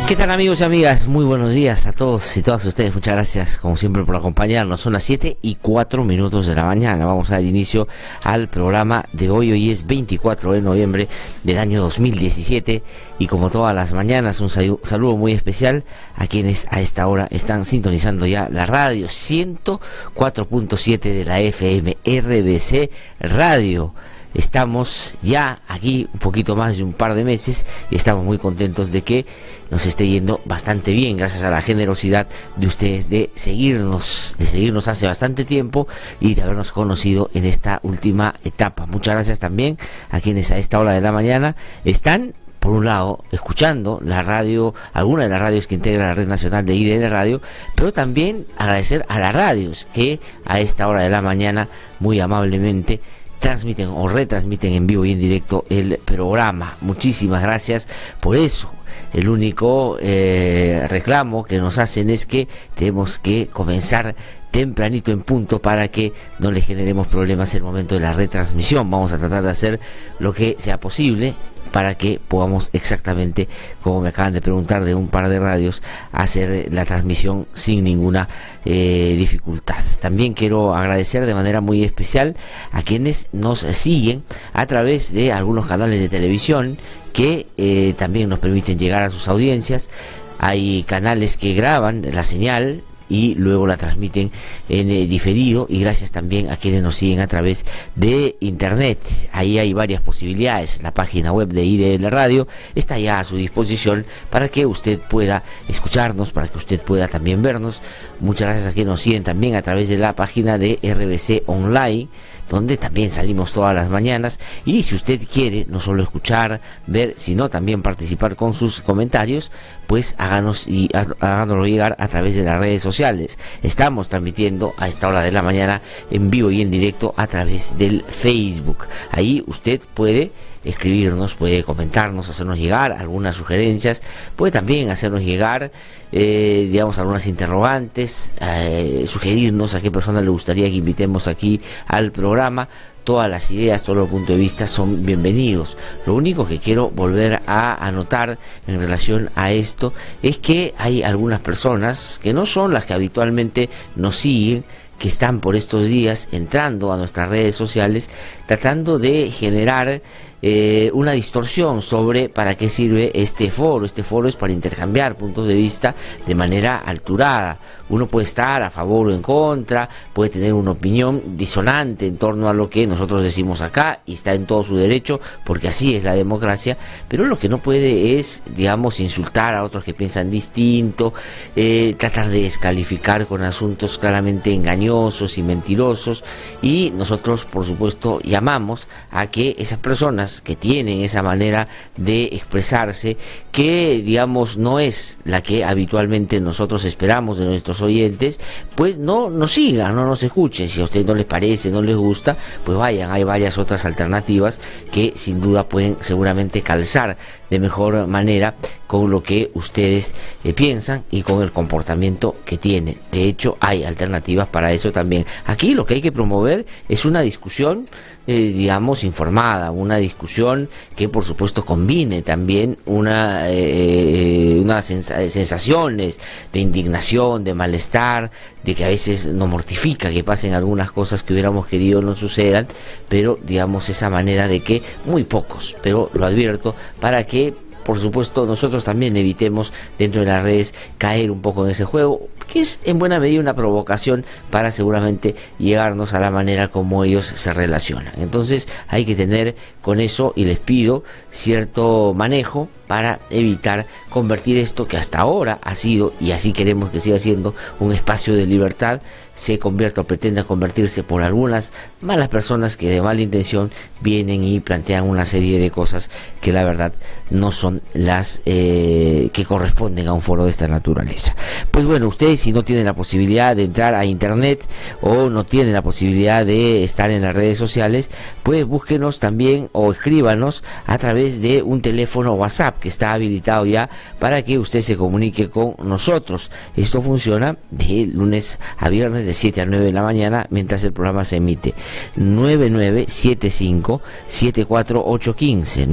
¿Qué tal, amigos y amigas? Muy buenos días a todos y todas ustedes. Muchas gracias, como siempre, por acompañarnos. Son las 7:04 de la mañana. Vamos a dar inicio al programa de hoy. Hoy es 24 de noviembre del año 2017. Y como todas las mañanas, un saludo muy especial a quienes a esta hora están sintonizando ya la radio 104.7 de la FM RBC Radio. Estamos ya aquí un poquito más de un par de meses y estamos muy contentos de que nos esté yendo bastante bien, gracias a la generosidad de ustedes de seguirnos hace bastante tiempo y de habernos conocido en esta última etapa. Muchas gracias también a quienes a esta hora de la mañana están, por un lado, escuchando la radio, alguna de las radios que integra la red nacional de IDN Radio, pero también agradecer a las radios que a esta hora de la mañana muy amablemente transmiten o retransmiten en vivo y en directo el programa. Muchísimas gracias por eso. El único reclamo que nos hacen es que tenemos que comenzar tempranito en punto para que no le generemos problemas en el momento de la retransmisión. Vamos a tratar de hacer lo que sea posible para que podamos exactamente, como me acaban de preguntar de un par de radios, hacer la transmisión sin ninguna dificultad. También quiero agradecer de manera muy especial a quienes nos siguen a través de algunos canales de televisión que también nos permiten llegar a sus audiencias. Hay canales que graban la señal y luego la transmiten en diferido, y gracias también a quienes nos siguen a través de internet. Ahí hay varias posibilidades. La página web de IDL Radio está ya a su disposición para que usted pueda escucharnos, para que usted pueda también vernos. Muchas gracias a quienes nos siguen también a través de la página de RBC Online, donde también salimos todas las mañanas. Y si usted quiere no solo escuchar, ver, sino también participar con sus comentarios, pues háganoslo llegar a través de las redes sociales. Estamos transmitiendo a esta hora de la mañana en vivo y en directo a través del Facebook. Ahí usted puede escribirnos, puede comentarnos, hacernos llegar algunas sugerencias, puede también hacernos llegar algunas interrogantes, sugerirnos a qué persona le gustaría que invitemos aquí al programa. Todas las ideas, todos los puntos de vista son bienvenidos. Lo único que quiero volver a anotar en relación a esto es que hay algunas personas que no son las que habitualmente nos siguen, que están por estos días entrando a nuestras redes sociales tratando de generar una distorsión sobre para qué sirve este foro. Este foro es para intercambiar puntos de vista de manera alturada. Uno puede estar a favor o en contra, puede tener una opinión disonante en torno a lo que nosotros decimos acá, y está en todo su derecho, porque así es la democracia, pero lo que no puede es, insultar a otros que piensan distinto, tratar de descalificar con asuntos claramente engañosos y mentirosos. Y nosotros, por supuesto, llamamos a que esas personas que tienen esa manera de expresarse, que no es la que habitualmente nosotros esperamos de nuestros oyentes, pues no nos sigan, no nos escuchen. Si a ustedes no les parece, no les gusta, pues vayan, hay varias otras alternativas que sin duda pueden seguramente calzar de mejor manera con lo que ustedes piensan y con el comportamiento que tienen. De hecho, hay alternativas para eso también. Aquí lo que hay que promover es una discusión informada, una discusión que por supuesto combine también unas sensaciones de indignación, de malestar, de que a veces nos mortifica que pasen algunas cosas que hubiéramos querido no sucedan, pero esa manera de que muy pocos, pero lo advierto, para que por supuesto nosotros también evitemos dentro de las redes caer un poco en ese juego, que es en buena medida una provocación para seguramente llegarnos a la manera como ellos se relacionan. Entonces hay que tener con eso, y les pido cierto manejo para evitar convertir esto, que hasta ahora ha sido, y así queremos que siga siendo, un espacio de libertad, se convierta o pretenda convertirse por algunas malas personas que de mala intención vienen y plantean una serie de cosas que la verdad no son las que corresponden a un foro de esta naturaleza. Pues bueno, ustedes, si no tienen la posibilidad de entrar a internet o no tienen la posibilidad de estar en las redes sociales, pues búsquenos también o escríbanos a través de un teléfono WhatsApp que está habilitado ya para que usted se comunique con nosotros. Esto funciona de lunes a viernes de 7 a 9 de la mañana, mientras el programa se emite. 9975-74815,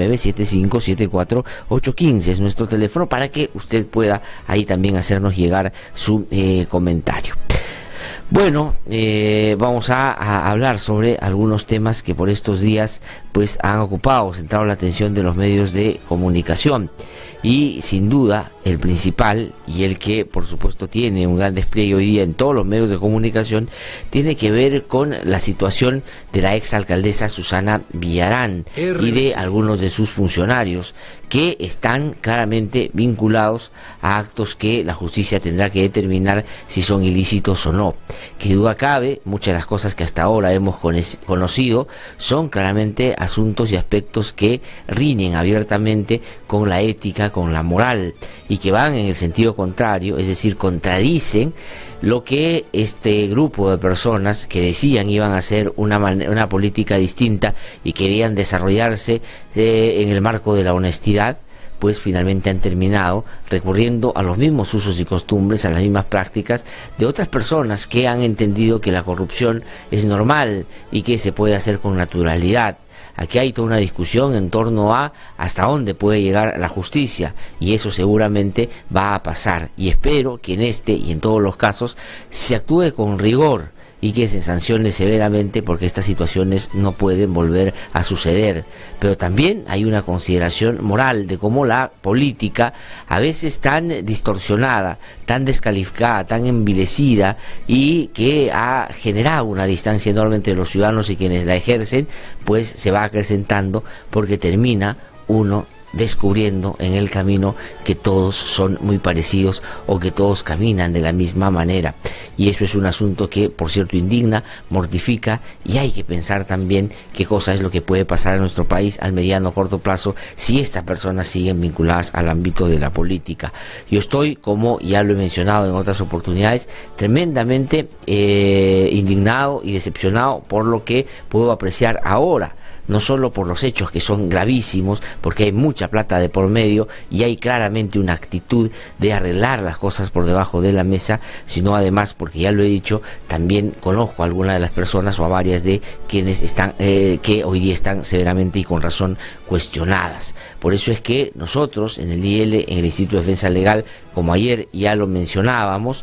9975-74815 es nuestro teléfono para que usted pueda ahí también hacernos llegar su comentario. Bueno, vamos a hablar sobre algunos temas que por estos días pues han ocupado, centrado la atención de los medios de comunicación, y sin duda el principal, y el que por supuesto tiene un gran despliegue hoy día en todos los medios de comunicación, tiene que ver con la situación de la exalcaldesa Susana Villarán y de algunos de sus funcionarios que están claramente vinculados a actos que la justicia tendrá que determinar si son ilícitos o no. Que duda cabe, muchas de las cosas que hasta ahora hemos conocido son claramente asuntos y aspectos que riñen abiertamente con la ética, con la moral, y que van en el sentido contrario, es decir, contradicen lo que este grupo de personas que decían iban a hacer una política distinta y que debían desarrollarse en el marco de la honestidad, pues finalmente han terminado recurriendo a los mismos usos y costumbres, a las mismas prácticas de otras personas que han entendido que la corrupción es normal y que se puede hacer con naturalidad. Aquí hay toda una discusión en torno a hasta dónde puede llegar la justicia, y eso seguramente va a pasar, y espero que en este y en todos los casos se actúe con rigor y que se sancione severamente, porque estas situaciones no pueden volver a suceder. Pero también hay una consideración moral de cómo la política, a veces tan distorsionada, tan descalificada, tan envilecida, y que ha generado una distancia enorme entre los ciudadanos y quienes la ejercen, pues se va acrecentando, porque termina uno descubriendo en el camino que todos son muy parecidos o que todos caminan de la misma manera, y eso es un asunto que por cierto indigna, mortifica, y hay que pensar también qué cosa es lo que puede pasar en nuestro país al mediano o corto plazo si estas personas siguen vinculadas al ámbito de la política. Yo estoy, como ya lo he mencionado en otras oportunidades, tremendamente indignado y decepcionado por lo que puedo apreciar ahora, no solo por los hechos que son gravísimos, porque hay mucha plata de por medio y hay claramente una actitud de arreglar las cosas por debajo de la mesa, sino además, porque ya lo he dicho, también conozco a algunas de las personas o a varias de quienes están que hoy día están severamente y con razón cuestionadas. Por eso es que nosotros en el IL, en el Instituto de Defensa Legal, como ayer ya lo mencionábamos,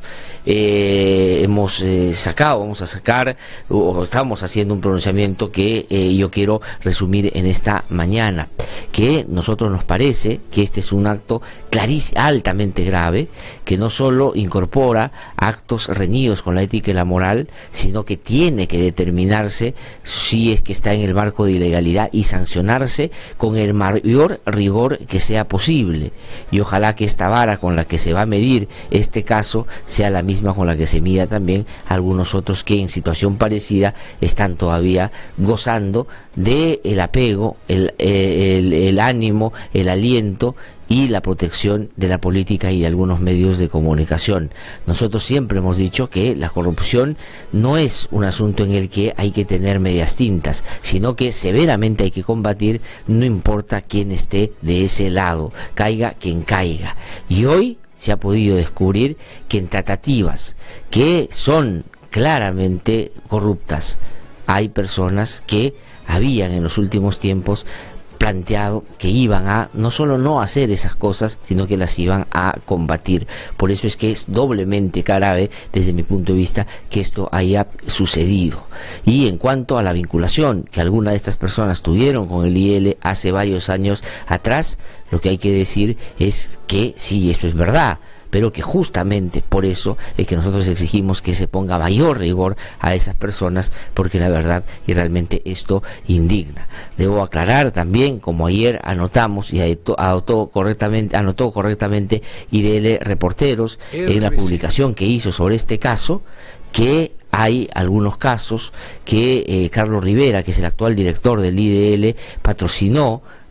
vamos a sacar o estamos haciendo un pronunciamiento que yo quiero resumir en esta mañana, que nosotros nos parece que este es un acto altamente grave, que no solo incorpora actos reñidos con la ética y la moral, sino que tiene que determinarse si es que está en el marco de ilegalidad y sancionarse con el mayor rigor que sea posible, y ojalá que esta vara con la que se va a medir este caso sea la misma con la que se mida también algunos otros que en situación parecida están todavía gozando de el apego, el ánimo, el aliento y la protección de la política y de algunos medios de comunicación. Nosotros siempre hemos dicho que la corrupción no es un asunto en el que hay que tener medias tintas, sino que severamente hay que combatir, no importa quién esté de ese lado, caiga quien caiga. Y hoy se ha podido descubrir que en tratativas que son claramente corruptas, hay personas que habían en los últimos tiempos planteado que iban a no solo no hacer esas cosas, sino que las iban a combatir. Por eso es que es doblemente grave desde mi punto de vista que esto haya sucedido. Y en cuanto a la vinculación que algunas de estas personas tuvieron con el IL hace varios años atrás, lo que hay que decir es que sí, eso es verdad, pero que justamente por eso es que nosotros exigimos que se ponga mayor rigor a esas personas, porque la verdad y realmente esto indigna. Debo aclarar también, como ayer anotamos y anotó correctamente IDL Reporteros en la publicación que hizo sobre este caso, que hay algunos casos que Carlos Rivera, que es el actual director del IDL, patrocinó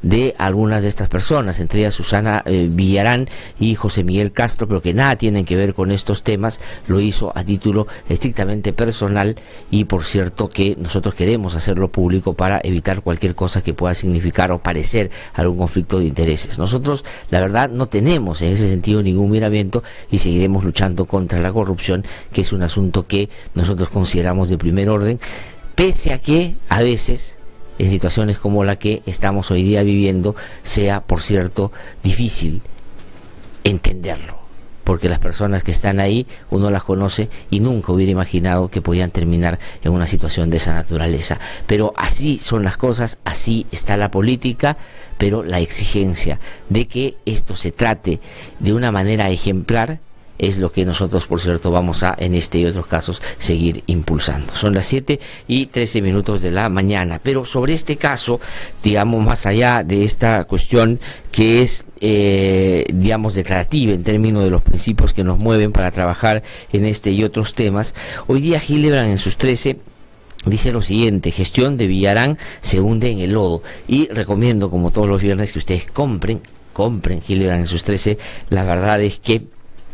de algunas de estas personas, entre ellas Susana Villarán y José Miguel Castro, pero que nada tienen que ver con estos temas. Lo hizo a título estrictamente personal y, por cierto, que nosotros queremos hacerlo público para evitar cualquier cosa que pueda significar o parecer algún conflicto de intereses. Nosotros, la verdad, no tenemos en ese sentido ningún miramiento y seguiremos luchando contra la corrupción, que es un asunto que nosotros consideramos de primer orden, pese a que a veces en situaciones como la que estamos hoy día viviendo sea, por cierto, difícil entenderlo, porque las personas que están ahí uno las conoce y nunca hubiera imaginado que podían terminar en una situación de esa naturaleza. Pero así son las cosas, así está la política, pero la exigencia de que esto se trate de una manera ejemplar es lo que nosotros, por cierto, vamos a, en este y otros casos, seguir impulsando. Son las 7:13 de la mañana, pero sobre este caso, digamos, más allá de esta cuestión que es, digamos, declarativa en términos de los principios que nos mueven para trabajar en este y otros temas, hoy día Hildebrand en sus 13 dice lo siguiente: gestión de Villarán se hunde en el lodo. Y recomiendo, como todos los viernes, que ustedes compren Hildebrand en sus 13. La verdad es que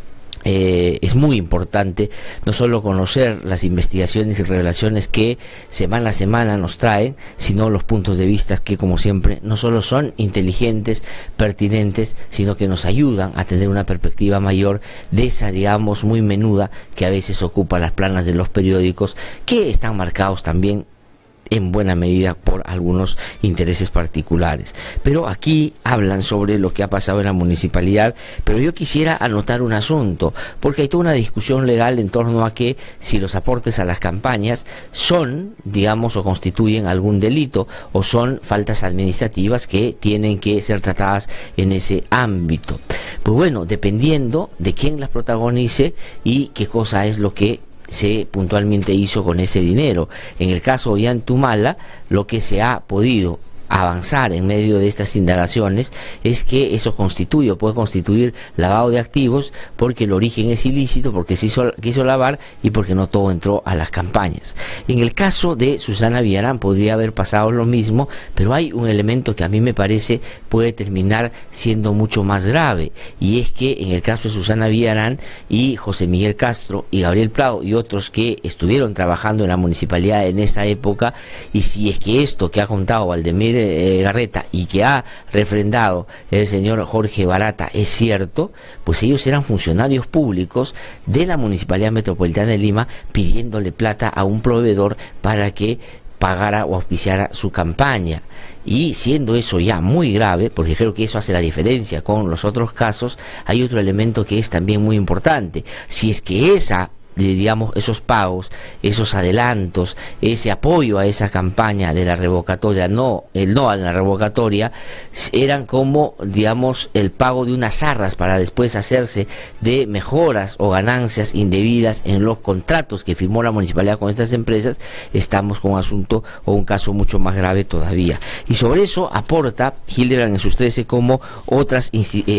es muy importante no solo conocer las investigaciones y revelaciones que semana a semana nos traen, sino los puntos de vista que, como siempre, no solo son inteligentes, pertinentes, sino que nos ayudan a tener una perspectiva mayor de esa, digamos, muy menuda que a veces ocupa las planas de los periódicos, que están marcados también en buena medida por algunos intereses particulares. Pero aquí hablan sobre lo que ha pasado en la municipalidad, pero yo quisiera anotar un asunto, porque hay toda una discusión legal en torno a que si los aportes a las campañas son, digamos, o constituyen algún delito, o son faltas administrativas que tienen que ser tratadas en ese ámbito. Pues bueno, dependiendo de quién las protagonice y qué cosa es lo que se puntualmente hizo con ese dinero. En el caso de Ollantumala, lo que se ha podido avanzar en medio de estas indagaciones es que eso constituye o puede constituir lavado de activos, porque el origen es ilícito, porque se quiso lavar y porque no todo entró a las campañas. En el caso de Susana Villarán podría haber pasado lo mismo, pero hay un elemento que a mí me parece puede terminar siendo mucho más grave, y es que en el caso de Susana Villarán y José Miguel Castro y Gabriel Prado y otros que estuvieron trabajando en la municipalidad en esa época, y si es que esto que ha contado Valdemir Garreta y que ha refrendado el señor Jorge Barata es cierto, pues ellos eran funcionarios públicos de la Municipalidad Metropolitana de Lima pidiéndole plata a un proveedor para que pagara o auspiciara su campaña. Y siendo eso ya muy grave, porque creo que eso hace la diferencia con los otros casos, hay otro elemento que es también muy importante. Si es que digamos, esos pagos, esos adelantos, ese apoyo a esa campaña de la revocatoria, el no a la revocatoria, eran como, digamos, el pago de unas arras para después hacerse de mejoras o ganancias indebidas en los contratos que firmó la municipalidad con estas empresas, estamos con un asunto o un caso mucho más grave todavía. Y sobre eso aporta Hildebrand en sus 13 como otras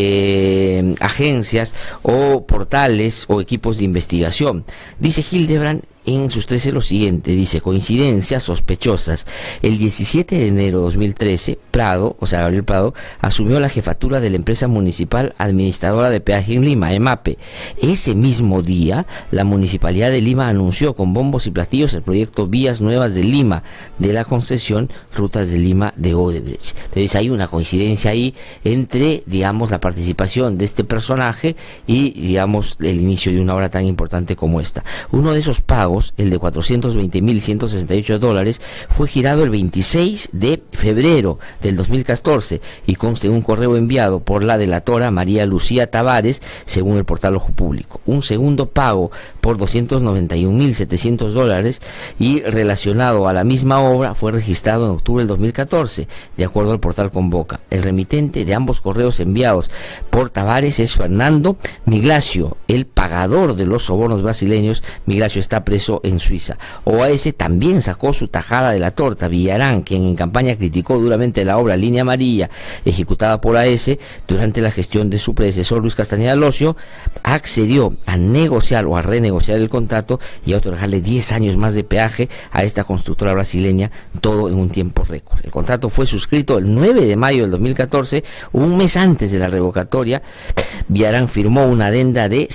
agencias o portales o equipos de investigación. Dice Hildebrand en sus 13 lo siguiente, dice: coincidencias sospechosas. El 17 de enero de 2013, Prado, o sea, Gabriel Prado, asumió la jefatura de la empresa municipal administradora de peaje en Lima, EMAPE. Ese mismo día, la Municipalidad de Lima anunció con bombos y platillos el proyecto Vías Nuevas de Lima, de la concesión Rutas de Lima de Odebrecht. Entonces hay una coincidencia ahí entre, digamos, la participación de este personaje y, digamos, el inicio de una obra tan importante como esta. Uno de esos pagos, el de $420,168, fue girado el 26 de febrero del 2014 y consta en un correo enviado por la delatora María Lucía Tavares, según el portal Ojo Público. Un segundo pago por $291,700 y relacionado a la misma obra fue registrado en octubre del 2014, de acuerdo al portal Convoca. El remitente de ambos correos enviados por Tavares es Fernando Miglacio, el pagador de los sobornos brasileños. Miglacio está preso eso en Suiza. OAS también sacó su tajada de la torta. Villarán, quien en campaña criticó duramente la obra Línea Amarilla, ejecutada por AES durante la gestión de su predecesor Luis Castañeda Locio, accedió a negociar o a renegociar el contrato y a otorgarle 10 años más de peaje a esta constructora brasileña, todo en un tiempo récord. El contrato fue suscrito el 9 de mayo del 2014, un mes antes de la revocatoria. Villarán firmó una adenda de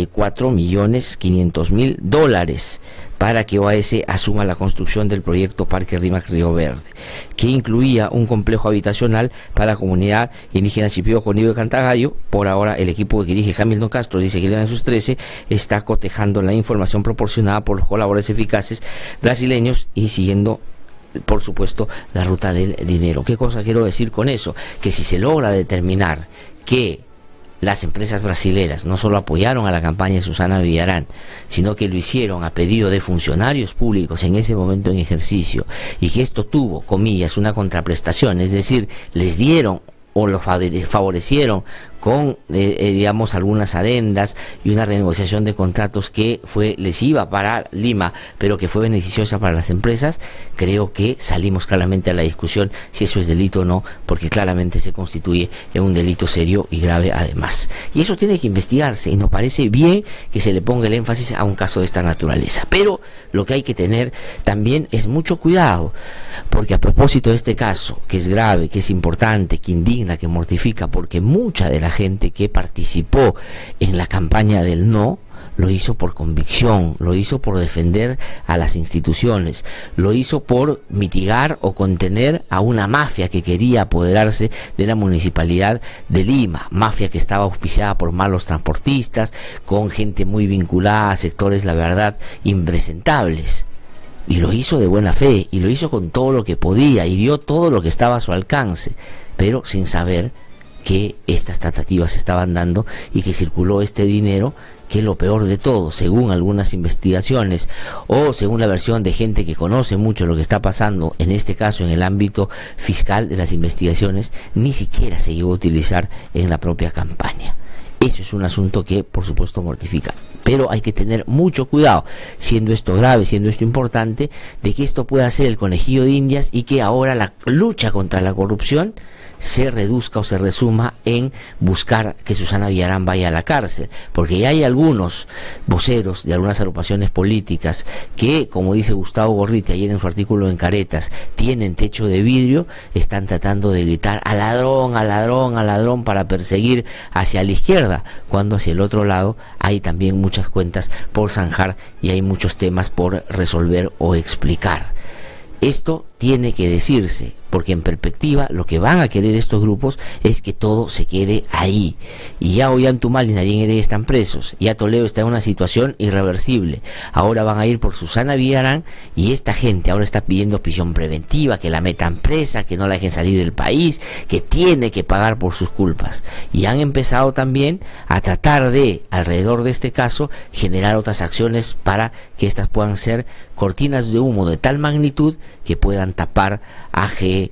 $74.500.000 para que OAS asuma la construcción del proyecto Parque Rímac Río Verde, que incluía un complejo habitacional para la comunidad indígena Chipío Conibo de Cantagallo. Por ahora, el equipo que dirige Hamilton Castro dice que en sus 13 está cotejando la información proporcionada por los colaboradores eficaces brasileños y siguiendo, por supuesto, la ruta del dinero. ¿Qué cosa quiero decir con eso? Que si se logra determinar que las empresas brasileras no solo apoyaron a la campaña de Susana Villarán, sino que lo hicieron a pedido de funcionarios públicos en ese momento en ejercicio, y que esto tuvo, comillas, una contraprestación, es decir, les dieron o los favorecieron con, digamos, algunas adendas y una renegociación de contratos que fue lesiva para Lima, pero que fue beneficiosa para las empresas. Creo que salimos claramente a la discusión si eso es delito o no, porque claramente se constituye en un delito serio y grave además. Y eso tiene que investigarse, y nos parece bien que se le ponga el énfasis a un caso de esta naturaleza. Pero lo que hay que tener también es mucho cuidado, porque a propósito de este caso, que es grave, que es importante, que indigna, que mortifica, porque mucha de la gente que participó en la campaña del no lo hizo por convicción, lo hizo por defender a las instituciones, lo hizo por mitigar o contener a una mafia que quería apoderarse de la municipalidad de Lima, mafia que estaba auspiciada por malos transportistas, con gente muy vinculada a sectores, la verdad, impresentables. Y lo hizo de buena fe, y lo hizo con todo lo que podía, y dio todo lo que estaba a su alcance, pero sin saber que estas tratativas se estaban dando y que circuló este dinero, que lo peor de todo, según algunas investigaciones o según la versión de gente que conoce mucho lo que está pasando, en este caso en el ámbito fiscal de las investigaciones, ni siquiera se llegó a utilizar en la propia campaña. Eso es un asunto que, por supuesto, mortifica. Pero hay que tener mucho cuidado, siendo esto grave, siendo esto importante, de que esto pueda ser el conejillo de Indias y que ahora la lucha contra la corrupción se reduzca o se resuma en buscar que Susana Villarán vaya a la cárcel, porque ya hay algunos voceros de algunas agrupaciones políticas que, como dice Gustavo Gorriti ayer en su artículo en Caretas, tienen techo de vidrio, están tratando de gritar al ladrón, al ladrón, al ladrón, para perseguir hacia la izquierda, cuando hacia el otro lado hay también muchas cuentas por zanjar y hay muchos temas por resolver o explicar. Esto tiene que decirse, porque en perspectiva lo que van a querer estos grupos es que todo se quede ahí. Y ya Ollantaytambo y Nariño Heredia están presos, ya Toledo está en una situación irreversible. Ahora van a ir por Susana Villarán, y esta gente ahora está pidiendo prisión preventiva, que la metan presa, que no la dejen salir del país, que tiene que pagar por sus culpas. Y han empezado también a tratar de, alrededor de este caso, generar otras acciones para que estas puedan ser cortinas de humo de tal magnitud que puedan tapar a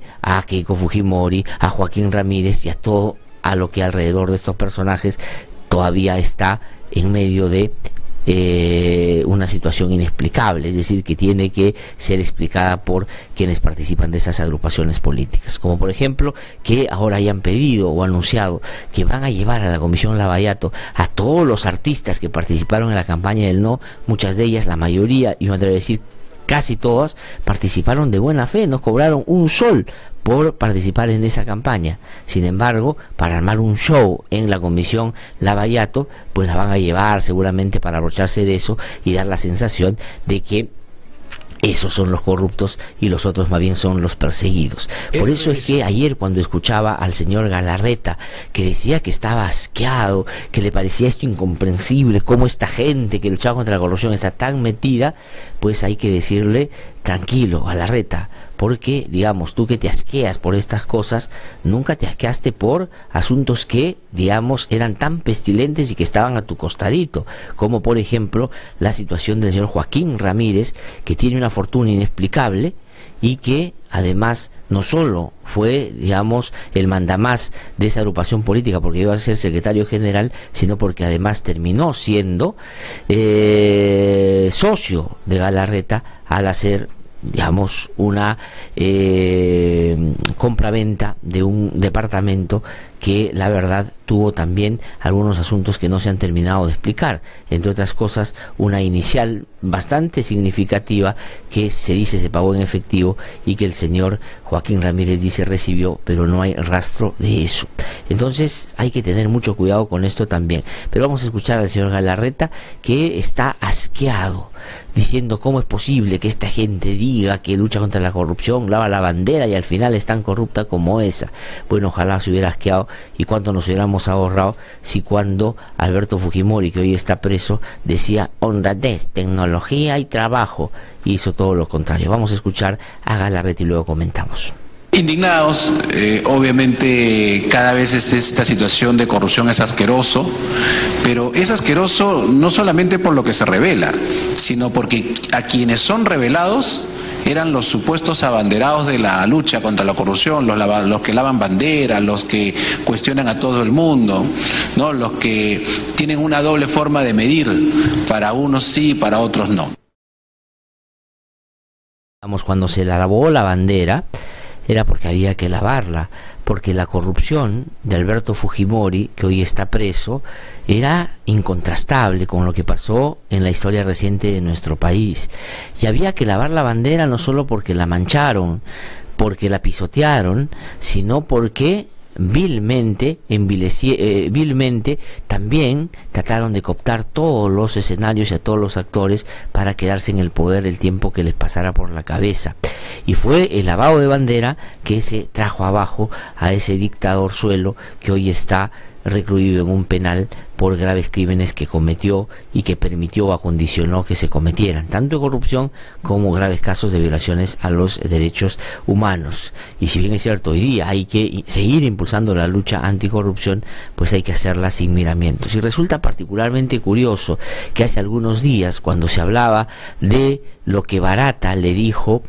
Keiko Fujimori, a Joaquín Ramírez y a todo a lo que alrededor de estos personajes todavía está en medio de una situación inexplicable, es decir, que tiene que ser explicada por quienes participan de esas agrupaciones políticas, como por ejemplo que ahora hayan pedido o anunciado que van a llevar a la Comisión Lavallato a todos los artistas que participaron en la campaña del no. Muchas de ellas, la mayoría, y me atrevo a decir casi todas, participaron de buena fe, no cobraron un sol por participar en esa campaña. Sin embargo, para armar un show en la Comisión Lavallato, pues la van a llevar seguramente para abrocharse de eso y dar la sensación de que esos son los corruptos y los otros más bien son los perseguidos. Por eso es que ayer, cuando escuchaba al señor Galarreta, que decía que estaba asqueado, que le parecía esto incomprensible, cómo esta gente que luchaba contra la corrupción está tan metida, pues hay que decirle: tranquilo, Galarreta, porque, digamos, tú que te asqueas por estas cosas, nunca te asqueaste por asuntos que, digamos, eran tan pestilentes y que estaban a tu costadito, como por ejemplo la situación del señor Joaquín Ramírez, que tiene una fortuna inexplicable y que además, no solo fue, digamos, el mandamás de esa agrupación política porque iba a ser secretario general, sino porque además terminó siendo socio de Galarreta al hacer, digamos, una compraventa de un departamento que la verdad tuvo también algunos asuntos que no se han terminado de explicar, entre otras cosas una inicial bastante significativa que se dice se pagó en efectivo y que el señor Joaquín Ramírez dice recibió, pero no hay rastro de eso. Entonces hay que tener mucho cuidado con esto también. Pero vamos a escuchar al señor Galarreta, que está asqueado, diciendo cómo es posible que esta gente diga que lucha contra la corrupción, lava la bandera y al final es tan corrupta como esa. Bueno, ojalá se hubiera asqueado, y cuánto nos hubiéramos ahorrado si cuando Alberto Fujimori, que hoy está preso, decía honradez, tecnología y trabajo, y hizo todo lo contrario. Vamos a escuchar a Galarreta y luego comentamos. Indignados, obviamente cada vez esta situación de corrupción es asqueroso, pero es asqueroso no solamente por lo que se revela, sino porque a quienes son revelados eran los supuestos abanderados de la lucha contra la corrupción, los que lavan bandera, los que cuestionan a todo el mundo, ¿no? Los que tienen una doble forma de medir, para unos sí, para otros no. Cuando se lavó la bandera era porque había que lavarla, porque la corrupción de Alberto Fujimori, que hoy está preso, era incontrastable con lo que pasó en la historia reciente de nuestro país. Y había que lavar la bandera no solo porque la mancharon, porque la pisotearon, sino porque vilmente también trataron de cooptar todos los escenarios y a todos los actores para quedarse en el poder el tiempo que les pasara por la cabeza. Y fue el lavado de bandera que se trajo abajo a ese dictador suelo que hoy está recluido en un penal por graves crímenes que cometió y que permitió o acondicionó que se cometieran, tanto de corrupción como graves casos de violaciones a los derechos humanos. Y si bien es cierto, hoy día hay que seguir impulsando la lucha anticorrupción, pues hay que hacerla sin miramientos. Y resulta particularmente curioso que hace algunos días, cuando se hablaba de lo que Barata le dijo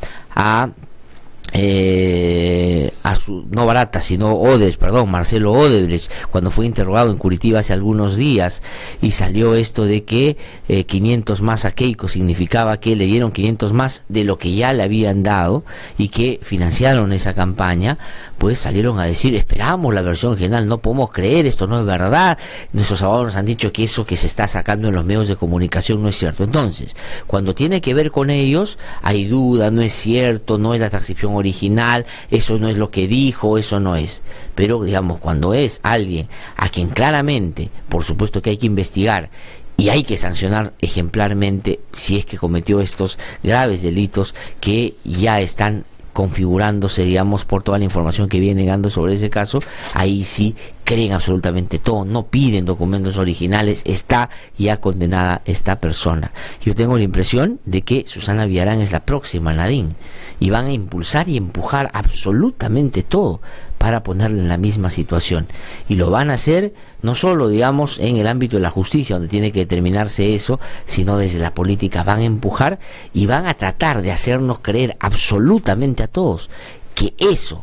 no Barata, sino Marcelo Odebrecht, cuando fue interrogado en Curitiba hace algunos días, y salió esto de que 500 más a Keiko significaba que le dieron 500 más de lo que ya le habían dado y que financiaron esa campaña. Pues salieron a decir, esperamos la versión original, no podemos creer, esto no es verdad, nuestros abogados nos han dicho que eso que se está sacando en los medios de comunicación no es cierto. Entonces, cuando tiene que ver con ellos, hay duda, no es cierto, no es la transcripción original, eso no es lo que dijo, eso no es. Pero digamos, cuando es alguien a quien claramente, por supuesto que hay que investigar y hay que sancionar ejemplarmente si es que cometió estos graves delitos que ya están configurándose, digamos, por toda la información que viene dando sobre ese caso, ahí sí creen absolutamente todo, no piden documentos originales, está ya condenada esta persona. Yo tengo la impresión de que Susana Villarán es la próxima Nadine y van a impulsar y empujar absolutamente todo para ponerle en la misma situación, y lo van a hacer no solo, digamos, en el ámbito de la justicia donde tiene que determinarse eso, sino desde la política. Van a empujar y van a tratar de hacernos creer absolutamente a todos que eso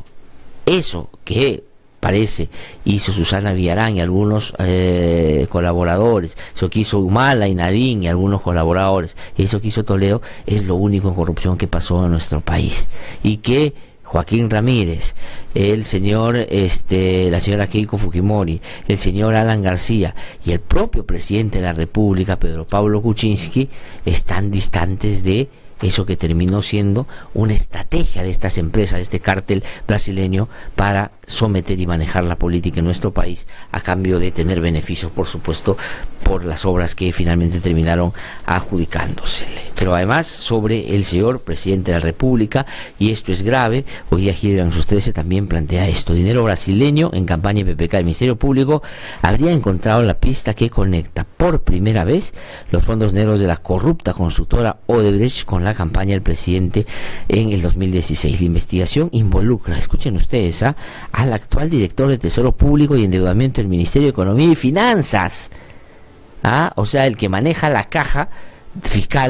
que parece hizo Susana Villarán y algunos colaboradores, eso que hizo Humala y Nadine y algunos colaboradores, eso que hizo Toledo, es lo único en corrupción que pasó en nuestro país, y que Joaquín Ramírez, el señor, la señora Keiko Fujimori, el señor Alan García y el propio presidente de la República, Pedro Pablo Kuczynski, están distantes de eso que terminó siendo una estrategia de estas empresas, de este cártel brasileño, para someter y manejar la política en nuestro país a cambio de tener beneficios, por supuesto, por las obras que finalmente terminaron adjudicándosele. Pero además, sobre el señor presidente de la República, y esto es grave, hoy día Gillian sus 13 también plantea esto: dinero brasileño en campaña PPK. El Ministerio Público habría encontrado la pista que conecta por primera vez los fondos negros de la corrupta constructora Odebrecht con la campaña del presidente en el 2016. La investigación involucra, escuchen ustedes, al actual director de Tesoro Público y Endeudamiento del Ministerio de Economía y Finanzas, o sea, el que maneja la caja fiscal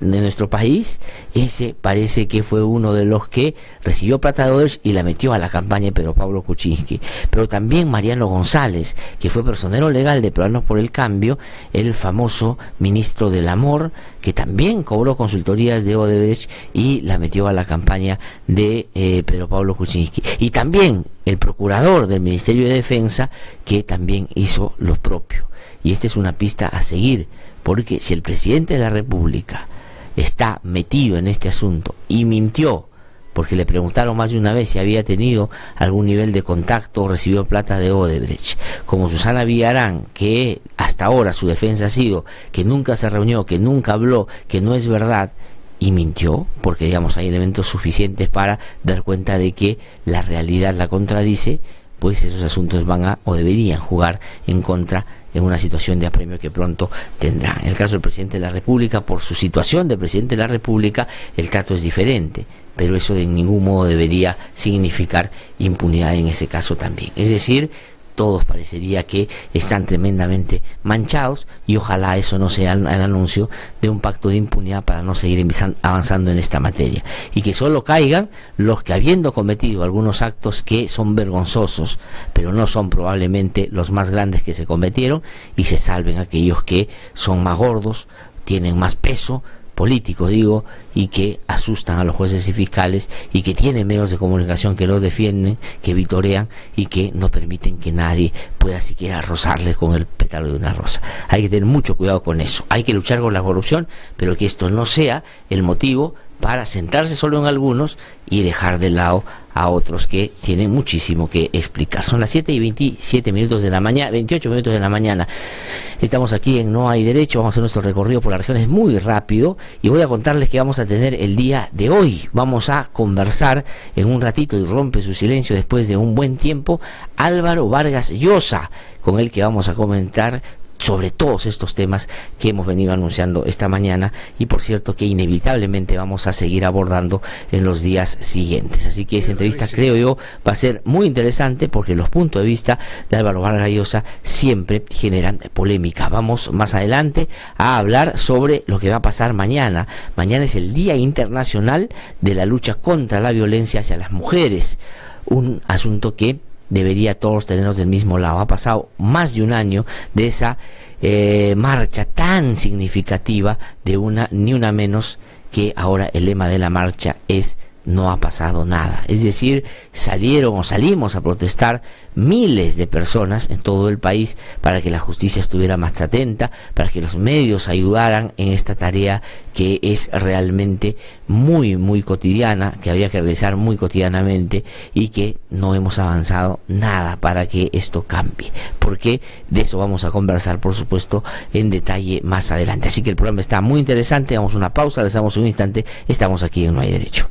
de nuestro país, ese parece que fue uno de los que recibió plata de Odebrecht y la metió a la campaña de Pedro Pablo Kuczynski. Pero también Mariano González, que fue personero legal de Peruanos por el Cambio, el famoso ministro del Amor, que también cobró consultorías de Odebrecht y la metió a la campaña de Pedro Pablo Kuczynski. Y también el procurador del Ministerio de Defensa, que también hizo lo propio. Y esta es una pista a seguir, porque si el presidente de la República está metido en este asunto y mintió, porque le preguntaron más de una vez si había tenido algún nivel de contacto o recibió plata de Odebrecht, como Susana Villarán, que hasta ahora su defensa ha sido que nunca se reunió, que nunca habló, que no es verdad, y mintió, porque digamos hay elementos suficientes para dar cuenta de que la realidad la contradice, pues esos asuntos van a o deberían jugar en contra en una situación de apremio que pronto tendrá. En el caso del presidente de la República, por su situación de presidente de la República, el trato es diferente, pero eso de ningún modo debería significar impunidad en ese caso también. Es decir, todos parecería que están tremendamente manchados y ojalá eso no sea el anuncio de un pacto de impunidad para no seguir avanzando en esta materia, y que solo caigan los que, habiendo cometido algunos actos que son vergonzosos, pero no son probablemente los más grandes que se cometieron, y se salven aquellos que son más gordos, tienen más peso político, digo, y que asustan a los jueces y fiscales, y que tienen medios de comunicación que los defienden, que vitorean y que no permiten que nadie pueda siquiera rozarles con el pétalo de una rosa. Hay que tener mucho cuidado con eso. Hay que luchar con la corrupción, pero que esto no sea el motivo para centrarse solo en algunos y dejar de lado a otros que tienen muchísimo que explicar. Son las 7:27 de la mañana, 28 minutos de la mañana. Estamos aquí en No Hay Derecho, vamos a hacer nuestro recorrido por las regiones muy rápido y voy a contarles que vamos a tener el día de hoy. Vamos a conversar en un ratito, y rompe su silencio después de un buen tiempo, Álvaro Vargas Llosa, con el que vamos a comentar sobre todos estos temas que hemos venido anunciando esta mañana, y por cierto que inevitablemente vamos a seguir abordando en los días siguientes. Así que esa entrevista, creo yo, va a ser muy interesante, porque los puntos de vista de Álvaro Vargas Llosa siempre generan polémica. Vamos más adelante a hablar sobre lo que va a pasar mañana. Mañana es el Día Internacional de la Lucha contra la Violencia hacia las Mujeres, un asunto que debería todos tenernos del mismo lado. Ha pasado más de un año de esa marcha tan significativa, de una ni una menos, que ahora el lema de la marcha es "no ha pasado nada". Es decir, salimos a protestar miles de personas en todo el país para que la justicia estuviera más atenta, para que los medios ayudaran en esta tarea que es realmente muy, muy cotidiana, que había que realizar muy cotidianamente, y que no hemos avanzado nada para que esto cambie. Porque de eso vamos a conversar, por supuesto, en detalle más adelante. Así que el programa está muy interesante. Damos una pausa, les damos un instante. Estamos aquí en No Hay Derecho.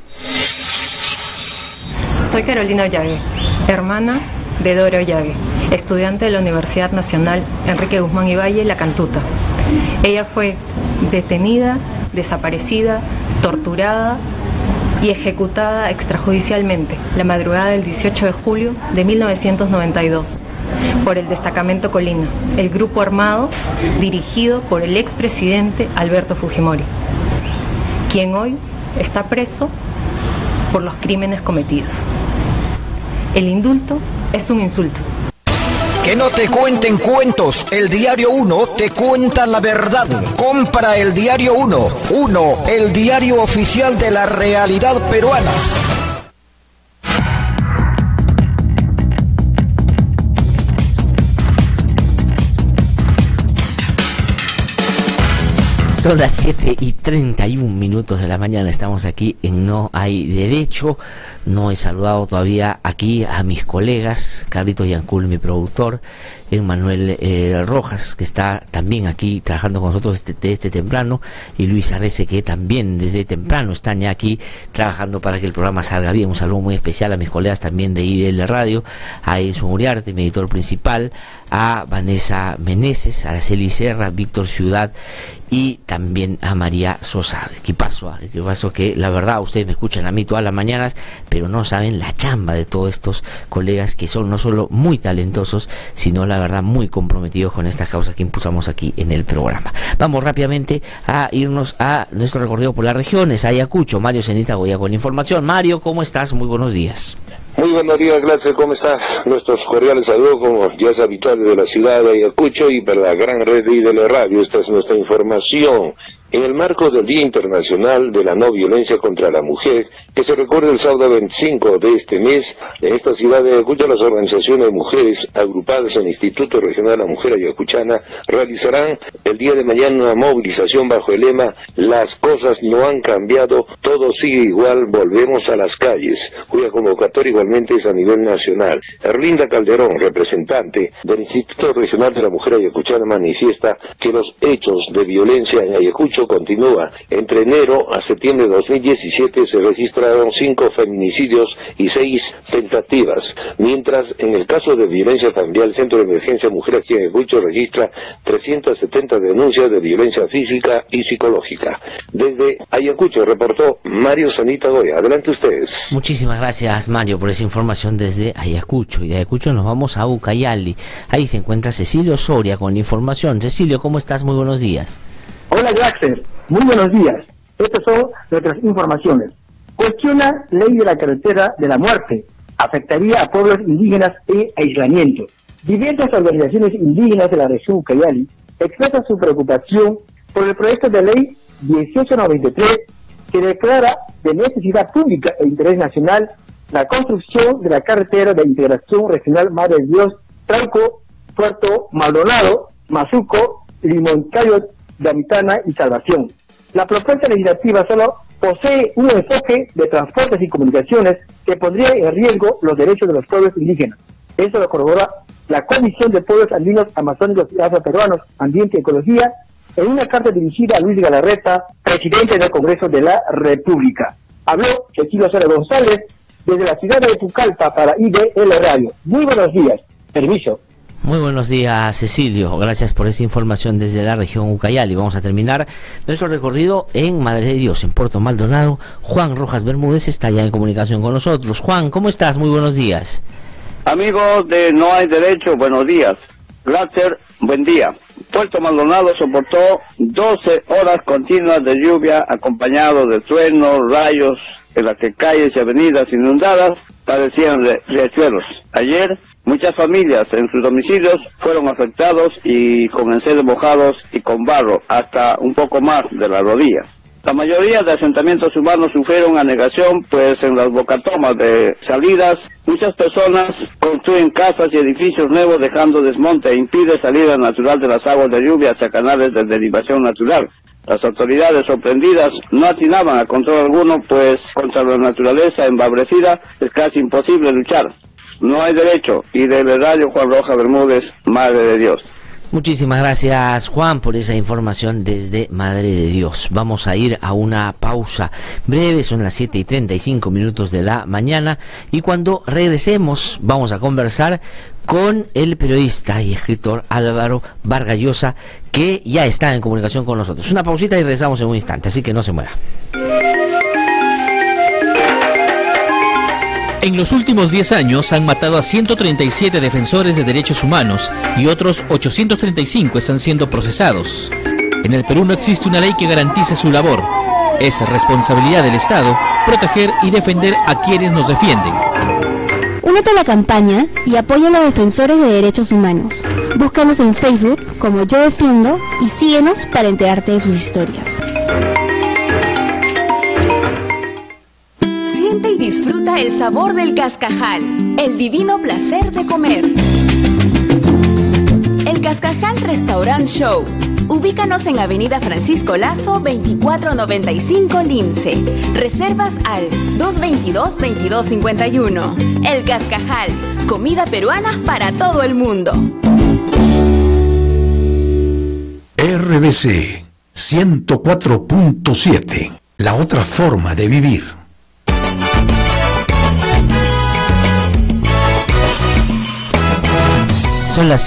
Soy Carolina Ollague, hermana de Dora Ollague, estudiante de la Universidad Nacional Enrique Guzmán y Valle, La Cantuta. Ella fue detenida, desaparecida, torturada y ejecutada extrajudicialmente la madrugada del 18 de julio de 1992 por el Destacamento Colina, el grupo armado dirigido por el expresidente Alberto Fujimori, quien hoy está preso por los crímenes cometidos. El indulto es un insulto. Que no te cuenten cuentos, el Diario 1 te cuenta la verdad. Compra el Diario 1, el diario oficial de la realidad peruana. Son las 7:31 de la mañana, estamos aquí en No Hay Derecho. No he saludado todavía aquí a mis colegas, Carlitos Yancul, mi productor, Emmanuel Rojas, que está también aquí trabajando con nosotros desde temprano, y Luis Arrece, que también desde temprano están ya aquí trabajando para que el programa salga bien. Un saludo muy especial a mis colegas también de IDL Radio, a Edson Uriarte, mi editor principal, a Vanessa Meneses, a Araceli Serra, Víctor Ciudad y también a María Sosa. Equipazo que la verdad ustedes me escuchan a mí todas las mañanas, pero no saben la chamba de todos estos colegas que son no solo muy talentosos, sino la verdad muy comprometidos con esta causa que impulsamos aquí en el programa. Vamos rápidamente a irnos a nuestro recorrido por las regiones. Ayacucho, Mario Zenita Goya con información. Mario, ¿cómo estás? Muy buenos días. Muy buenos días, Glatzer, ¿cómo estás? Nuestros cordiales saludos, como ya es habitual, desde la ciudad de Ayacucho y para la gran red de IDL Radio. Esta es nuestra información. En el marco del Día Internacional de la No Violencia contra la Mujer, que se recuerda el sábado 25 de este mes, en esta ciudad de Ayacucho, las organizaciones de mujeres agrupadas en el Instituto Regional de la Mujer Ayacuchana realizarán el día de mañana una movilización bajo el lema "Las cosas no han cambiado, todo sigue igual, volvemos a las calles", cuya convocatoria igualmente es a nivel nacional. Erlinda Calderón, representante del Instituto Regional de la Mujer Ayacuchana, manifiesta que los hechos de violencia en Ayacucho continúa. Entre enero a septiembre de 2017 se registraron 5 feminicidios y 6 tentativas, mientras en el caso de violencia familiar el Centro de Emergencia Mujer aquí en Ayacucho registra 370 denuncias de violencia física y psicológica. Desde Ayacucho reportó Mario Zenita Goya. Adelante ustedes. Muchísimas gracias, Mario, por esa información desde Ayacucho. Y de Ayacucho nos vamos a Ucayali. Ahí se encuentra Cecilio Soria con la información. Cecilio, ¿cómo estás? Muy buenos días. Hola, Glatzer. Muy buenos días. Estas son nuestras informaciones. Cuestiona ley de la carretera de la muerte. Afectaría a pueblos indígenas en aislamiento. Diversas organizaciones indígenas de la región Ucayali expresan su preocupación por el proyecto de ley 1893 que declara de necesidad pública e interés nacional la construcción de la carretera de integración regional Madre de Dios, Trauco, Puerto Maldonado, Mazuco, Limoncayo, Damitana y Salvación. La propuesta legislativa solo posee un enfoque de transportes y comunicaciones que pondría en riesgo los derechos de los pueblos indígenas. Eso lo corrobora la Comisión de Pueblos Andinos, Amazónicos y Afroperuanos, Ambiente y Ecología, en una carta dirigida a Luis Galarreta, presidente del Congreso de la República. Habló Cecilio Soria González desde la ciudad de Pucallpa para IDL Radio. Muy buenos días. Permiso. Muy buenos días, Cecilio. Gracias por esa información desde la región Ucayali. Vamos a terminar nuestro recorrido en Madre de Dios, en Puerto Maldonado. Juan Rojas Bermúdez está ya en comunicación con nosotros. Juan, ¿cómo estás? Muy buenos días. Amigos de No Hay Derecho, buenos días. Glatzer, buen día. Puerto Maldonado soportó 12 horas continuas de lluvia acompañado de truenos, rayos, en las que calles y avenidas inundadas padecían riachuelos. Ayer, muchas familias en sus domicilios fueron afectados y con enseres mojados y con barro hasta un poco más de la rodilla. La mayoría de asentamientos humanos sufrieron anegación, pues en las bocatomas de salidas muchas personas construyen casas y edificios nuevos dejando desmonte e impide salida natural de las aguas de lluvia hacia canales de derivación natural. Las autoridades sorprendidas no atinaban a control alguno, pues contra la naturaleza embabrecida es casi imposible luchar. No hay derecho. Y del radio, Juan Rojas Bermúdez, Madre de Dios. Muchísimas gracias, Juan, por esa información desde Madre de Dios. Vamos a ir a una pausa breve, son las 7:35 de la mañana, y cuando regresemos vamos a conversar con el periodista y escritor Álvaro Vargas Llosa, que ya está en comunicación con nosotros. Una pausita y regresamos en un instante, así que no se mueva. En los últimos 10 años han matado a 137 defensores de derechos humanos y otros 835 están siendo procesados. En el Perú no existe una ley que garantice su labor. Es responsabilidad del Estado proteger y defender a quienes nos defienden. Únete a la campaña y apoya a los defensores de derechos humanos. Búscanos en Facebook como Yo Defiendo y síguenos para enterarte de sus historias. Siente y disfruta el sabor del cascajal, el divino placer de comer. El Cascajal Restaurant Show. Ubícanos en Avenida Francisco Lazo, 2495 Lince. Reservas al 222-2251. El Cascajal, comida peruana para todo el mundo. RBC 104.7, la otra forma de vivir. Son las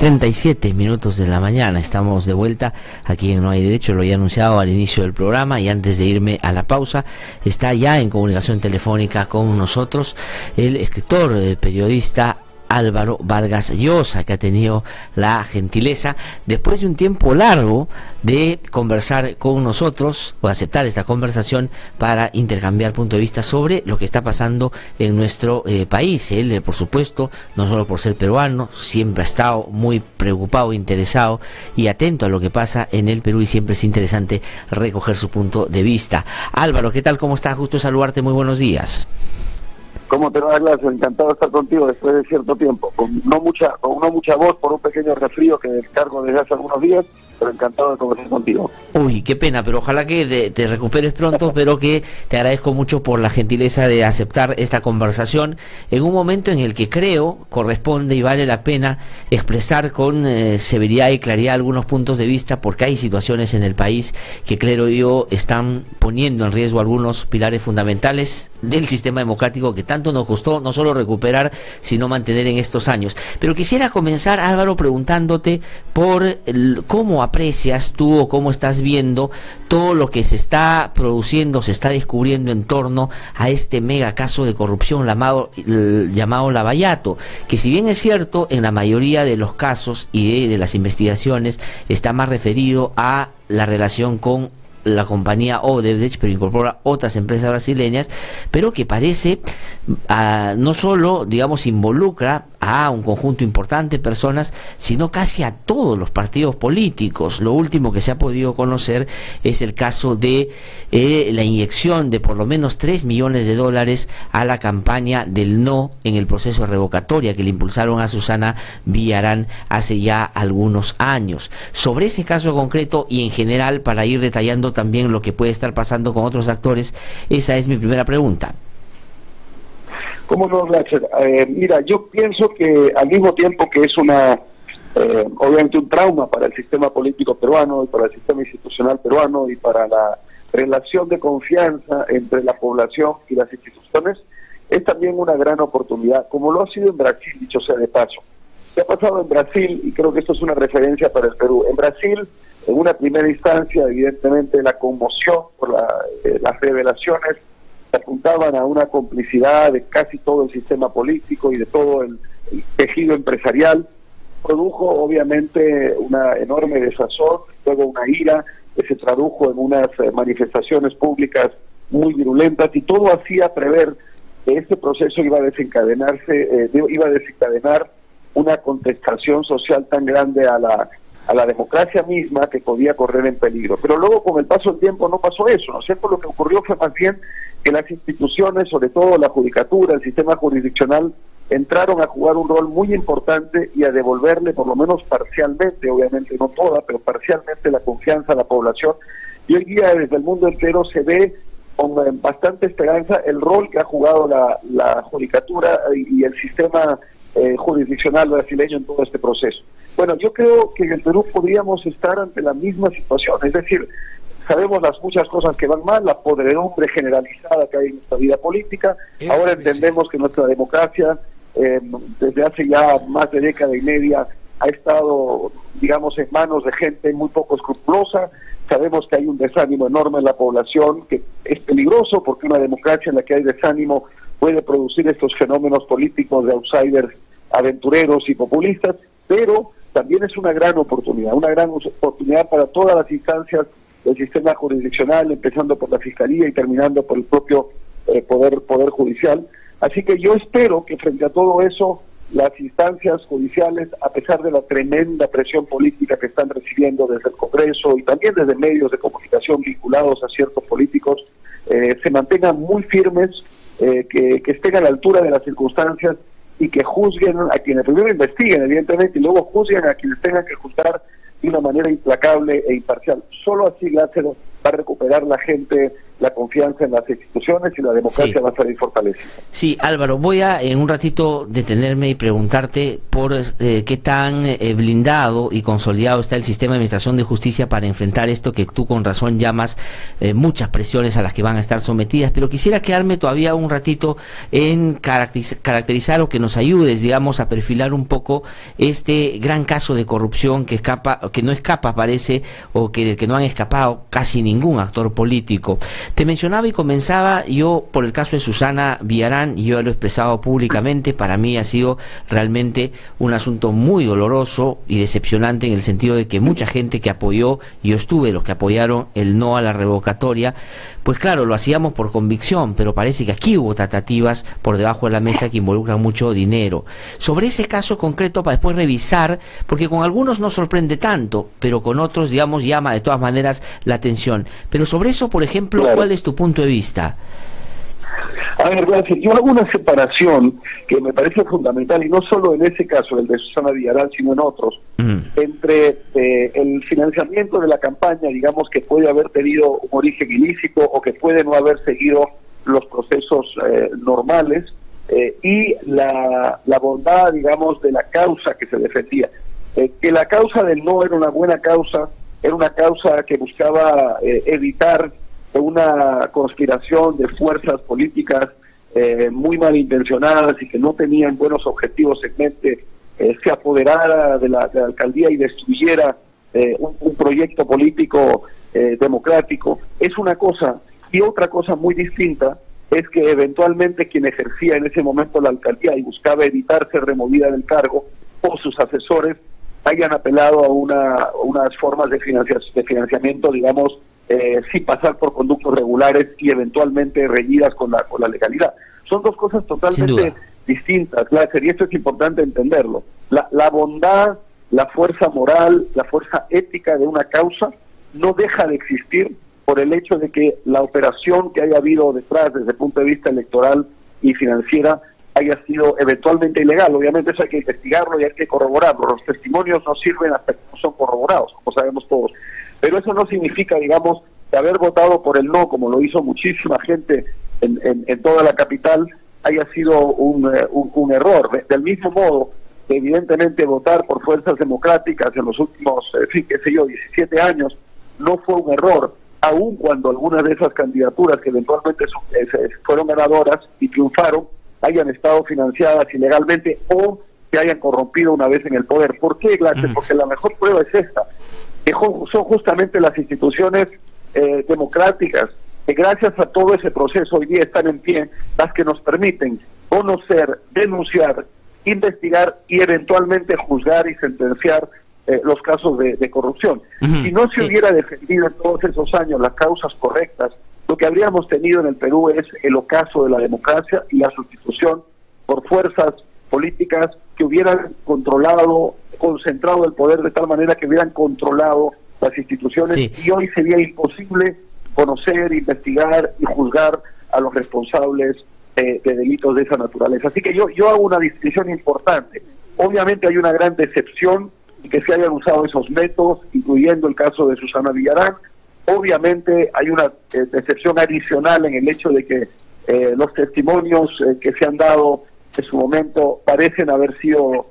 7:37 de la mañana. Estamos de vuelta aquí en No Hay Derecho. Lo había anunciado al inicio del programa y antes de irme a la pausa, está ya en comunicación telefónica con nosotros el escritor, periodista Álvaro Vargas Llosa, que ha tenido la gentileza, después de un tiempo largo, de conversar con nosotros, o aceptar esta conversación para intercambiar punto de vista sobre lo que está pasando en nuestro país. Él, por supuesto, no solo por ser peruano, siempre ha estado muy preocupado, interesado y atento a lo que pasa en el Perú, y siempre es interesante recoger su punto de vista. Álvaro, ¿qué tal? ¿Cómo estás? Gusto saludarte, muy buenos días. ¿Cómo te va, Glacio? Encantado de estar contigo después de cierto tiempo, con no mucha voz por un pequeño resfrío que descargo desde hace algunos días, pero encantado de conversar contigo. Uy, qué pena, pero ojalá que te recuperes pronto, pero que te agradezco mucho por la gentileza de aceptar esta conversación en un momento en el que creo corresponde y vale la pena expresar con severidad y claridad algunos puntos de vista, porque hay situaciones en el país que, creo yo, están poniendo en riesgo algunos pilares fundamentales del sistema democrático que tanto nos costó no solo recuperar, sino mantener en estos años. Pero quisiera comenzar, Álvaro, preguntándote por cómo aprecias tú o cómo estás viendo todo lo que se está produciendo, se está descubriendo en torno a este mega caso de corrupción llamado Lavallato, que, si bien es cierto, en la mayoría de los casos y de las investigaciones está más referido a la relación con la compañía Odebrecht, pero incorpora otras empresas brasileñas, pero que parece no solo, digamos, involucra a un conjunto importante de personas, sino casi a todos los partidos políticos. Lo último que se ha podido conocer es el caso de la inyección de por lo menos $3 millones a la campaña del no en el proceso de revocatoria que le impulsaron a Susana Villarán hace ya algunos años. Sobre ese caso concreto y en general, para ir detallando también lo que puede estar pasando con otros actores, esa es mi primera pregunta. ¿Cómo no, Glacier? Mira, yo pienso que al mismo tiempo que es obviamente un trauma para el sistema político peruano y para el sistema institucional peruano y para la relación de confianza entre la población y las instituciones, es también una gran oportunidad, como lo ha sido en Brasil, dicho sea de paso. ¿Qué ha pasado en Brasil? Y creo que esto es una referencia para el Perú. En Brasil, en una primera instancia, evidentemente la conmoción por las revelaciones apuntaban a una complicidad de casi todo el sistema político y de todo el tejido empresarial. Produjo obviamente una enorme desazón, luego una ira que se tradujo en unas manifestaciones públicas muy virulentas, y todo hacía prever que este proceso iba a desencadenar una contestación social tan grande a la democracia misma, que podía correr en peligro. Pero luego, con el paso del tiempo, no pasó eso, ¿no es cierto? Lo que ocurrió fue más bien que las instituciones, sobre todo la judicatura, el sistema jurisdiccional, entraron a jugar un rol muy importante y a devolverle, por lo menos parcialmente, obviamente no toda, pero parcialmente, la confianza a la población. Y hoy día desde el mundo entero se ve con bastante esperanza el rol que ha jugado la judicatura y el sistema jurisdiccional brasileño en todo este proceso. Bueno, yo creo que en el Perú podríamos estar ante la misma situación, es decir, sabemos las muchas cosas que van mal, la podredumbre generalizada que hay en nuestra vida política. Ahora entendemos que nuestra democracia, desde hace ya más de década y media, ha estado, digamos, en manos de gente muy poco escrupulosa. Sabemos que hay un desánimo enorme en la población, que es peligroso, porque una democracia en la que hay desánimo puede producir estos fenómenos políticos de outsiders, aventureros y populistas, pero también es una gran oportunidad para todas las instancias del sistema jurisdiccional, empezando por la Fiscalía y terminando por el propio poder judicial. Así que yo espero que frente a todo eso, las instancias judiciales, a pesar de la tremenda presión política que están recibiendo desde el Congreso y también desde medios de comunicación vinculados a ciertos políticos, se mantengan muy firmes, que estén a la altura de las circunstancias y que juzguen a quienes primero investiguen, evidentemente, y luego juzguen a quienes tengan que juzgar de una manera implacable e imparcial. Solo así Lácero va a recuperar la gente la confianza en las instituciones y la democracia va a salir fortalecida. Sí, Álvaro, voy a en un ratito detenerme y preguntarte por qué tan blindado y consolidado está el sistema de administración de justicia para enfrentar esto que tú con razón llamas muchas presiones a las que van a estar sometidas, pero quisiera quedarme todavía un ratito en caracterizar o que nos ayudes, digamos, a perfilar un poco este gran caso de corrupción que no escapa parece, o que no han escapado casi ningún actor político. Te mencionaba y comenzaba yo por el caso de Susana Villarán, y yo lo he expresado públicamente. Para mí ha sido realmente un asunto muy doloroso y decepcionante, en el sentido de que mucha gente que apoyó, y yo estuve los que apoyaron el no a la revocatoria, pues claro, lo hacíamos por convicción, pero parece que aquí hubo tratativas por debajo de la mesa que involucran mucho dinero. Sobre ese caso concreto, para después revisar, porque con algunos no sorprende tanto, pero con otros, digamos, llama de todas maneras la atención. Pero sobre eso, por ejemplo, claro, ¿cuál es tu punto de vista? A ver, gracias. Yo hago una separación que me parece fundamental, y no solo en ese caso, el de Susana Villarán, sino en otros, entre el financiamiento de la campaña, digamos, que puede haber tenido un origen ilícito o que puede no haber seguido los procesos normales, y la bondad, digamos, de la causa que se defendía. Que la causa del no era una buena causa, era una causa que buscaba evitar una conspiración de fuerzas políticas muy malintencionadas y que no tenían buenos objetivos en mente, se apoderara de la alcaldía y destruyera un proyecto político democrático. Es una cosa, y otra cosa muy distinta es que eventualmente quien ejercía en ese momento la alcaldía y buscaba evitar ser removida del cargo, o sus asesores, hayan apelado a unas formas de financiamiento, digamos, sin pasar por conductos regulares y eventualmente reñidas con la legalidad. Son dos cosas totalmente distintas, Glasser, y esto es importante entenderlo. La bondad, la fuerza moral, la fuerza ética de una causa no deja de existir por el hecho de que la operación que haya habido detrás desde el punto de vista electoral y financiera haya sido eventualmente ilegal. Obviamente eso hay que investigarlo y hay que corroborarlo. Los testimonios no sirven hasta que no son corroborados, como sabemos todos. Pero eso no significa, digamos, que haber votado por el no, como lo hizo muchísima gente en toda la capital, haya sido un error. Del mismo modo, evidentemente votar por fuerzas democráticas en los últimos, 17 años, no fue un error, aun cuando algunas de esas candidaturas que eventualmente fueron ganadoras y triunfaron, hayan estado financiadas ilegalmente o se hayan corrompido una vez en el poder. ¿Por qué, Glasser? Porque la mejor prueba es esta, que son justamente las instituciones democráticas, que gracias a todo ese proceso hoy día están en pie, las que nos permiten conocer, denunciar, investigar y eventualmente juzgar y sentenciar los casos de corrupción. Si no se hubiera defendido en todos esos años las causas correctas, lo que habríamos tenido en el Perú es el ocaso de la democracia y la sustitución por fuerzas políticas que hubieran concentrado el poder de tal manera que hubieran controlado las instituciones, y hoy sería imposible conocer, investigar y juzgar a los responsables de delitos de esa naturaleza. Así que yo hago una distinción importante. Obviamente hay una gran decepción en que se hayan usado esos métodos, incluyendo el caso de Susana Villarán. Obviamente hay una decepción adicional en el hecho de que los testimonios que se han dado en su momento parecen haber sido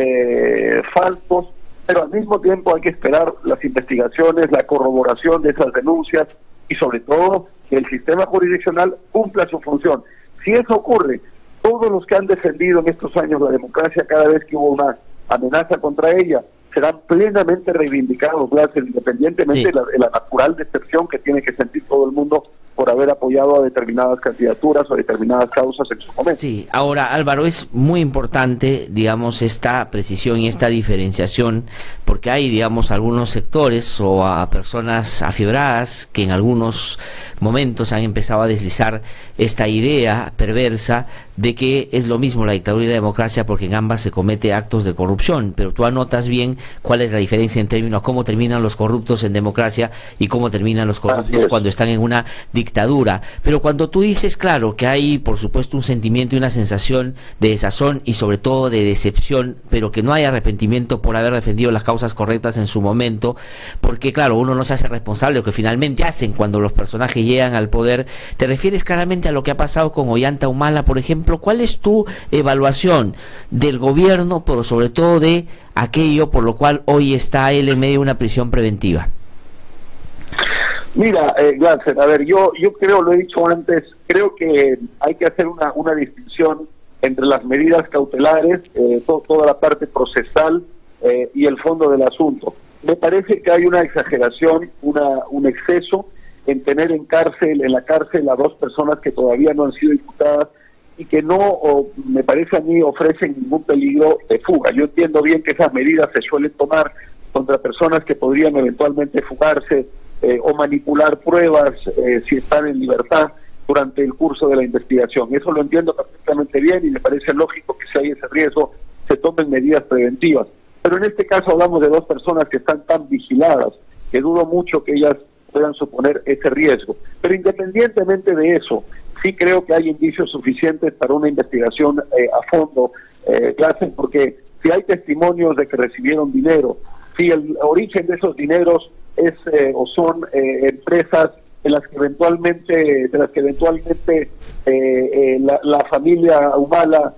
falsos, pero al mismo tiempo hay que esperar las investigaciones, la corroboración de esas denuncias y sobre todo que el sistema jurisdiccional cumpla su función. Si eso ocurre, todos los que han defendido en estos años la democracia cada vez que hubo una amenaza contra ella serán plenamente reivindicados, independientemente de la natural decepción que tiene que sentir todo el mundo por haber apoyado a determinadas candidaturas o determinadas causas en su momento. Sí, ahora Álvaro, es muy importante, digamos, esta precisión y esta diferenciación, porque hay, digamos, algunos sectores o a personas afiebradas que en algunos momentos han empezado a deslizar esta idea perversa de que es lo mismo la dictadura y la democracia porque en ambas se comete actos de corrupción, pero tú anotas bien cuál es la diferencia en términos a cómo terminan los corruptos en democracia y cómo terminan los corruptos cuando están en una dictadura dictadura. Pero cuando tú dices, claro, que hay por supuesto un sentimiento y una sensación de desazón y sobre todo de decepción, pero que no hay arrepentimiento por haber defendido las causas correctas en su momento, porque claro, uno no se hace responsable de lo que finalmente hacen cuando los personajes llegan al poder. ¿Te refieres claramente a lo que ha pasado con Ollanta Humala, por ejemplo? ¿Cuál es tu evaluación del gobierno, pero sobre todo de aquello por lo cual hoy está él en medio de una prisión preventiva? Mira, Glácer, a ver, yo creo, lo he dicho antes, creo que hay que hacer una distinción entre las medidas cautelares, toda la parte procesal y el fondo del asunto. Me parece que hay una exageración, un exceso en tener en la cárcel a 2 personas que todavía no han sido imputadas y que no, me parece a mí, ofrecen ningún peligro de fuga. Yo entiendo bien que esas medidas se suelen tomar contra personas que podrían eventualmente fugarse o manipular pruebas si están en libertad durante el curso de la investigación. Eso lo entiendo perfectamente bien y me parece lógico que si hay ese riesgo se tomen medidas preventivas. Pero en este caso hablamos de 2 personas que están tan vigiladas que dudo mucho que ellas puedan suponer ese riesgo. Pero independientemente de eso, sí creo que hay indicios suficientes para una investigación a fondo, porque si hay testimonios de que recibieron dinero, si el origen de esos dineros es o son empresas de las que eventualmente la familia Humala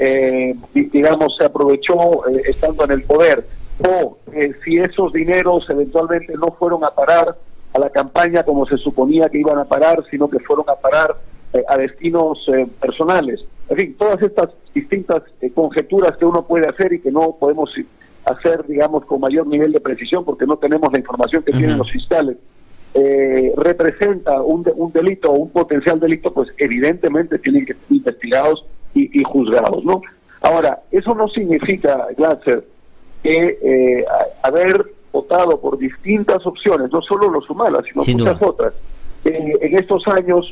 digamos se aprovechó estando en el poder, o si esos dineros eventualmente no fueron a parar a la campaña como se suponía que iban a parar, sino que fueron a parar a destinos personales. En fin, todas estas distintas conjeturas que uno puede hacer y que no podemos hacer, digamos, con mayor nivel de precisión porque no tenemos la información que tienen los fiscales, representa un delito o un potencial delito, pues evidentemente tienen que ser investigados y juzgados, ¿no? Ahora, eso no significa, Glácer, que haber votado por distintas opciones, no solo los Humala, sino muchas otras, en estos años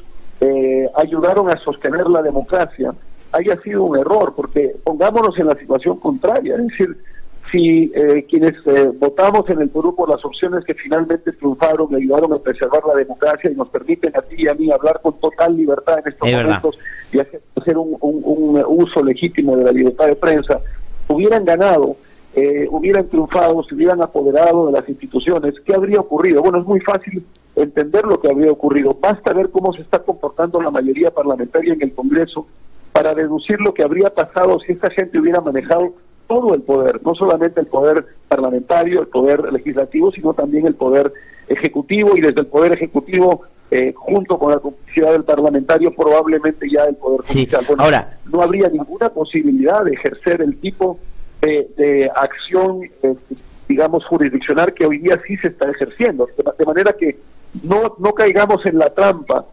ayudaron a sostener la democracia, haya sido un error, porque pongámonos en la situación contraria, es decir, si quienes votamos en el Perú por las opciones que finalmente triunfaron y ayudaron a preservar la democracia y nos permiten a ti y a mí hablar con total libertad en estos momentos y hacer un uso legítimo de la libertad de prensa, hubieran ganado, hubieran triunfado, se hubieran apoderado de las instituciones, ¿qué habría ocurrido? Bueno, es muy fácil entender lo que habría ocurrido. Basta ver cómo se está comportando la mayoría parlamentaria en el Congreso para deducir lo que habría pasado si esta gente hubiera manejado todo el poder, no solamente el poder parlamentario, el poder legislativo, sino también el poder ejecutivo, y desde el poder ejecutivo, junto con la complicidad del parlamentario, probablemente ya el poder judicial. Bueno, ahora, no habría ninguna posibilidad de ejercer el tipo de acción, digamos, jurisdiccional que hoy día sí se está ejerciendo, de manera que no caigamos en la trampa,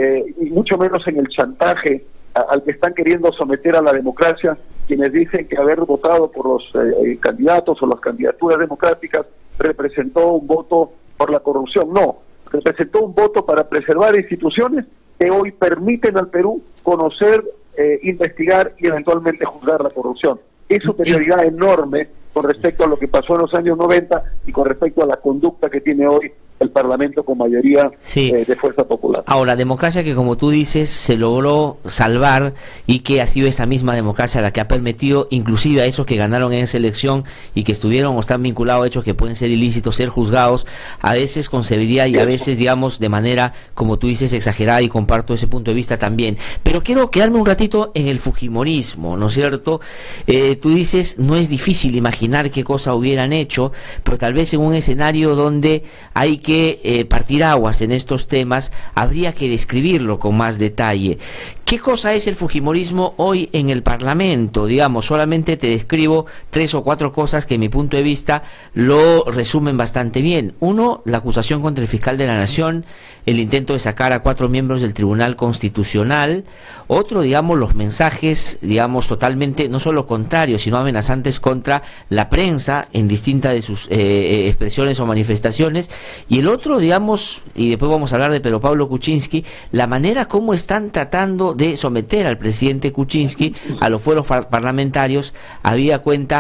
y mucho menos en el chantaje al que están queriendo someter a la democracia quienes dicen que haber votado por los candidatos o las candidaturas democráticas representó un voto por la corrupción. No, representó un voto para preservar instituciones que hoy permiten al Perú conocer, investigar y eventualmente juzgar la corrupción. Es superioridad enorme con respecto a lo que pasó en los años 90 y con respecto a la conducta que tiene hoy el Parlamento con mayoría de fuerza popular. Ahora, democracia que, como tú dices, se logró salvar y que ha sido esa misma democracia la que ha permitido inclusive a esos que ganaron en esa elección y que estuvieron o están vinculados a hechos que pueden ser ilícitos, ser juzgados, a veces con severidad y a veces, digamos, de manera, como tú dices, exagerada, y comparto ese punto de vista también. Pero quiero quedarme un ratito en el fujimorismo, ¿no es cierto? Tú dices, no es difícil imaginar qué cosa hubieran hecho, pero tal vez en un escenario donde hay que partir aguas en estos temas, habría que describirlo con más detalle. ¿Qué cosa es el fujimorismo hoy en el Parlamento? Digamos, solamente te describo 3 o 4 cosas que en mi punto de vista lo resumen bastante bien. Uno, la acusación contra el fiscal de la Nación, el intento de sacar a 4 miembros del Tribunal Constitucional. Otro, digamos, los mensajes, digamos, totalmente, no solo contrarios, sino amenazantes contra la prensa en distintas de sus expresiones o manifestaciones. Y el otro, digamos, y después vamos a hablar de Pedro Pablo Kuczynski, la manera como están tratando de someter al presidente Kuczynski a los fueros parlamentarios, habida cuenta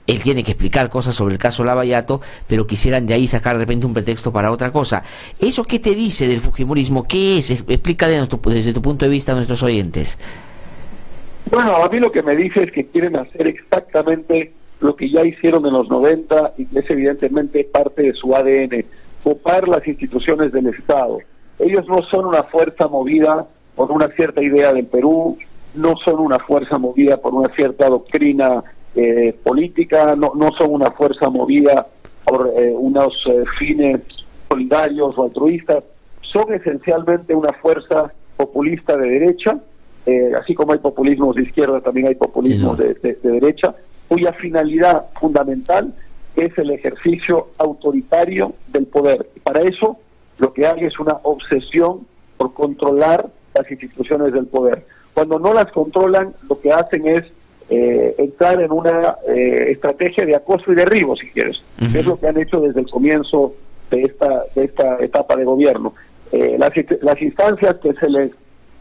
él tiene que explicar cosas sobre el caso Lavallato, pero quisieran de ahí sacar de repente un pretexto para otra cosa. ¿Eso qué te dice del fujimorismo? ¿Qué es? Explícale desde tu punto de vista a nuestros oyentes. Bueno, a mí lo que me dice es que quieren hacer exactamente lo que ya hicieron en los 90 y que es evidentemente parte de su ADN, copar las instituciones del Estado. Ellos no son una fuerza movida por una cierta idea del Perú, no son una fuerza movida por una cierta doctrina política, no son una fuerza movida por unos fines solidarios o altruistas, son esencialmente una fuerza populista de derecha, así como hay populismos de izquierda, también hay populismos de derecha, cuya finalidad fundamental es el ejercicio autoritario del poder. Para eso lo que hay es una obsesión por controlar las instituciones del poder. Cuando no las controlan, lo que hacen es entrar en una estrategia de acoso y derribo, si quieres, que es lo que han hecho desde el comienzo de esta etapa de gobierno. Las instancias que se les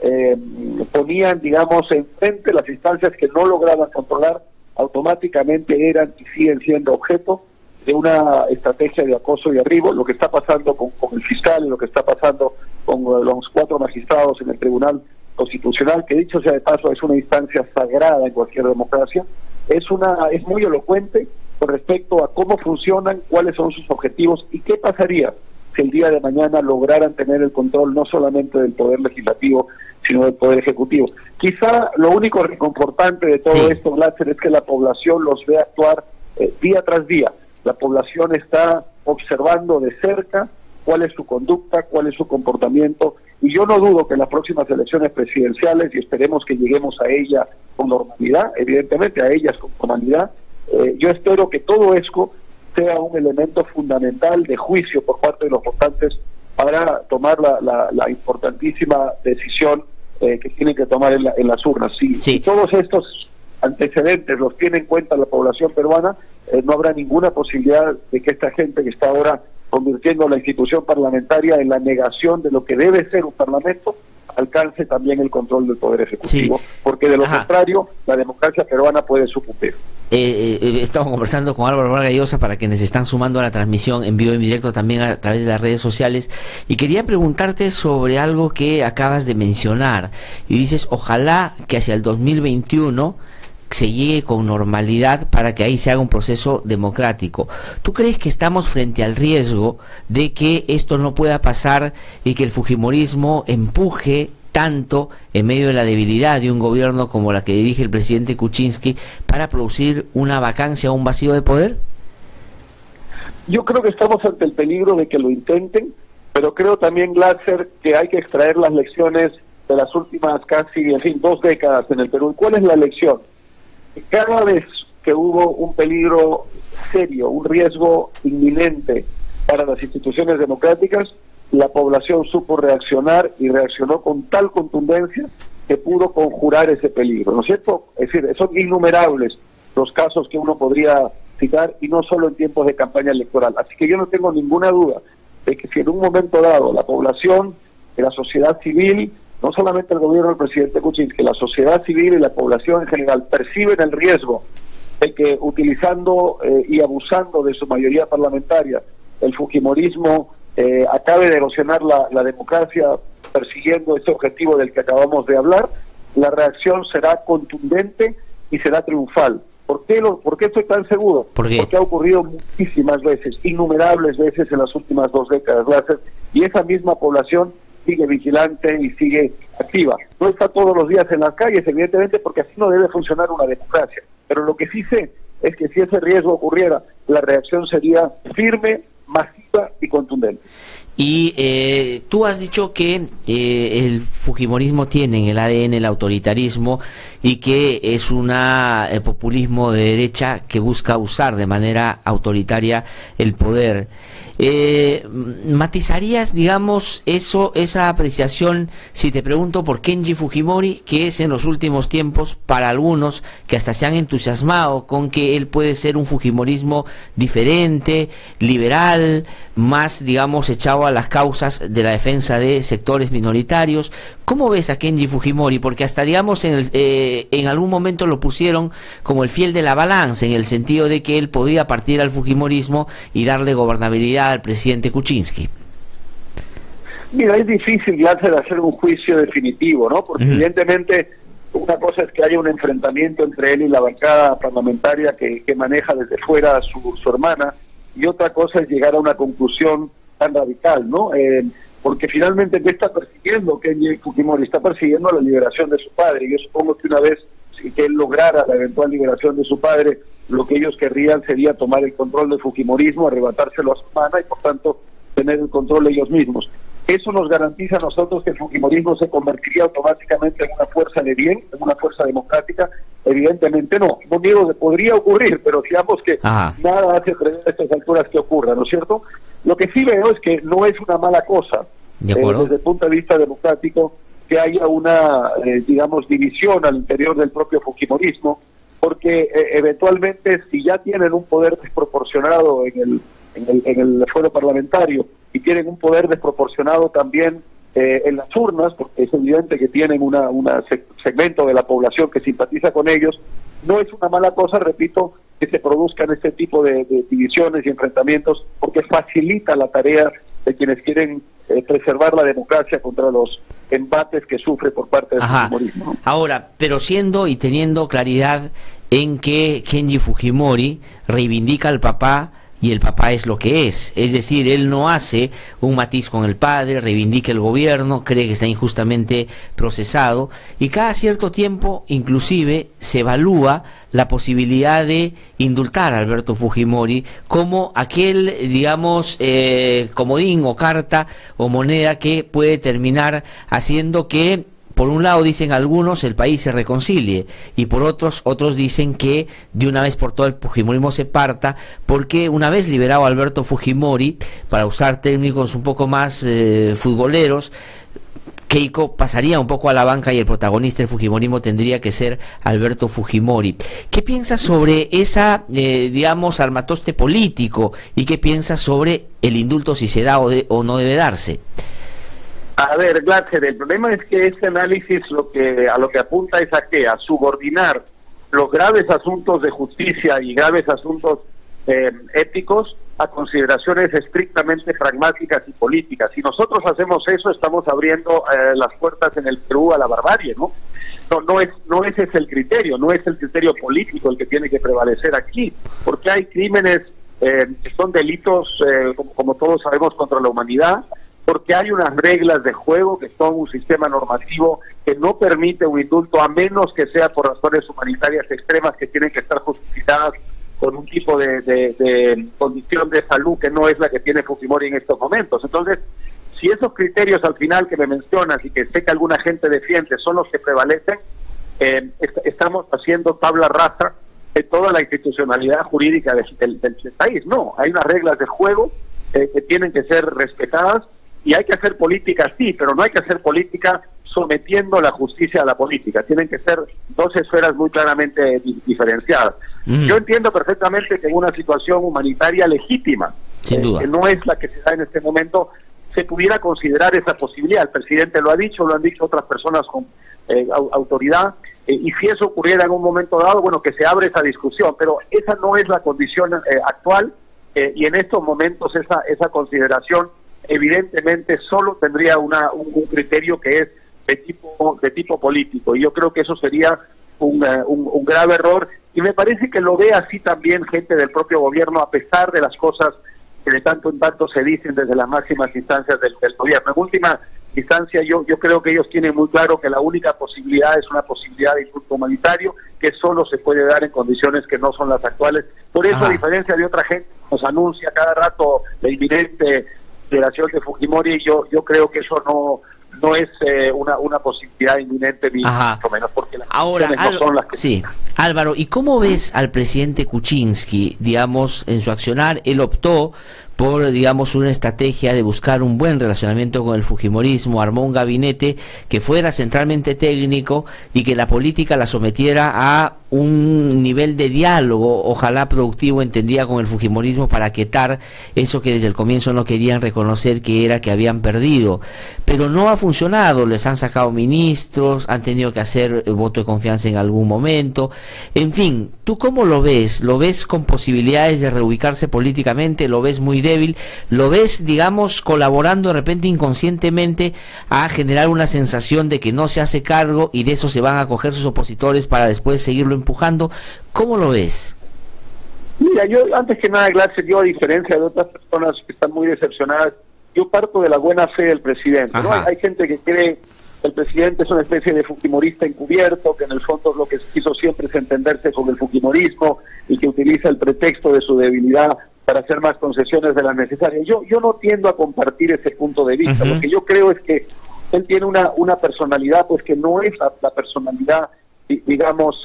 ponían, digamos, enfrente, las instancias que no lograban controlar, automáticamente eran y siguen siendo objeto de una estrategia de acoso y derribo. Lo que está pasando con el fiscal, lo que está pasando con los 4 magistrados en el Tribunal Constitucional, que dicho sea de paso es una instancia sagrada en cualquier democracia, es muy elocuente con respecto a cómo funcionan, cuáles son sus objetivos y qué pasaría si el día de mañana lograran tener el control no solamente del poder legislativo, sino del poder ejecutivo. Quizá lo único reconfortante de todo esto, Glatzer, es que la población los ve actuar día tras día. La población está observando de cerca cuál es su conducta, cuál es su comportamiento, y yo no dudo que en las próximas elecciones presidenciales, y esperemos que lleguemos a ella con normalidad, evidentemente a ellas con normalidad, yo espero que todo esto sea un elemento fundamental de juicio por parte de los votantes para tomar la importantísima decisión que tienen que tomar en las urnas. Si todos estos antecedentes los tiene en cuenta la población peruana, no habrá ninguna posibilidad de que esta gente que está ahora convirtiendo la institución parlamentaria en la negación de lo que debe ser un parlamento, alcance también el control del poder ejecutivo, porque de lo contrario la democracia peruana puede sucumbir. Estamos conversando con Álvaro Vargas Llosa, para quienes están sumando a la transmisión en vivo y en directo también a través de las redes sociales, y quería preguntarte sobre algo que acabas de mencionar, y dices ojalá que hacia el 2021 se llegue con normalidad para que ahí se haga un proceso democrático. ¿Tú crees que estamos frente al riesgo de que esto no pueda pasar y que el fujimorismo empuje tanto en medio de la debilidad de un gobierno como la que dirige el presidente Kuczynski para producir una vacancia o un vacío de poder? Yo creo que estamos ante el peligro de que lo intenten, pero creo también, Glatzer, que hay que extraer las lecciones de las últimas casi, 2 décadas en el Perú. ¿Cuál es la lección? Cada vez que hubo un peligro serio, un riesgo inminente para las instituciones democráticas, la población supo reaccionar y reaccionó con tal contundencia que pudo conjurar ese peligro, ¿no es cierto? Es decir, son innumerables los casos que uno podría citar, y no solo en tiempos de campaña electoral. Así que yo no tengo ninguna duda de que si en un momento dado la población, la sociedad civil, no solamente el gobierno del presidente Kuczynski, la sociedad civil y la población en general perciben el riesgo de que utilizando y abusando de su mayoría parlamentaria el fujimorismo acabe de erosionar la democracia persiguiendo ese objetivo del que acabamos de hablar, la reacción será contundente y será triunfal. ¿Por qué estoy tan seguro? Porque ha ocurrido muchísimas veces, innumerables veces en las últimas 2 décadas, y esa misma población sigue vigilante y sigue activa. No está todos los días en las calles, evidentemente, porque así no debe funcionar una democracia. Pero lo que sí sé es que si ese riesgo ocurriera, la reacción sería firme, masiva y contundente. Y tú has dicho que el fujimorismo tiene en el ADN el autoritarismo y que es un populismo de derecha que busca usar de manera autoritaria el poder. ¿Matizarías, digamos, esa apreciación si te pregunto por Kenji Fujimori, que es en los últimos tiempos, para algunos que hasta se han entusiasmado con que él puede ser un fujimorismo diferente, liberal, más, digamos, echado a las causas de la defensa de sectores minoritarios? ¿Cómo ves a Kenji Fujimori? Porque hasta, digamos, en algún momento lo pusieron como el fiel de la balanza, en el sentido de que él podía partir al fujimorismo y darle gobernabilidad al presidente Kuczynski. Mira, es difícil, Glatzer, hacer un juicio definitivo, ¿no? Porque evidentemente una cosa es que haya un enfrentamiento entre él y la bancada parlamentaria que maneja desde fuera su hermana, y otra cosa es llegar a una conclusión tan radical, ¿no? Porque finalmente, ¿qué está persiguiendo Kenji Fujimori? Está persiguiendo la liberación de su padre, y yo supongo que una vez que él lograra la eventual liberación de su padre, lo que ellos querrían sería tomar el control del fujimorismo, arrebatárselo a su hermana y por tanto tener el control ellos mismos. ¿Eso nos garantiza a nosotros que el fujimorismo se convertiría automáticamente en una fuerza de bien, en una fuerza democrática? Evidentemente no. No digo que podría ocurrir, pero digamos que nada hace prever a estas alturas que ocurra, ¿no es cierto? Lo que sí veo es que no es una mala cosa, desde el punto de vista democrático, que haya una, digamos, división al interior del propio fujimorismo, porque eventualmente si ya tienen un poder desproporcionado en el fuero parlamentario y tienen un poder desproporcionado también en las urnas, porque es evidente que tienen un segmento de la población que simpatiza con ellos, no es una mala cosa, repito, que se produzcan este tipo de divisiones y enfrentamientos, porque facilita la tarea de quienes quieren preservar la democracia contra los embates que sufre por parte del fujimorismo, ¿no? Ahora, pero siendo y teniendo claridad en que Kenji Fujimori reivindica al papá, y el papá es lo que es decir, él no hace un matiz con el padre, reivindica el gobierno, cree que está injustamente procesado, y cada cierto tiempo inclusive se evalúa la posibilidad de indultar a Alberto Fujimori como aquel, digamos, comodín o carta o moneda que puede terminar haciendo que, por un lado, dicen algunos, el país se reconcilie, y por otros dicen que de una vez por todas el fujimorismo se parta, porque una vez liberado a Alberto Fujimori, para usar términos un poco más futboleros, Keiko pasaría un poco a la banca y el protagonista del fujimorismo tendría que ser Alberto Fujimori. ¿Qué piensas sobre esa, digamos, armatoste político, y qué piensas sobre el indulto, si se da o no debe darse? A ver, Glatzer, el problema es que este análisis a lo que apunta es a subordinar los graves asuntos de justicia y graves asuntos éticos a consideraciones estrictamente pragmáticas y políticas. Si nosotros hacemos eso, estamos abriendo las puertas en el Perú a la barbarie, ¿no? No ese es el criterio, no es el criterio político el que tiene que prevalecer aquí, porque hay crímenes que son delitos, como todos sabemos, contra la humanidad, porque hay unas reglas de juego que son un sistema normativo que no permite un indulto a menos que sea por razones humanitarias extremas que tienen que estar justificadas con un tipo de condición de salud que no es la que tiene Fujimori en estos momentos. Entonces, si esos criterios al final que me mencionas y que sé que alguna gente defiende son los que prevalecen, estamos haciendo tabla rasa de toda la institucionalidad jurídica del país. No, hay unas reglas de juego que tienen que ser respetadas. Y hay que hacer política, sí, pero no hay que hacer política sometiendo la justicia a la política. Tienen que ser dos esferas muy claramente diferenciadas. Yo entiendo perfectamente que en una situación humanitaria legítima, sin duda, que no es la que se da en este momento, se pudiera considerar esa posibilidad. El presidente lo ha dicho, lo han dicho otras personas con autoridad, y si eso ocurriera en un momento dado, bueno, que se abre esa discusión, pero esa no es la condición actual, y en estos momentos esa consideración evidentemente solo tendría un criterio que es de tipo político, y yo creo que eso sería un grave error, y me parece que lo ve así también gente del propio gobierno, a pesar de las cosas que de tanto en tanto se dicen desde las máximas instancias del gobierno. En última instancia, yo creo que ellos tienen muy claro que la única posibilidad es una posibilidad de indulto humanitario, que solo se puede dar en condiciones que no son las actuales. Por eso, a diferencia de otra gente que nos anuncia cada rato la inminente liberación de Fujimori, yo creo que eso no es una posibilidad inminente, ni mucho menos, porque las ahora no son las que... Sí, Álvaro, ¿y cómo ves al presidente Kuczynski, digamos, en su accionar? Él optó por, digamos, una estrategia de buscar un buen relacionamiento con el fujimorismo, armó un gabinete que fuera centralmente técnico y que la política la sometiera a un nivel de diálogo, ojalá productivo, entendía, con el fujimorismo, para quitar eso que desde el comienzo no querían reconocer, que era que habían perdido. Pero no ha funcionado, les han sacado ministros, han tenido que hacer voto de confianza en algún momento. En fin, ¿tú cómo lo ves? ¿Lo ves con posibilidades de reubicarse políticamente? ¿Lo ves muy débil? ¿Lo ves, digamos, colaborando de repente inconscientemente a generar una sensación de que no se hace cargo y de eso se van a coger sus opositores para después seguirlo empujando? ¿Cómo lo ves? Mira, yo antes que nada, Glatzer, yo, a diferencia de otras personas que están muy decepcionadas, yo parto de la buena fe del presidente, ¿no? Hay gente que cree que el presidente es una especie de fujimorista encubierto, que en el fondo lo que quiso siempre es entenderse con el fujimorismo y que utiliza el pretexto de su debilidad para hacer más concesiones de las necesarias. Yo no tiendo a compartir ese punto de vista. Lo que yo creo es que él tiene una personalidad, pues, que no es la personalidad, digamos,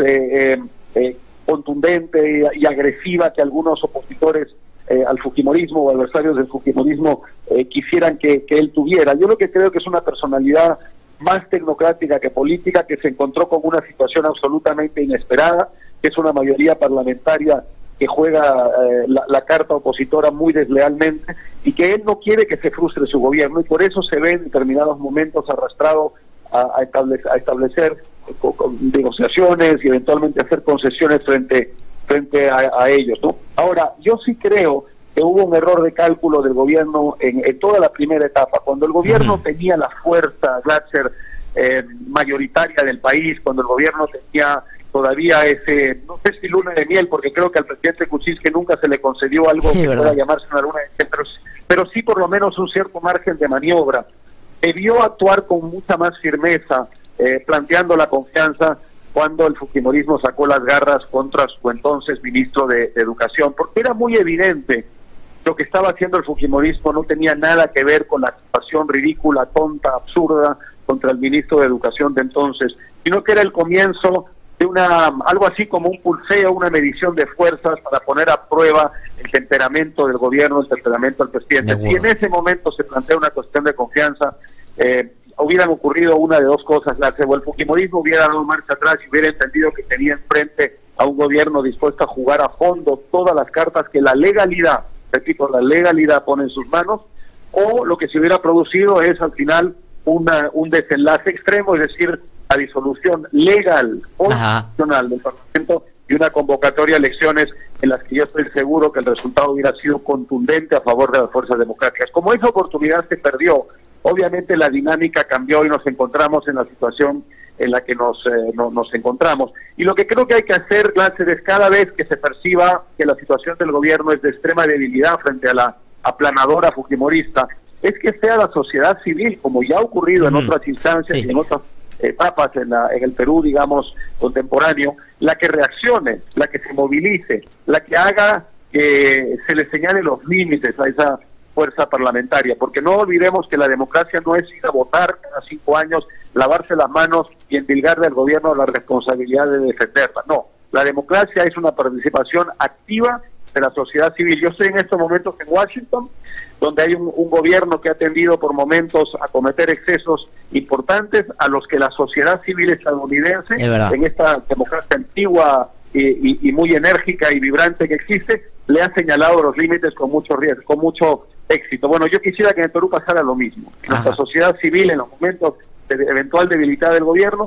contundente y agresiva que algunos opositores al fujimorismo o adversarios del fujimorismo quisieran que él tuviera. Yo lo que creo que es una personalidad más tecnocrática que política, que se encontró con una situación absolutamente inesperada, que es una mayoría parlamentaria que juega la carta opositora muy deslealmente, y que él no quiere que se frustre su gobierno, y por eso se ve en determinados momentos arrastrado a establecer negociaciones y eventualmente hacer concesiones frente a ellos, ¿no? Ahora, yo sí creo que hubo un error de cálculo del gobierno en toda la primera etapa, cuando el gobierno tenía la fuerza, Glatzer, mayoritaria del país, cuando el gobierno tenía todavía ese, no sé si luna de miel, porque creo que al presidente Kuczynski nunca se le concedió algo que pueda llamarse una luna de miel, pero sí por lo menos un cierto margen de maniobra. Debió actuar con mucha más firmeza, planteando la confianza, cuando el fujimorismo sacó las garras contra su entonces ministro de Educación, porque era muy evidente lo que estaba haciendo el fujimorismo no tenía nada que ver con la actuación ridícula, tonta, absurda contra el ministro de Educación de entonces, sino que era el comienzo de algo así como un pulseo, una medición de fuerzas para poner a prueba el temperamento del gobierno, el temperamento del presidente. Si en ese momento se plantea una cuestión de confianza, hubieran ocurrido una de dos cosas: o el fujimorismo hubiera dado marcha atrás y hubiera entendido que tenía enfrente a un gobierno dispuesto a jugar a fondo todas las cartas que la legalidad, repito, la legalidad pone en sus manos, o lo que se hubiera producido es al final un desenlace extremo, es decir, la disolución legal, constitucional del Parlamento y una convocatoria a elecciones en las que yo estoy seguro que el resultado hubiera sido contundente a favor de las fuerzas democráticas. Como esa oportunidad se perdió, obviamente la dinámica cambió y nos encontramos en la situación en la que nos encontramos. Y lo que creo que hay que hacer, Glatzer, es cada vez que se perciba que la situación del gobierno es de extrema debilidad frente a la aplanadora fujimorista, es que sea la sociedad civil, como ya ha ocurrido en otras instancias y en otras etapas en el Perú, digamos, contemporáneo, la que reaccione, la que se movilice, la que haga que se le señale los límites a esa fuerza parlamentaria, porque no olvidemos que la democracia no es ir a votar cada 5 años, lavarse las manos y endilgarle al gobierno la responsabilidad de defenderla. No, la democracia es una participación activa de la sociedad civil. Yo estoy en estos momentos en Washington, donde hay un gobierno que ha tendido por momentos a cometer excesos importantes a los que la sociedad civil estadounidense, en esta democracia antigua y muy enérgica y vibrante que existe, le ha señalado los límites con mucho riesgo, con mucho éxito. Bueno, yo quisiera que en Perú pasara lo mismo. Nuestra sociedad civil, en los momentos de eventual debilidad del gobierno,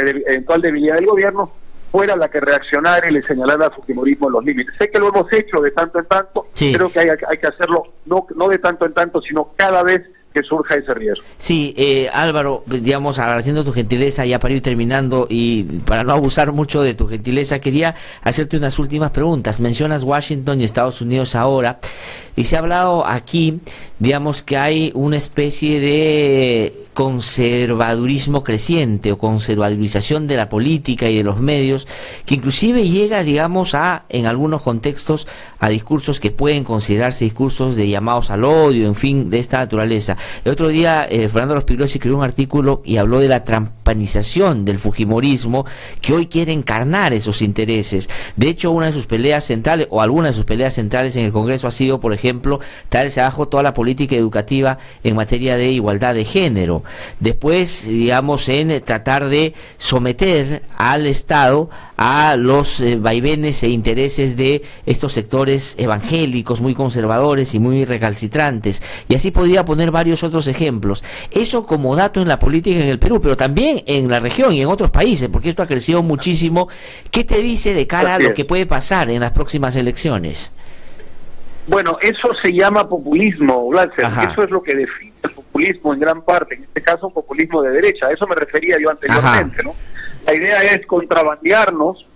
fuera la que reaccionara y le señalara al fujimorismo los límites. Sé que lo hemos hecho de tanto en tanto, creo que hay que hacerlo no de tanto en tanto, sino cada vez que surja ese riesgo. Sí, Álvaro, digamos, agradeciendo tu gentileza, ya para ir terminando y para no abusar mucho de tu gentileza, quería hacerte unas últimas preguntas. Mencionas Washington y Estados Unidos ahora, y se ha hablado aquí, digamos, que hay una especie de conservadurismo creciente o conservadurización de la política y de los medios, que inclusive llega, digamos, en algunos contextos, a discursos que pueden considerarse discursos de llamados al odio, en fin, de esta naturaleza. El otro día Fernando Rospigliosi escribió un artículo y habló de la trampanización del fujimorismo, que hoy quiere encarnar esos intereses. De hecho, una de sus peleas centrales, o alguna de sus peleas centrales en el Congreso ha sido, por ejemplo, traerse abajo toda la política educativa en materia de igualdad de género. Después, digamos, en tratar de someter al Estado a los vaivenes e intereses de estos sectores evangélicos muy conservadores y muy recalcitrantes, y así podría poner varios otros ejemplos. Eso como dato en la política en el Perú, pero también en la región y en otros países, porque esto ha crecido muchísimo. ¿Qué te dice de cara a lo que puede pasar en las próximas elecciones? Bueno, eso se llama populismo, Glatzer. Eso es lo que define el populismo en gran parte, en este caso populismo de derecha. A eso me refería yo anteriormente, ¿no? La idea es contrabandearnos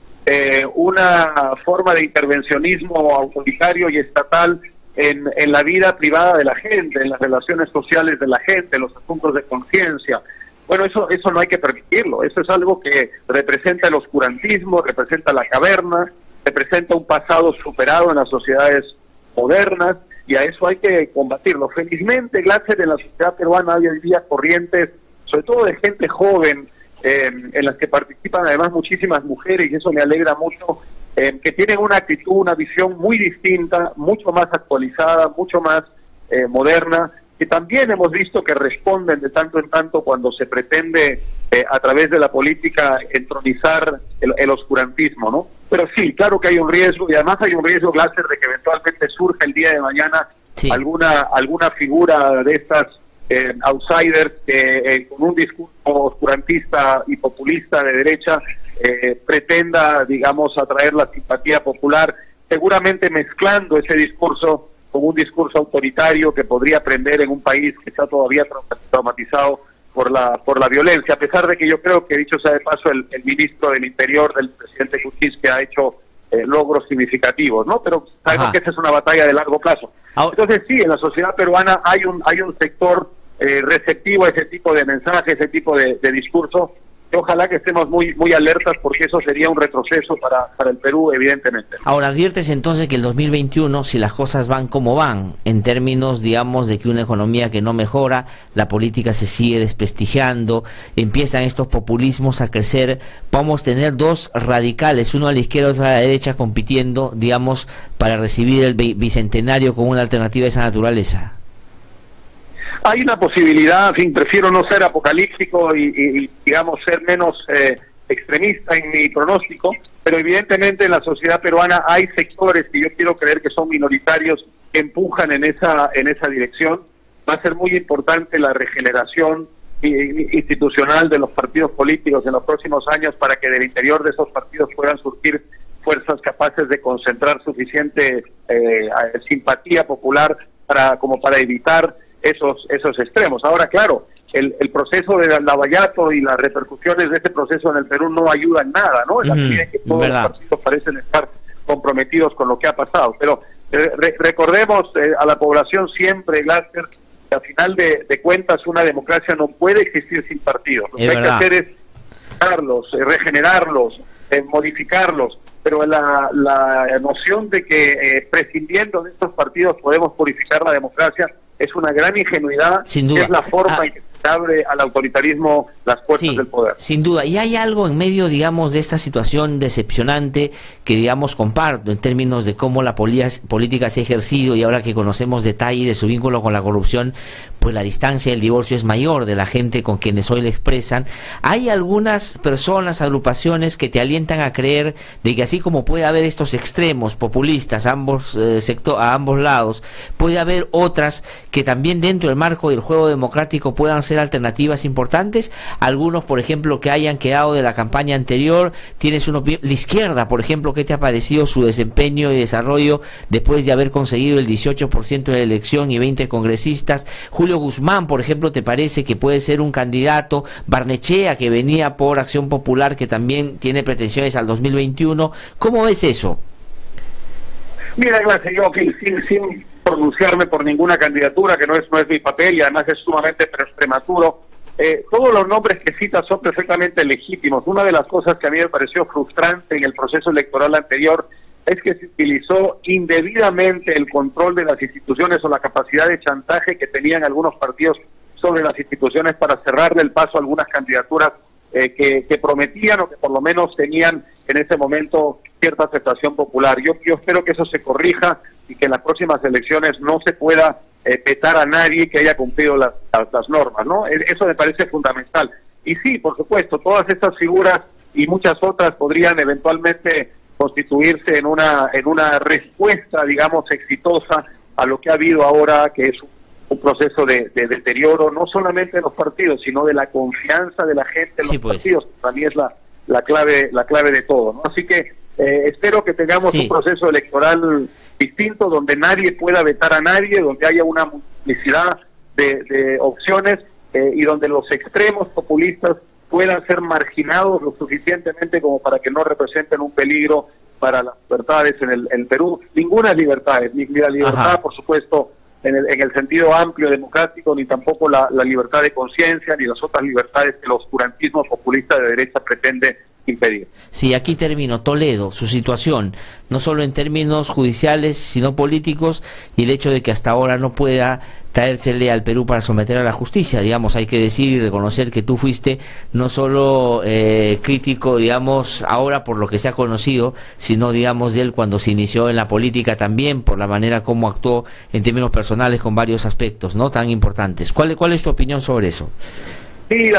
una forma de intervencionismo autoritario y estatal en la vida privada de la gente, en las relaciones sociales de la gente, en los asuntos de conciencia. Bueno, eso no hay que permitirlo. Eso es algo que representa el oscurantismo, representa la caverna, representa un pasado superado en las sociedades modernas, y a eso hay que combatirlo. Felizmente, Glatzer, en la sociedad peruana hay hoy día corrientes, sobre todo de gente joven, en las que participan además muchísimas mujeres, y eso me alegra mucho, que tienen una actitud, una visión muy distinta, mucho más actualizada, mucho más moderna, que también hemos visto que responden de tanto en tanto cuando se pretende a través de la política entronizar el oscurantismo, ¿no? Pero sí, claro que hay un riesgo, y además hay un riesgo, Glatzer, de que eventualmente surja el día de mañana alguna figura de estas outsiders que con un discurso oscurantista y populista de derecha pretenda, digamos, atraer la simpatía popular, seguramente mezclando ese discurso con un discurso autoritario que podría prender en un país que está todavía traumatizado por la violencia, a pesar de que yo creo que, dicho sea de paso, el ministro del Interior del presidente Kuczynski ha hecho logros significativos, ¿no? Pero sabemos que esa es una batalla de largo plazo. Entonces sí, en la sociedad peruana hay un sector receptivo a ese tipo de mensaje, ese tipo de discurso, que ojalá que estemos muy alertas, porque eso sería un retroceso para el Perú, evidentemente. Ahora, adviertes entonces que el 2021, si las cosas van como van, en términos, digamos, de que una economía que no mejora, la política se sigue desprestigiando, empiezan estos populismos a crecer, vamos a tener dos radicales, uno a la izquierda y otro a la derecha, compitiendo, digamos, para recibir el bicentenario con una alternativa de esa naturaleza. Hay una posibilidad, en fin, prefiero no ser apocalíptico y digamos, ser menos extremista en mi pronóstico, pero evidentemente en la sociedad peruana hay sectores que yo quiero creer que son minoritarios que empujan en esa dirección. Va a ser muy importante la regeneración institucional de los partidos políticos en los próximos años, para que del interior de esos partidos puedan surgir fuerzas capaces de concentrar suficiente simpatía popular como para evitar esos extremos. Ahora, claro, el proceso de Lavallato y las repercusiones de este proceso en el Perú no ayudan en nada, ¿no? En la medida en que todos los partidos parecen estar comprometidos con lo que ha pasado. Pero recordemos a la población siempre, Glatzer, que al final de cuentas una democracia no puede existir sin partidos. Lo que hay que hacer es regenerarlos, modificarlos, pero la noción de que prescindiendo de estos partidos podemos purificar la democracia es una gran ingenuidad. Sin duda. Es la forma en que se abre al autoritarismo las puertas del poder. Sin duda. Y hay algo en medio, digamos, de esta situación decepcionante que, digamos, comparto en términos de cómo la política se ha ejercido, y ahora que conocemos detalles de su vínculo con la corrupción, pues la distancia del divorcio es mayor de la gente con quienes hoy le expresan. Hay algunas personas, agrupaciones que te alientan a creer de que así como puede haber estos extremos populistas a ambos lados, puede haber otras que también dentro del marco del juego democrático puedan ser alternativas importantes. Algunos, por ejemplo, que hayan quedado de la campaña anterior, tienes la izquierda, por ejemplo, ¿qué te ha parecido su desempeño y desarrollo después de haber conseguido el 18% de la elección y 20 congresistas? Julio Guzmán, por ejemplo, ¿te parece que puede ser un candidato? Barnechea, que venía por Acción Popular, que también tiene pretensiones al 2021. ¿Cómo ves eso? Mira, Glatzer, yo sin pronunciarme por ninguna candidatura, que no es mi papel, y además es sumamente prematuro, todos los nombres que citas son perfectamente legítimos. Una de las cosas que a mí me pareció frustrante en el proceso electoral anterior es que se utilizó indebidamente el control de las instituciones o la capacidad de chantaje que tenían algunos partidos sobre las instituciones para cerrarle el paso a algunas candidaturas que prometían o que por lo menos tenían en ese momento cierta aceptación popular. Yo espero que eso se corrija y que en las próximas elecciones no se pueda vetar a nadie que haya cumplido las normas, ¿no? Eso me parece fundamental. Y sí, por supuesto, todas estas figuras y muchas otras podrían eventualmente constituirse en una respuesta, digamos, exitosa a lo que ha habido ahora, que es un proceso de deterioro, no solamente de los partidos, sino de la confianza de la gente en los partidos. Para mí es la clave de todo, ¿no? Así que espero que tengamos un proceso electoral distinto, donde nadie pueda vetar a nadie, donde haya una multiplicidad de opciones y donde los extremos populistas puedan ser marginados lo suficientemente como para que no representen un peligro para las libertades en el Perú. Ninguna libertad, ni la libertad, por supuesto, en el sentido amplio democrático, ni tampoco la libertad de conciencia, ni las otras libertades que el oscurantismo populista de derecha pretende impedir. Sí, aquí termino. Toledo, su situación, no solo en términos judiciales, sino políticos, y el hecho de que hasta ahora no pueda traérsele al Perú para someter a la justicia. Digamos, hay que decir y reconocer que tú fuiste no solo crítico, digamos, ahora por lo que se ha conocido, sino, digamos, de él cuando se inició en la política también, por la manera como actuó en términos personales con varios aspectos, ¿no?, tan importantes. ¿Cuál es tu opinión sobre eso? Sí,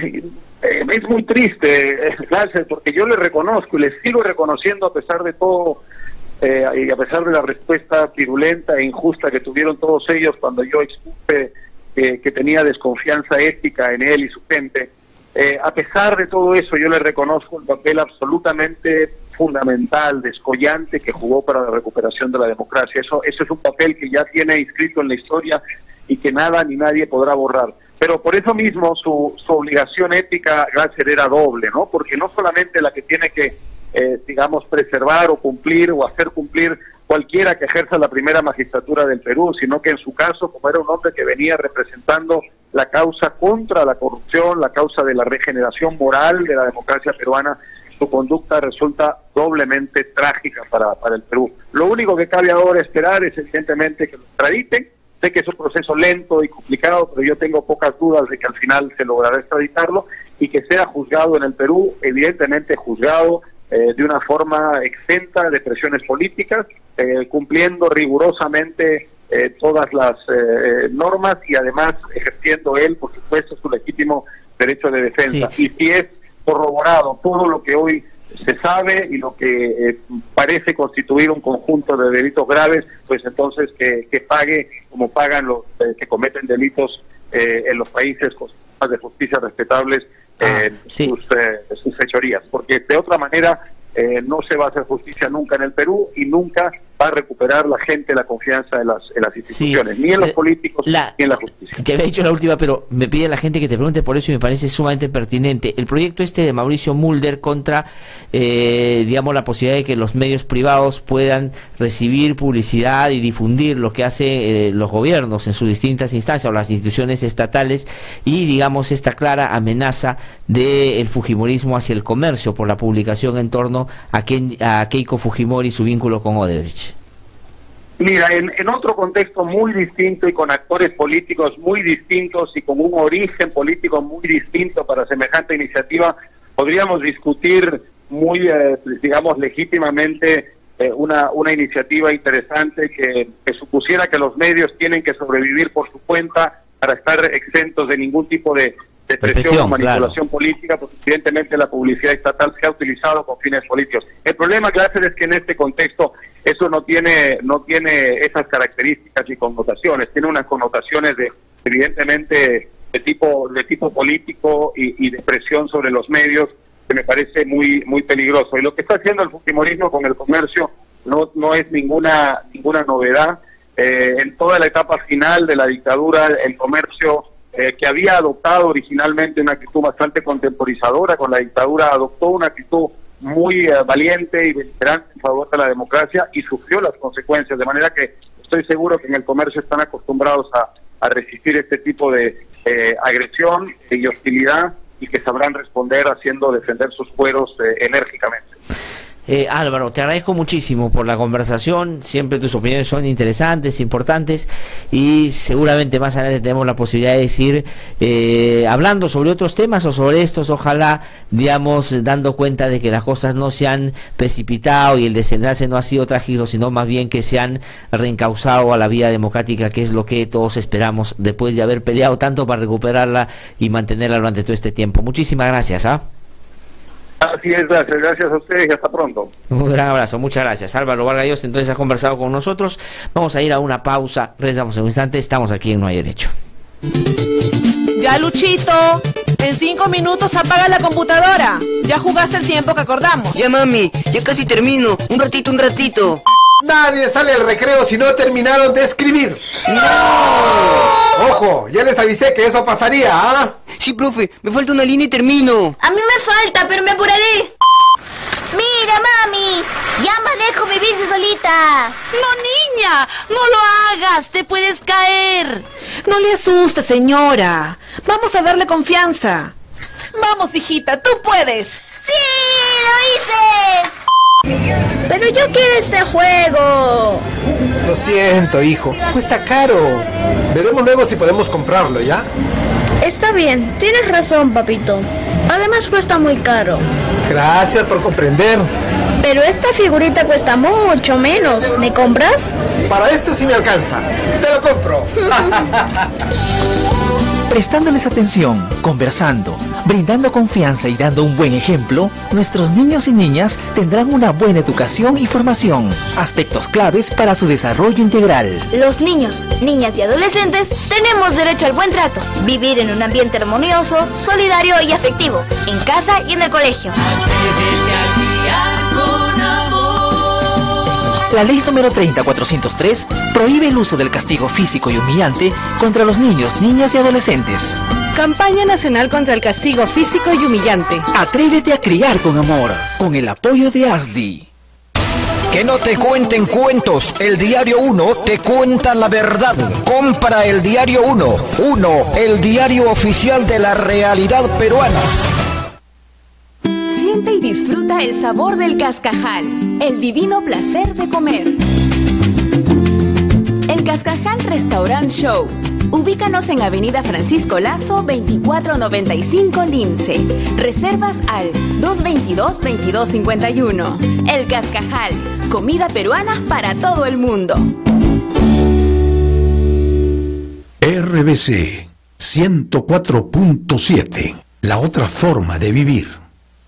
es muy triste, gracias, porque yo le reconozco y le sigo reconociendo a pesar de todo y a pesar de la respuesta virulenta e injusta que tuvieron todos ellos cuando yo expuse que tenía desconfianza ética en él y su gente. A pesar de todo eso, yo le reconozco el papel absolutamente fundamental, descollante, que jugó para la recuperación de la democracia. Eso es un papel que ya tiene inscrito en la historia y que nada ni nadie podrá borrar. Pero por eso mismo su obligación ética, Glatzer, era doble, ¿no? Porque no solamente la que tiene que, digamos, preservar o cumplir o hacer cumplir cualquiera que ejerza la primera magistratura del Perú, sino que en su caso, como era un hombre que venía representando la causa contra la corrupción, la causa de la regeneración moral de la democracia peruana, su conducta resulta doblemente trágica para el Perú. Lo único que cabe ahora esperar es evidentemente que lo extraditen. Sé que es un proceso lento y complicado, pero yo tengo pocas dudas de que al final se logrará extraditarlo y que sea juzgado en el Perú, evidentemente juzgado de una forma exenta de presiones políticas, cumpliendo rigurosamente todas las normas y además ejerciendo él, por supuesto, su legítimo derecho de defensa. Sí. Y si es corroborado todo lo que hoy se sabe y lo que parece constituir un conjunto de delitos graves, pues entonces que pague como pagan los que cometen delitos en los países con sistemas de justicia respetables sus fechorías, porque de otra manera no se va a hacer justicia nunca en el Perú y nunca va a recuperar la gente la confianza en las instituciones, ni en los políticos ni en la justicia. Te había dicho la última, pero me pide la gente que te pregunte por eso y me parece sumamente pertinente. El proyecto de Mauricio Mulder contra, digamos, la posibilidad de que los medios privados puedan recibir publicidad y difundir lo que hacen los gobiernos en sus distintas instancias o las instituciones estatales y, digamos, esta clara amenaza del fujimorismo hacia el comercio por la publicación en torno a Keiko Fujimori y su vínculo con Odebrecht. Mira, en otro contexto muy distinto y con actores políticos muy distintos y con un origen político muy distinto para semejante iniciativa, podríamos discutir muy, digamos, legítimamente una iniciativa interesante que supusiera que los medios tienen que sobrevivir por su cuenta para estar exentos de ningún tipo de presión o manipulación política, porque evidentemente la publicidad estatal se ha utilizado con fines políticos. El problema, Glatzer, es que en este contexto eso no tiene esas características y connotaciones, tiene unas connotaciones evidentemente de tipo político y de presión sobre los medios que me parece muy peligroso. Y lo que está haciendo el fujimorismo con el comercio no es ninguna novedad. En toda la etapa final de la dictadura, el comercio que había adoptado originalmente una actitud bastante contemporizadora con la dictadura, adoptó una actitud muy valiente y beligerante en favor de la democracia y sufrió las consecuencias, de manera que estoy seguro que en el comercio están acostumbrados a resistir este tipo de agresión y hostilidad y que sabrán responder defender sus fueros enérgicamente. Álvaro, te agradezco muchísimo por la conversación, siempre tus opiniones son interesantes, importantes, y seguramente más adelante tenemos la posibilidad de seguir hablando sobre otros temas o sobre estos, ojalá, digamos, dando cuenta de que las cosas no se han precipitado y el desenlace no ha sido trágico, sino más bien que se han reencauzado a la vía democrática, que es lo que todos esperamos después de haber peleado tanto para recuperarla y mantenerla durante todo este tiempo. Muchísimas gracias. Así es, gracias a ustedes y hasta pronto. Un gran abrazo, muchas gracias. Álvaro Vargas Llosa entonces ha conversado con nosotros. Vamos a ir a una pausa, regresamos en un instante, estamos aquí en No Hay Derecho. Ya, Luchito, en 5 minutos apaga la computadora. Ya jugaste el tiempo que acordamos. Ya, mami, ya casi termino. Un ratito. Nadie sale al recreo si no terminaron de escribir. ¡No! Ojo, ya les avisé que eso pasaría, ¿ah? Sí, profe, me falta una línea y termino. A mí me falta, pero me apuraré. Mira, mami, ya manejo mi bici solita. No, niña, no lo hagas, te puedes caer. No le asustes, señora. Vamos a darle confianza. Vamos, hijita, tú puedes. ¡Sí, lo hice! Pero yo quiero este juego. Lo siento, hijo, cuesta caro. Veremos luego si podemos comprarlo, ¿ya? Está bien, tienes razón, papito. Además cuesta muy caro. Gracias por comprender. Pero esta figurita cuesta mucho menos. ¿Me compras? Para esto sí me alcanza. Te lo compro. Prestándoles atención, conversando, brindando confianza y dando un buen ejemplo, nuestros niños y niñas tendrán una buena educación y formación, aspectos claves para su desarrollo integral. Los niños, niñas y adolescentes tenemos derecho al buen trato, vivir en un ambiente armonioso, solidario y afectivo, en casa y en el colegio. La ley número 30403 prohíbe el uso del castigo físico y humillante contra los niños, niñas y adolescentes. Campaña Nacional contra el Castigo Físico y Humillante. Atrévete a criar con amor, con el apoyo de ASDI. Que no te cuenten cuentos, el Diario 1 te cuenta la verdad. Compra el Diario 1, el diario oficial de la realidad peruana. Siente y disfruta el sabor del cascajal, el divino placer de comer. El Cascajal Restaurant Show. Ubícanos en Avenida Francisco Lazo, 2495 Lince. Reservas al 222-2251. El Cascajal, comida peruana para todo el mundo. RBC 104.7, la otra forma de vivir.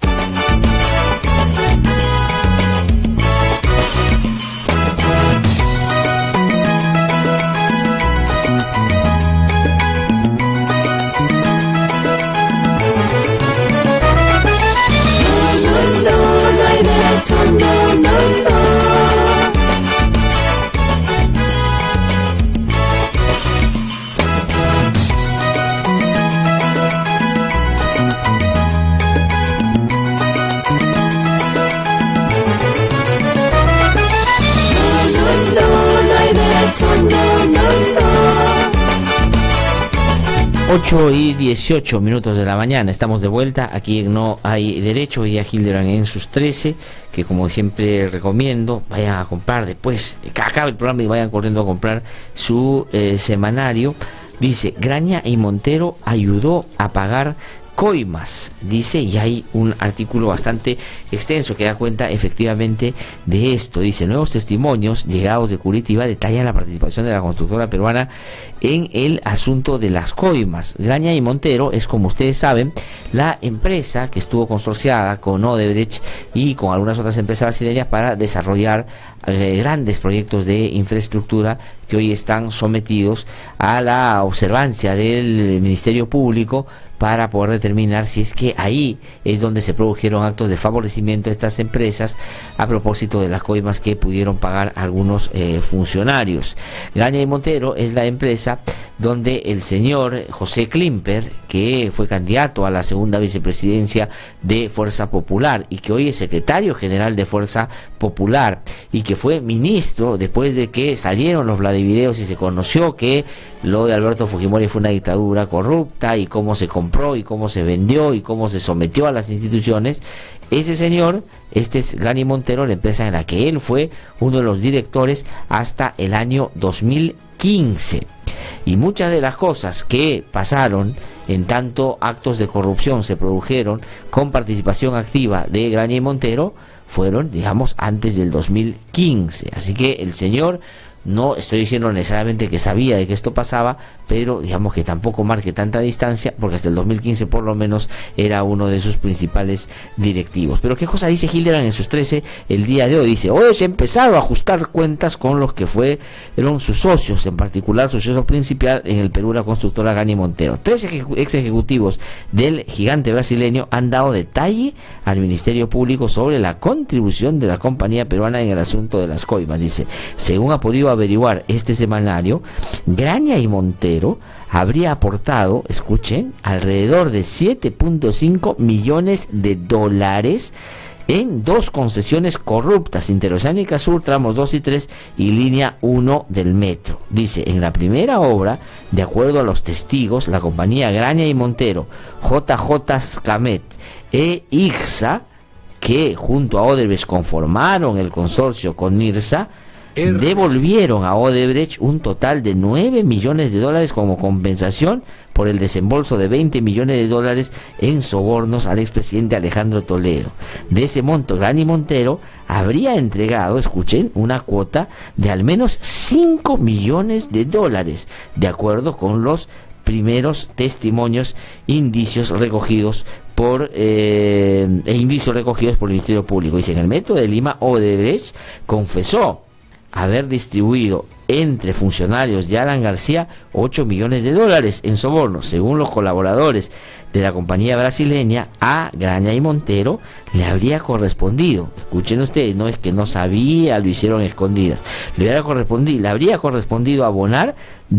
Y 18 minutos de la mañana, estamos de vuelta aquí en No Hay Derecho. Y a Hildebrand en sus 13, que como siempre recomiendo, vayan a comprar después, que acabe el programa y vayan corriendo a comprar su semanario. Dice, Graña y Montero ayudó a pagar coimas, dice, y hay un artículo bastante extenso que da cuenta efectivamente de esto. Dice, nuevos testimonios llegados de Curitiba detallan la participación de la constructora peruana en el asunto de las coimas. Graña y Montero es, como ustedes saben, la empresa que estuvo consorciada con Odebrecht y con algunas otras empresas brasileñas para desarrollar grandes proyectos de infraestructura que hoy están sometidos a la observancia del Ministerio Público para poder determinar si es que ahí es donde se produjeron actos de favorecimiento de estas empresas a propósito de las coimas que pudieron pagar algunos funcionarios. Graña y Montero es la empresa donde el señor José Klimper, que fue candidato a la segunda vicepresidencia de Fuerza Popular y que hoy es secretario general de Fuerza Popular y que fue ministro después de que salieron los Vladivideos y se conoció que lo de Alberto Fujimori fue una dictadura corrupta y cómo se compró y cómo se vendió y cómo se sometió a las instituciones. Ese señor, este es Granny Montero, la empresa en la que él fue uno de los directores hasta el año 2015. Y muchas de las cosas que pasaron, en tanto actos de corrupción se produjeron con participación activa de Granny Montero, fueron, digamos, antes del 2015. Así que el señor, no estoy diciendo necesariamente que sabía de que esto pasaba, pero digamos que tampoco marque tanta distancia, porque hasta el 2015 por lo menos era uno de sus principales directivos. Pero qué cosa dice Hildebrand en sus 13 el día de hoy. Dice: hoy se ha empezado a ajustar cuentas con los que fueron sus socios, en particular su socio principal en el Perú, la constructora Granny Montero. 3 ex ejecutivos del gigante brasileño han dado detalle al Ministerio Público sobre la contribución de la compañía peruana en el asunto de las coimas. Dice: según ha podido averiguar este semanario, Graña y Montero habría aportado, escuchen, alrededor de 7.5 millones de dólares en 2 concesiones corruptas, Interoceánica Sur, tramos 2 y 3 y línea 1 del metro. Dice: en la primera obra, de acuerdo a los testigos, la compañía Graña y Montero, JJ Scamet e IGSA, que junto a Odebrecht conformaron el consorcio con NIRSA, devolvieron a Odebrecht un total de 9 millones de dólares como compensación por el desembolso de 20 millones de dólares en sobornos al expresidente Alejandro Toledo. De ese monto, Granny Montero habría entregado, escuchen, una cuota de al menos 5 millones de dólares, de acuerdo con los primeros testimonios, indicios recogidos por el Ministerio Público. Dice: en el metro de Lima, Odebrecht confesó haber distribuido entre funcionarios de Alan García 8 millones de dólares en sobornos. Según los colaboradores de la compañía brasileña, a Graña y Montero le habría correspondido, escuchen ustedes, no es que no sabía, lo hicieron escondidas, le habría correspondido abonar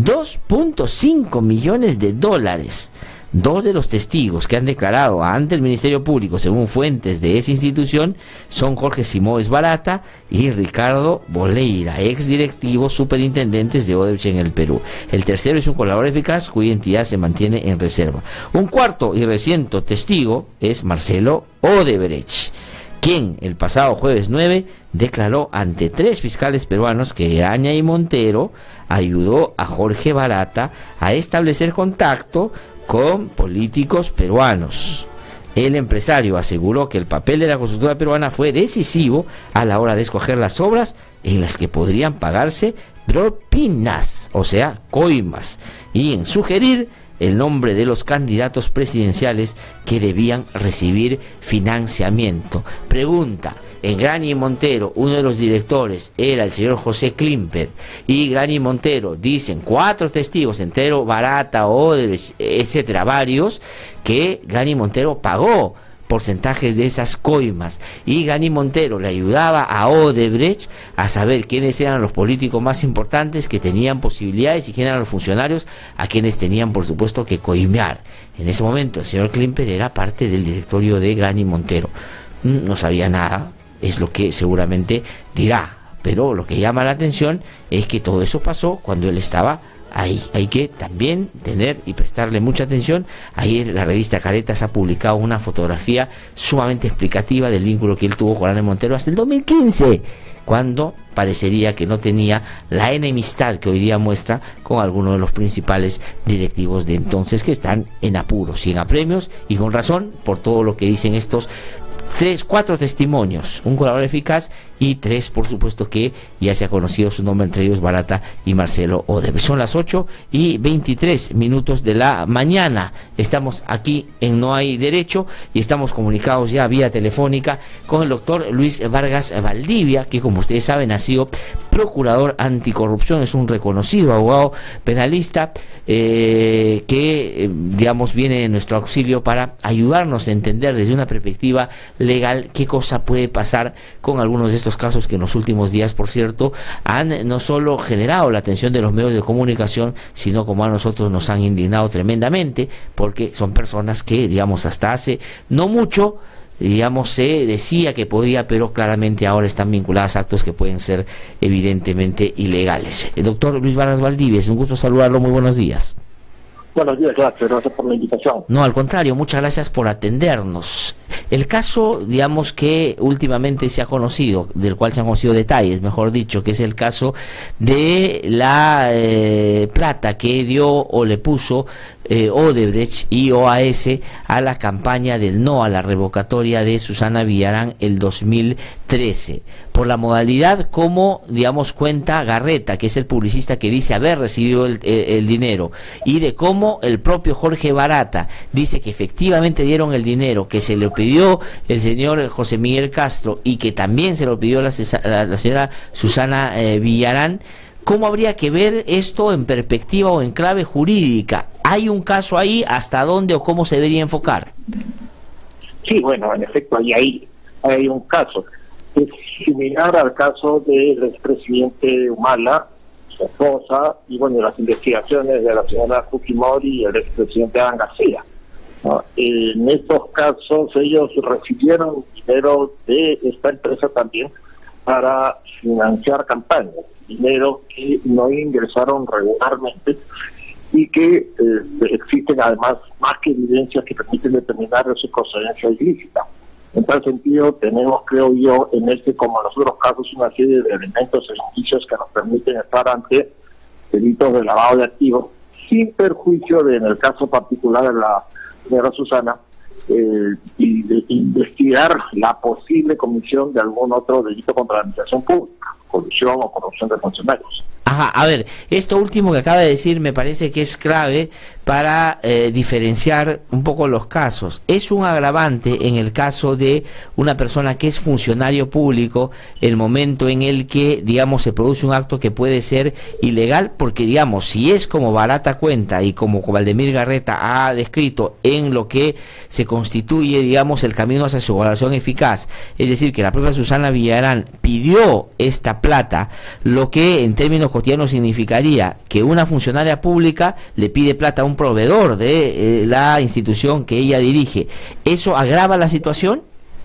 2.5 millones de dólares. 2 de los testigos que han declarado ante el Ministerio Público, según fuentes de esa institución, son Jorge Simões Barata y Ricardo Boleira, ex directivos superintendentes de Odebrecht en el Perú. El tercero es un colaborador eficaz cuya identidad se mantiene en reserva. Un cuarto y reciente testigo es Marcelo Odebrecht, quien el pasado jueves 9 declaró ante 3 fiscales peruanos que Graña y Montero ayudó a Jorge Barata a establecer contacto con políticos peruanos. El empresario aseguró que el papel de la constructora peruana fue decisivo a la hora de escoger las obras en las que podrían pagarse propinas, o sea, coimas, y en sugerir el nombre de los candidatos presidenciales que debían recibir financiamiento. Pregunta: en Graña y Montero, uno de los directores era el señor José Klimper, y Graña y Montero, dicen 4 testigos, entero, Barata, Odebrecht, etcétera, varios, que Graña y Montero pagó porcentajes de esas coimas, y Graña y Montero le ayudaba a Odebrecht a saber quiénes eran los políticos más importantes que tenían posibilidades y quiénes eran los funcionarios a quienes tenían, por supuesto, que coimear. En ese momento el señor Klimper era parte del directorio de Graña y Montero. No sabía nada, es lo que seguramente dirá, pero lo que llama la atención es que todo eso pasó cuando él estaba ahí. Hay que también tener y prestarle mucha atención. Ahí la revista Caretas ha publicado una fotografía sumamente explicativa del vínculo que él tuvo con Graña y Montero hasta el 2015, cuando parecería que no tenía la enemistad que hoy día muestra con algunos de los principales directivos de entonces, que están en apuros y en apremios, y con razón, por todo lo que dicen estos 4 testimonios, un colaborador eficaz y 3, por supuesto, que ya se ha conocido su nombre, entre ellos Barata y Marcelo Odebrecht. Son las 8:23 de la mañana. Estamos aquí en No Hay Derecho y estamos comunicados ya vía telefónica con el doctor Luis Vargas Valdivia, que, como ustedes saben, ha sido procurador anticorrupción, es un reconocido abogado penalista que, digamos, viene en nuestro auxilio para ayudarnos a entender desde una perspectiva legal, qué cosa puede pasar con algunos de estos casos que en los últimos días, por cierto, han no solo generado la atención de los medios de comunicación, sino como a nosotros nos han indignado tremendamente, porque son personas que, digamos, hasta hace no mucho, digamos, se decía que podía, pero claramente ahora están vinculadas a actos que pueden ser evidentemente ilegales. El doctor Luis Vargas Valdivia, es un gusto saludarlo, muy buenos días. Buenos días, gracias por la invitación. No, al contrario, muchas gracias por atendernos. El caso, digamos, que últimamente se ha conocido, del cual se han conocido detalles, mejor dicho, que es el caso de la plata que dio o le puso Odebrecht y OAS a la campaña del no a la revocatoria de Susana Villarán el 2013, por la modalidad como, digamos, cuenta Garreta, que es el publicista que dice haber recibido el dinero, y de cómo el propio Jorge Barata dice que efectivamente dieron el dinero, que se le pidió el señor José Miguel Castro y que también se lo pidió la señora Susana Villarán. ¿Cómo habría que ver esto en perspectiva o en clave jurídica? ¿Hay un caso ahí? ¿Hasta dónde o cómo se debería enfocar? Sí, bueno, en efecto, hay un caso. Es similar al caso del expresidente Humala, su esposa, y bueno, las investigaciones de la señora Fujimori y el expresidente Adán García, ¿no? En estos casos ellos recibieron dinero de esta empresa también para financiar campañas, dinero que no ingresaron regularmente y que existen además más que evidencias que permiten determinar su procedencia ilícita. En tal sentido, tenemos, creo yo, en este como en los otros casos, una serie de elementos e indicios que nos permiten estar ante delitos de lavado de activos, sin perjuicio de, en el caso particular de la señora Susana, y de investigar la posible comisión de algún otro delito contra la administración pública, colusión o corrupción de funcionarios. Ajá, a ver, esto último que acaba de decir me parece que es clave para diferenciar un poco los casos. Es un agravante en el caso de una persona que es funcionario público el momento en el que, digamos, se produce un acto que puede ser ilegal, porque, digamos, si es como Barata cuenta y como Valdemir Garreta ha descrito en lo que se constituye, digamos, el camino hacia su evaluación eficaz, es decir, que la propia Susana Villarán pidió esta plata, lo que en términos cotidianos significaría que una funcionaria pública le pide plata a un proveedor de la institución que ella dirige. ¿Eso agrava la situación?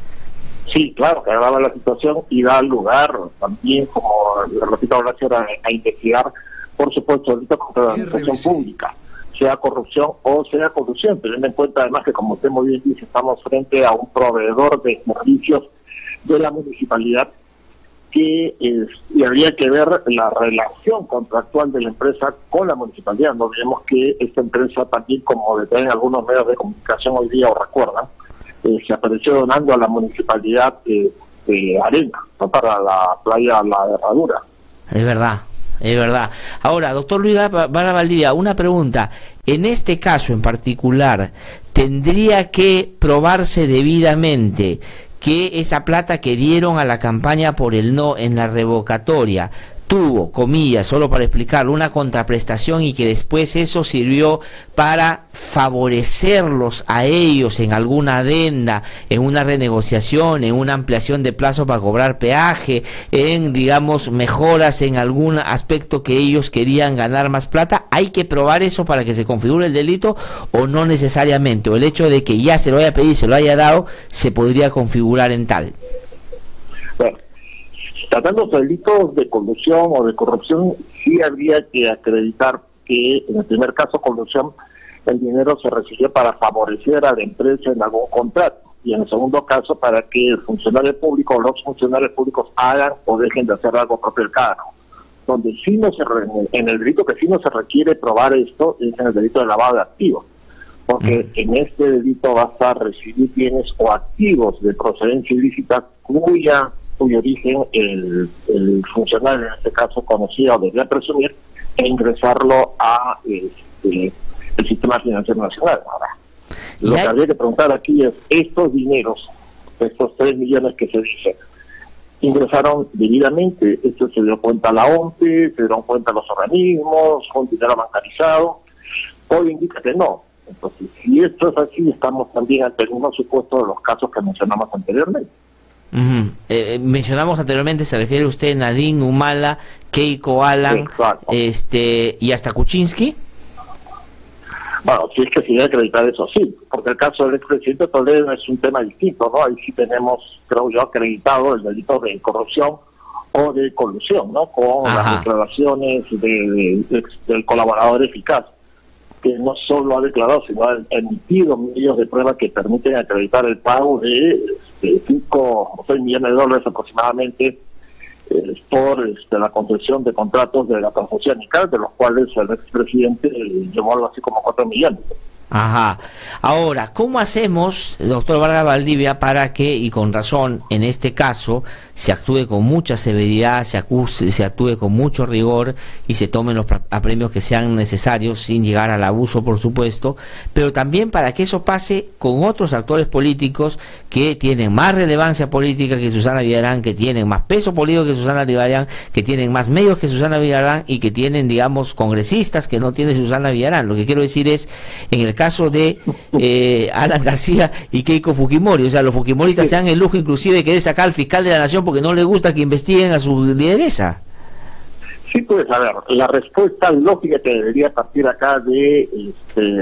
Sí, claro, que agrava la situación y da lugar también, como repito, a investigar, por supuesto, delito contra la administración pública, sea corrupción o sea colusión, teniendo en cuenta además que, como usted muy bien dice, estamos frente a un proveedor de servicios de la municipalidad que y habría que ver la relación contractual de la empresa con la municipalidad. No olvidemos que esta empresa también, como detallan algunos medios de comunicación hoy día o recuerdan, se apareció donando a la municipalidad arena, ¿no?, para la playa La Herradura. Es verdad. Es verdad. Ahora, doctor Luis Vargas Valdivia, una pregunta. En este caso en particular, ¿tendría que probarse debidamente que esa plata que dieron a la campaña por el no en la revocatoria tuvo, comillas, solo para explicarlo, una contraprestación y que después eso sirvió para favorecerlos a ellos en alguna adenda, en una renegociación, en una ampliación de plazo para cobrar peaje, en, digamos, mejoras en algún aspecto que ellos querían ganar más plata? ¿Hay que probar eso para que se configure el delito o no necesariamente? ¿O el hecho de que ya se lo haya pedido y se lo haya dado se podría configurar en tal? Bueno, tratándose de delitos de colusión o de corrupción, sí habría que acreditar que en el primer caso, colusión, el dinero se recibió para favorecer a la empresa en algún contrato, y en el segundo caso para que el funcionario público o los funcionarios públicos hagan o dejen de hacer algo propio del cargo. Donde sí no se en el delito que sí no se requiere probar esto es en el delito de lavado de activos, porque en este delito basta recibir bienes o activos de procedencia ilícita cuyo origen el funcionario, en este caso conocido, debía presumir e ingresarlo a el sistema financiero nacional. Ahora, lo que habría que preguntar aquí es, estos dineros, estos 3 millones que se dicen, ¿ingresaron debidamente? Esto se dio cuenta la OMPE, se dieron cuenta los organismos, con dinero bancarizado. Todo indica que no. Entonces, si esto es así, estamos también ante el mismo supuesto de los casos que mencionamos anteriormente. Mencionamos anteriormente, se refiere usted a Nadine, Humala, Keiko, Alan, y hasta Kuczynski. Bueno, si es que se debe acreditar eso, sí, porque el caso del expresidente Toledo es un tema distinto, ¿no? Ahí sí tenemos, creo yo, acreditado el delito de corrupción o de colusión, ¿no? Con las declaraciones del colaborador eficaz, que no solo ha declarado, sino ha emitido medios de prueba que permiten acreditar el pago de 5 o 6 millones de dólares aproximadamente por la concesión de contratos de la Transoceánica, de los cuales el expresidente llevó algo así como 4 millones. Ajá. Ahora, ¿cómo hacemos, doctor Vargas Valdivia, para que, y con razón, en este caso, se actúe con mucha severidad, se actúe con mucho rigor y se tomen los apremios que sean necesarios, sin llegar al abuso, por supuesto, pero también para que eso pase con otros actores políticos que tienen más relevancia política que Susana Villarán, que tienen más peso político que Susana Villarán, que tienen más medios que Susana Villarán y que tienen, digamos, congresistas que no tiene Susana Villarán? Lo que quiero decir es, en el caso de Alan García y Keiko Fujimori, o sea, los fujimoristas se dan el lujo inclusive de querer sacar al fiscal de la nación porque no le gusta que investiguen a su lideresa. Sí, pues a ver, la respuesta lógica que debería partir acá de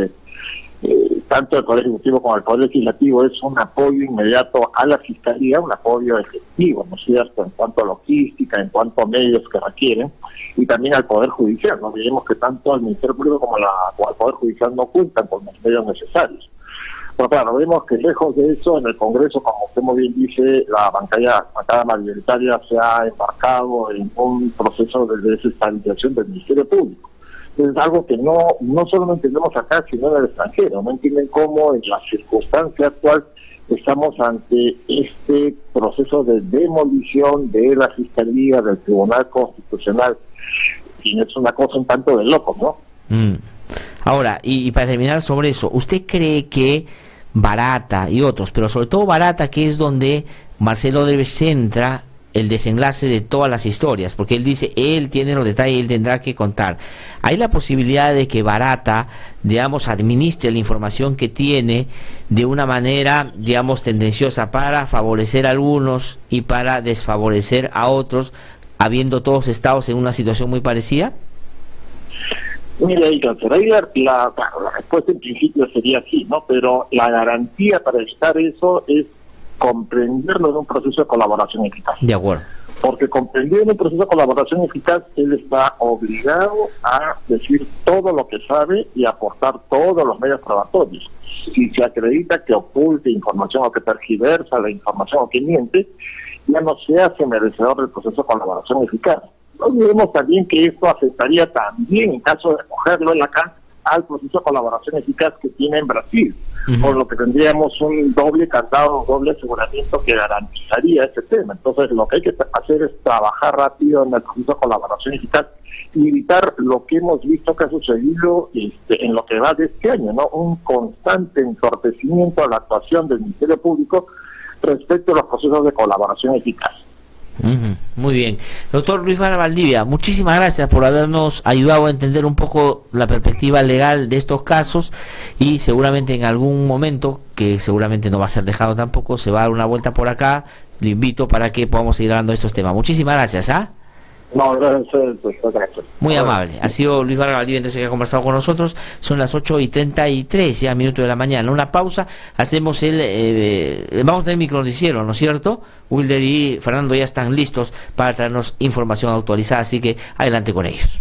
tanto el Poder Ejecutivo como el Poder Legislativo es un apoyo inmediato a la Fiscalía, un apoyo efectivo, ¿no es cierto?, en cuanto a logística, en cuanto a medios que requieren, y también al Poder Judicial. No olvidemos que tanto el Ministerio Público como el Poder Judicial no cuentan con los medios necesarios. Pero claro, vemos que lejos de eso, en el Congreso, como usted muy bien dice, la bancada mayoritaria se ha embarcado en un proceso de desestabilización del Ministerio Público. Es algo que no solo no entendemos acá, sino en el extranjero. No entienden cómo en la circunstancia actual estamos ante este proceso de demolición de la Fiscalía, del Tribunal Constitucional. Y es una cosa un tanto de locos, ¿no? Ahora, y para terminar sobre eso, ¿usted cree que Barata y otros, pero sobre todo Barata, que es donde Marcelo Odebrecht centra el desenlace de todas las historias, porque él dice, él tiene los detalles, él tendrá que contar? ¿Hay la posibilidad de que Barata, digamos, administre la información que tiene de una manera, digamos, tendenciosa para favorecer a algunos y para desfavorecer a otros, habiendo todos estado en una situación muy parecida? Mira, la respuesta en principio sería sí, ¿no? Pero la garantía para evitar eso es comprenderlo en un proceso de colaboración eficaz. De acuerdo. Porque comprendiendo en un proceso de colaboración eficaz, él está obligado a decir todo lo que sabe y aportar todos los medios probatorios. Si se acredita que oculte información o que tergiversa la información o que miente, ya no se hace merecedor del proceso de colaboración eficaz. No olvidemos también que esto afectaría también, en caso de cogerlo en acá, al proceso de colaboración eficaz que tiene en Brasil, por lo que tendríamos un doble candado, un doble aseguramiento que garantizaría ese tema. Entonces, lo que hay que hacer es trabajar rápido en el proceso de colaboración eficaz y evitar lo que hemos visto que ha sucedido en lo que va de este año, ¿no? Un constante entorpecimiento a la actuación del Ministerio Público respecto a los procesos de colaboración eficaz. Muy bien. Doctor Luis Vargas Valdivia, muchísimas gracias por habernos ayudado a entender un poco la perspectiva legal de estos casos, y seguramente en algún momento, que seguramente no va a ser dejado tampoco, se va a dar una vuelta por acá. Le invito para que podamos seguir hablando de estos temas. Muchísimas gracias. No, gracias. Muy amable. Ha sido Luis Vargas Valdivia, entonces, que ha conversado con nosotros. Son las 8:33, ya minutos de la mañana. Una pausa. Hacemos vamos a tener micronoticiero, ¿no es cierto? Wilder y Fernando ya están listos para traernos información actualizada, así que adelante con ellos.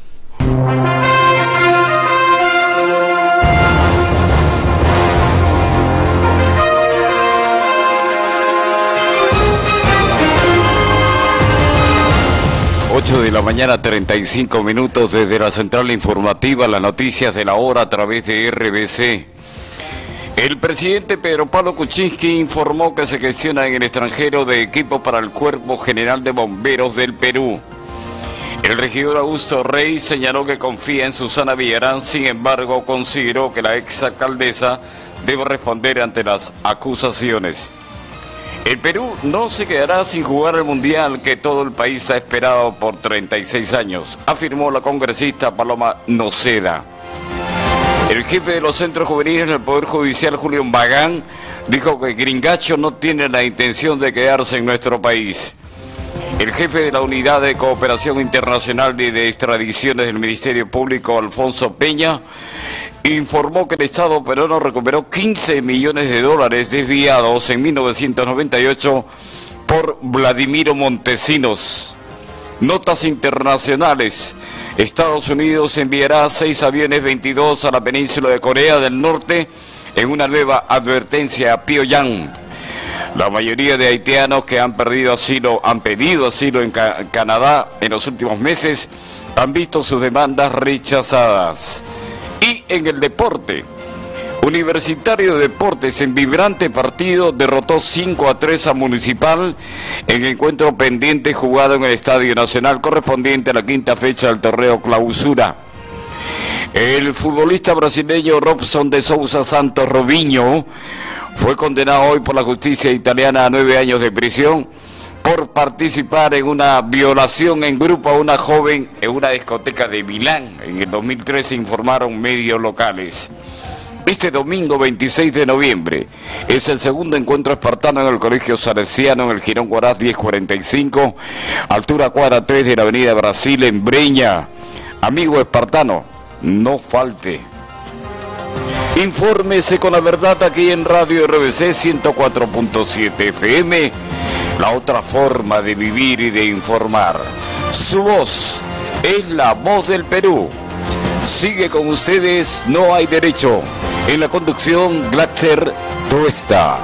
8 de la mañana, 35 minutos desde la central informativa, las noticias de la hora a través de RBC. El presidente Pedro Pablo Kuczynski informó que se gestiona en el extranjero de equipo para el Cuerpo General de Bomberos del Perú. El regidor Augusto Rey señaló que confía en Susana Villarán, sin embargo consideró que la exalcaldesa debe responder ante las acusaciones. El Perú no se quedará sin jugar el Mundial que todo el país ha esperado por 36 años, afirmó la congresista Paloma Noceda. El El jefe de los centros juveniles del Poder Judicial, Julio Mbagán, dijo que Gringacho no tiene la intención de quedarse en nuestro país. El jefe de la Unidad de Cooperación Internacional y de Extradiciones del Ministerio Público, Alfonso Peña, informó que el Estado peruano recuperó 15 millones de dólares desviados en 1998 por Vladimiro Montesinos. Notas internacionales. Estados Unidos enviará 6 aviones 22 a la península de Corea del Norte en una nueva advertencia a Pyongyang. La mayoría de haitianos que han pedido asilo en Canadá en los últimos meses han visto sus demandas rechazadas. Y en el deporte, Universitario de Deportes en vibrante partido derrotó 5-3 a Municipal en encuentro pendiente jugado en el Estadio Nacional correspondiente a la quinta fecha del torneo Clausura. El futbolista brasileño Robson de Souza Santos Robinho fue condenado hoy por la justicia italiana a 9 años de prisión por participar en una violación en grupo a una joven en una discoteca de Milán. En el 2013 informaron medios locales. Este domingo 26 de noviembre es el segundo encuentro espartano en el Colegio Salesiano en el Girón Huaraz 1045, altura cuadra 3 de la Avenida Brasil en Breña. Amigo espartano, no falte. Infórmese con la verdad aquí en Radio RBC 104.7 FM, la otra forma de vivir y de informar. Su voz es la voz del Perú. Sigue con ustedes, No Hay Derecho. En la conducción, Glatzer Tuesta.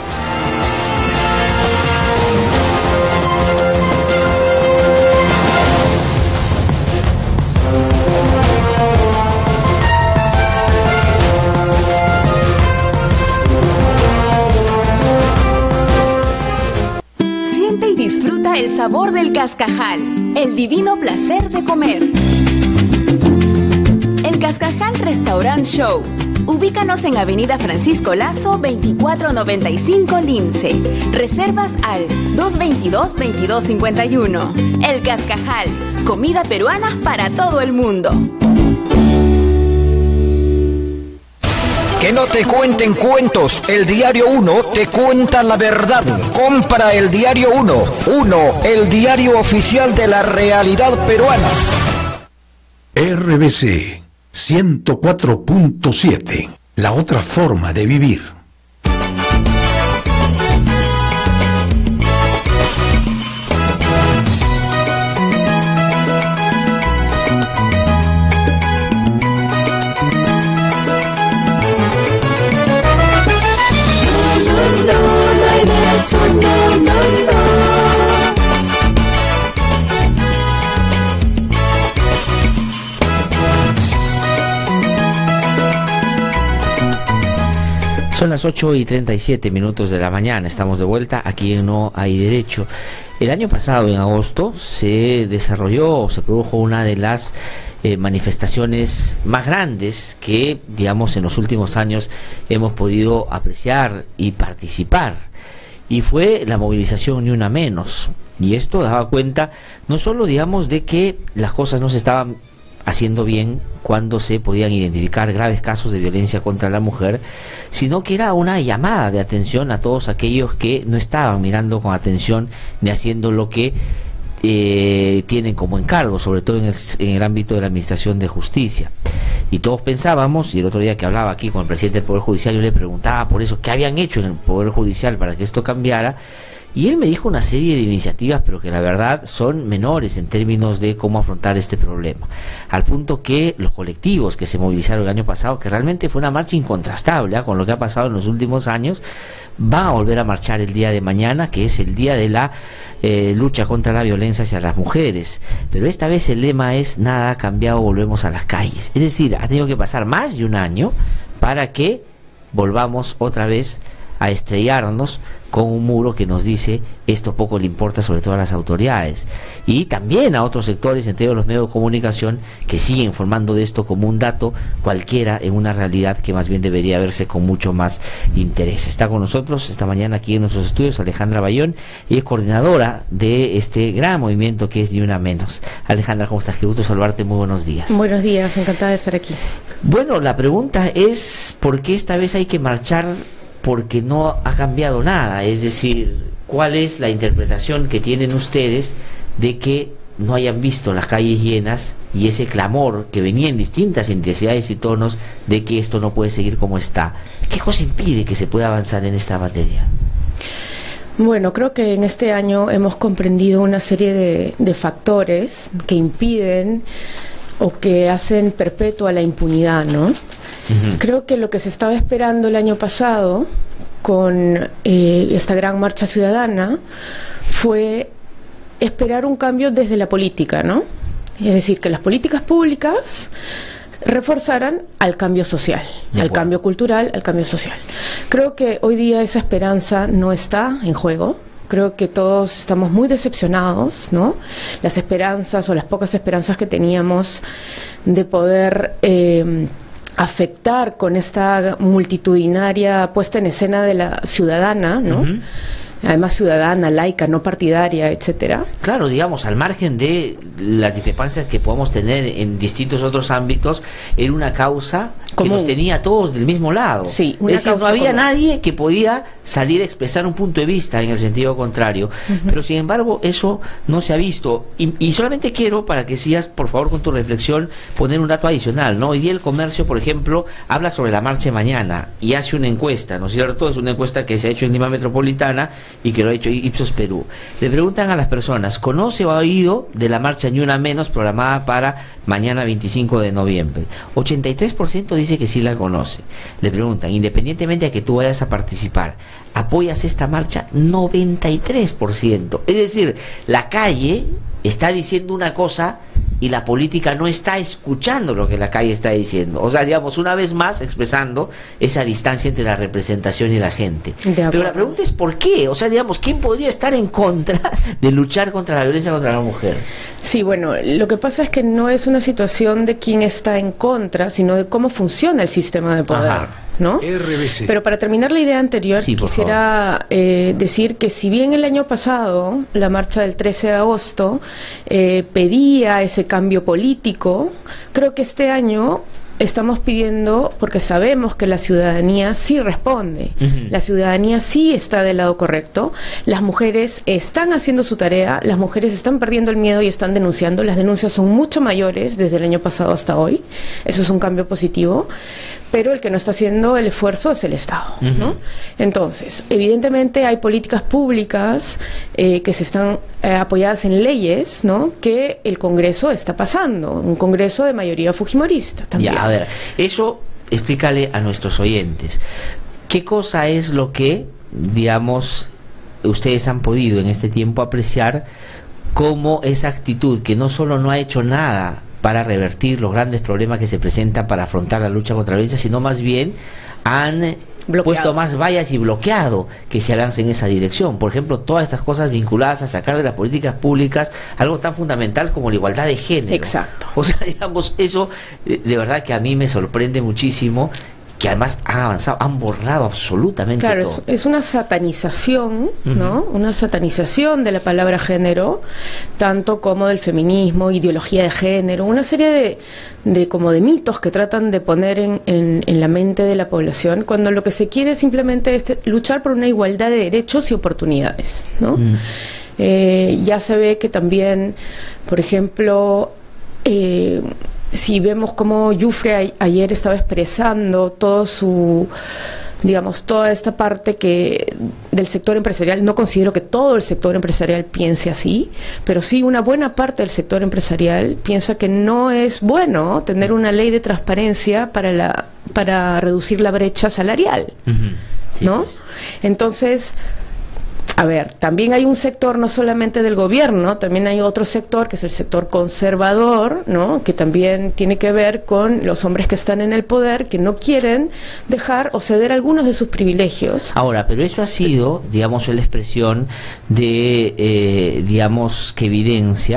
Siente y disfruta el sabor del cascajal, el divino placer de comer. El Cascajal Restaurant Show. Ubícanos en Avenida Francisco Lazo, 2495 Lince. Reservas al 222-2251. El Cascajal, comida peruana para todo el mundo. Que no te cuenten cuentos, el Diario 1 te cuenta la verdad. Compra el Diario 1, el diario oficial de la realidad peruana. RBC 104.7, la otra forma de vivir. Son las 8:37 de la mañana, estamos de vuelta aquí en No Hay Derecho. El año pasado, en agosto, se produjo una de las manifestaciones más grandes que, digamos, en los últimos años hemos podido apreciar y participar. Y fue la movilización Ni Una Menos. Y esto daba cuenta no solo, digamos, de que las cosas no se estaban haciendo bien cuando se podían identificar graves casos de violencia contra la mujer, sino que era una llamada de atención a todos aquellos que no estaban mirando con atención ni haciendo lo que tienen como encargo, sobre todo en el ámbito de la administración de justicia. Y todos pensábamos, y el otro día que hablaba aquí con el presidente del Poder Judicial, yo le preguntaba por eso, ¿qué habían hecho en el Poder Judicial para que esto cambiara? Y él me dijo una serie de iniciativas, pero que la verdad son menores en términos de cómo afrontar este problema. Al punto que los colectivos que se movilizaron el año pasado, que realmente fue una marcha incontrastable con lo que ha pasado en los últimos años, van a volver a marchar el día de mañana, que es el día de la lucha contra la violencia hacia las mujeres. Pero esta vez el lema es: nada ha cambiado, volvemos a las calles. Es decir, ha tenido que pasar más de un año para que volvamos otra vez a estrellarnos con un muro que nos dice esto poco le importa, sobre todo a las autoridades, y también a otros sectores, entre ellos los medios de comunicación, que siguen informando de esto como un dato cualquiera en una realidad que más bien debería verse con mucho más interés. Está con nosotros esta mañana aquí en nuestros estudios Alejandra Bayón, y es coordinadora de este gran movimiento que es Ni Una Menos. Alejandra, ¿cómo estás? Qué gusto saludarte, muy buenos días. Buenos días, encantada de estar aquí. Bueno, la pregunta es ¿por qué esta vez hay que marchar? Porque no ha cambiado nada, es decir, ¿cuál es la interpretación que tienen ustedes de que no hayan visto las calles llenas y ese clamor que venía en distintas intensidades y tonos de que esto no puede seguir como está? ¿Qué cosa impide que se pueda avanzar en esta materia? Bueno, creo que en este año hemos comprendido una serie de factores que impiden o que hacen perpetua la impunidad, ¿no? Creo que lo que se estaba esperando el año pasado con esta gran marcha ciudadana fue esperar un cambio desde la política, ¿no? Es decir, que las políticas públicas reforzaran al cambio social, al cambio cultural, al cambio social. Creo que hoy día esa esperanza no está en juego. Creo que todos estamos muy decepcionados, ¿no? Las esperanzas o las pocas esperanzas que teníamos de poder afectar con esta multitudinaria puesta en escena de la ciudadana, ¿no? Además ciudadana, laica, no partidaria, etcétera. Claro, digamos, al margen de las discrepancias que podamos tener en distintos otros ámbitos, era una causa que nos tenía a todos del mismo lado. Sí, es decir, no había nadie que podía salir a expresar un punto de vista en el sentido contrario. Pero sin embargo, eso no se ha visto. Y solamente quiero, para que sigas, por favor, con tu reflexión, poner un dato adicional, ¿no? Hoy día el Comercio, por ejemplo, habla sobre la marcha de mañana y hace una encuesta, ¿no es cierto? Es una encuesta que se ha hecho en Lima Metropolitana y que lo ha hecho Ipsos Perú. Le preguntan a las personas, ¿conoce o ha oído de la marcha Ni Una Menos programada para mañana 25 de noviembre? 83% dice que sí la conoce. Le preguntan, independientemente de que tú vayas a participar, ¿apoyas esta marcha? 93%. Es decir, la calle está diciendo una cosa y la política no está escuchando lo que la calle está diciendo. O sea, digamos, una vez más expresando esa distancia entre la representación y la gente. Pero la pregunta es ¿por qué? O sea, digamos, ¿quién podría estar en contra de luchar contra la violencia contra la mujer? Sí, bueno, lo que pasa es que no es una situación de quién está en contra, sino de cómo funciona el sistema de poder. ¿No? RBC. Pero para terminar la idea anterior, quisiera decir que si bien el año pasado la marcha del 13 de agosto pedía ese cambio político, creo que este año estamos pidiendo, porque sabemos que la ciudadanía sí responde, la ciudadanía sí está del lado correcto, las mujeres están haciendo su tarea, las mujeres están perdiendo el miedo y están denunciando, las denuncias son mucho mayores desde el año pasado hasta hoy, eso es un cambio positivo, pero el que no está haciendo el esfuerzo es el Estado, ¿no? Entonces, evidentemente hay políticas públicas que se están apoyadas en leyes, ¿no?, que el Congreso está pasando, un Congreso de mayoría fujimorista también. Ya, a ver, eso explícale a nuestros oyentes. ¿Qué cosa es lo que, digamos, ustedes han podido en este tiempo apreciar como esa actitud que no solo no ha hecho nada para revertir los grandes problemas que se presentan para afrontar la lucha contra la violencia, sino más bien han puesto más vallas y bloqueado que se avance en esa dirección? Por ejemplo, todas estas cosas vinculadas a sacar de las políticas públicas algo tan fundamental como la igualdad de género. Exacto. O sea, digamos, eso de verdad que a mí me sorprende muchísimo, que además han avanzado, han borrado absolutamente todo. Claro, es una satanización, ¿no? Una satanización de la palabra género, tanto como del feminismo, ideología de género, una serie de como de mitos que tratan de poner en la mente de la población, cuando lo que se quiere simplemente es luchar por una igualdad de derechos y oportunidades, ¿no? Ya se ve que también, por ejemplo, si vemos cómo Yufre ayer estaba expresando todo su, digamos, toda esta parte que del sector empresarial, no considero que todo el sector empresarial piense así, pero sí una buena parte del sector empresarial piensa que no es bueno tener una ley de transparencia para reducir la brecha salarial, ¿no? Pues. Entonces, a ver, también hay un sector no solamente del gobierno, también hay otro sector que es el sector conservador, ¿no?, que también tiene que ver con los hombres que están en el poder, que no quieren dejar o ceder algunos de sus privilegios. Ahora, pero eso ha sido, digamos, la expresión de, digamos, que evidencia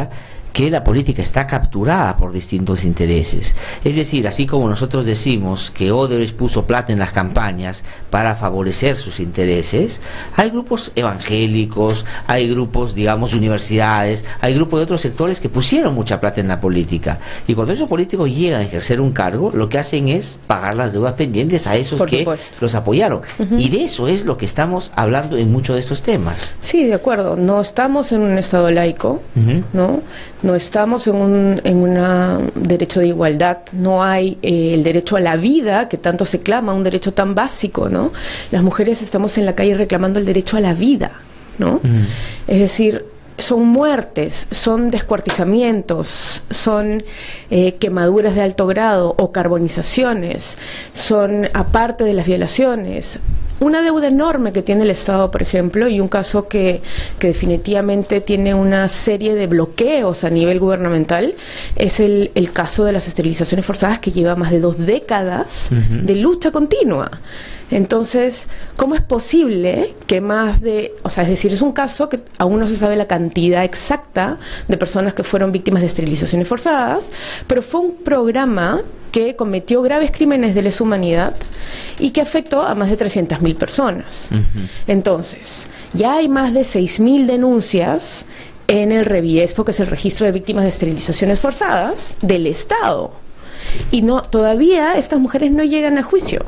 que la política está capturada por distintos intereses. Es decir, así como nosotros decimos que Odebrecht puso plata en las campañas para favorecer sus intereses, hay grupos evangélicos, hay grupos, digamos, universidades, hay grupos de otros sectores que pusieron mucha plata en la política. Y cuando esos políticos llegan a ejercer un cargo, lo que hacen es pagar las deudas pendientes a esos que los apoyaron. Y de eso es lo que estamos hablando en muchos de estos temas. Sí, de acuerdo. No estamos en un Estado laico, ¿no? No estamos en un derecho de igualdad, no hay el derecho a la vida que tanto se clama, un derecho tan básico, ¿no? Las mujeres estamos en la calle reclamando el derecho a la vida, ¿no? Es decir, son muertes, son descuartizamientos, son quemaduras de alto grado o carbonizaciones, son, aparte de las violaciones, una deuda enorme que tiene el Estado, por ejemplo, y un caso que definitivamente tiene una serie de bloqueos a nivel gubernamental, es el caso de las esterilizaciones forzadas, que lleva más de 2 décadas de lucha continua. Entonces, ¿cómo es posible que más de, o sea, es decir, es un caso que aún no se sabe la cantidad exacta de personas que fueron víctimas de esterilizaciones forzadas, pero fue un programa que cometió graves crímenes de lesa humanidad y que afectó a más de 300.000 personas. Entonces, ya hay más de 6.000 denuncias en el REVIESFO, que es el Registro de Víctimas de Esterilizaciones Forzadas del Estado. Y no, todavía estas mujeres no llegan a juicio.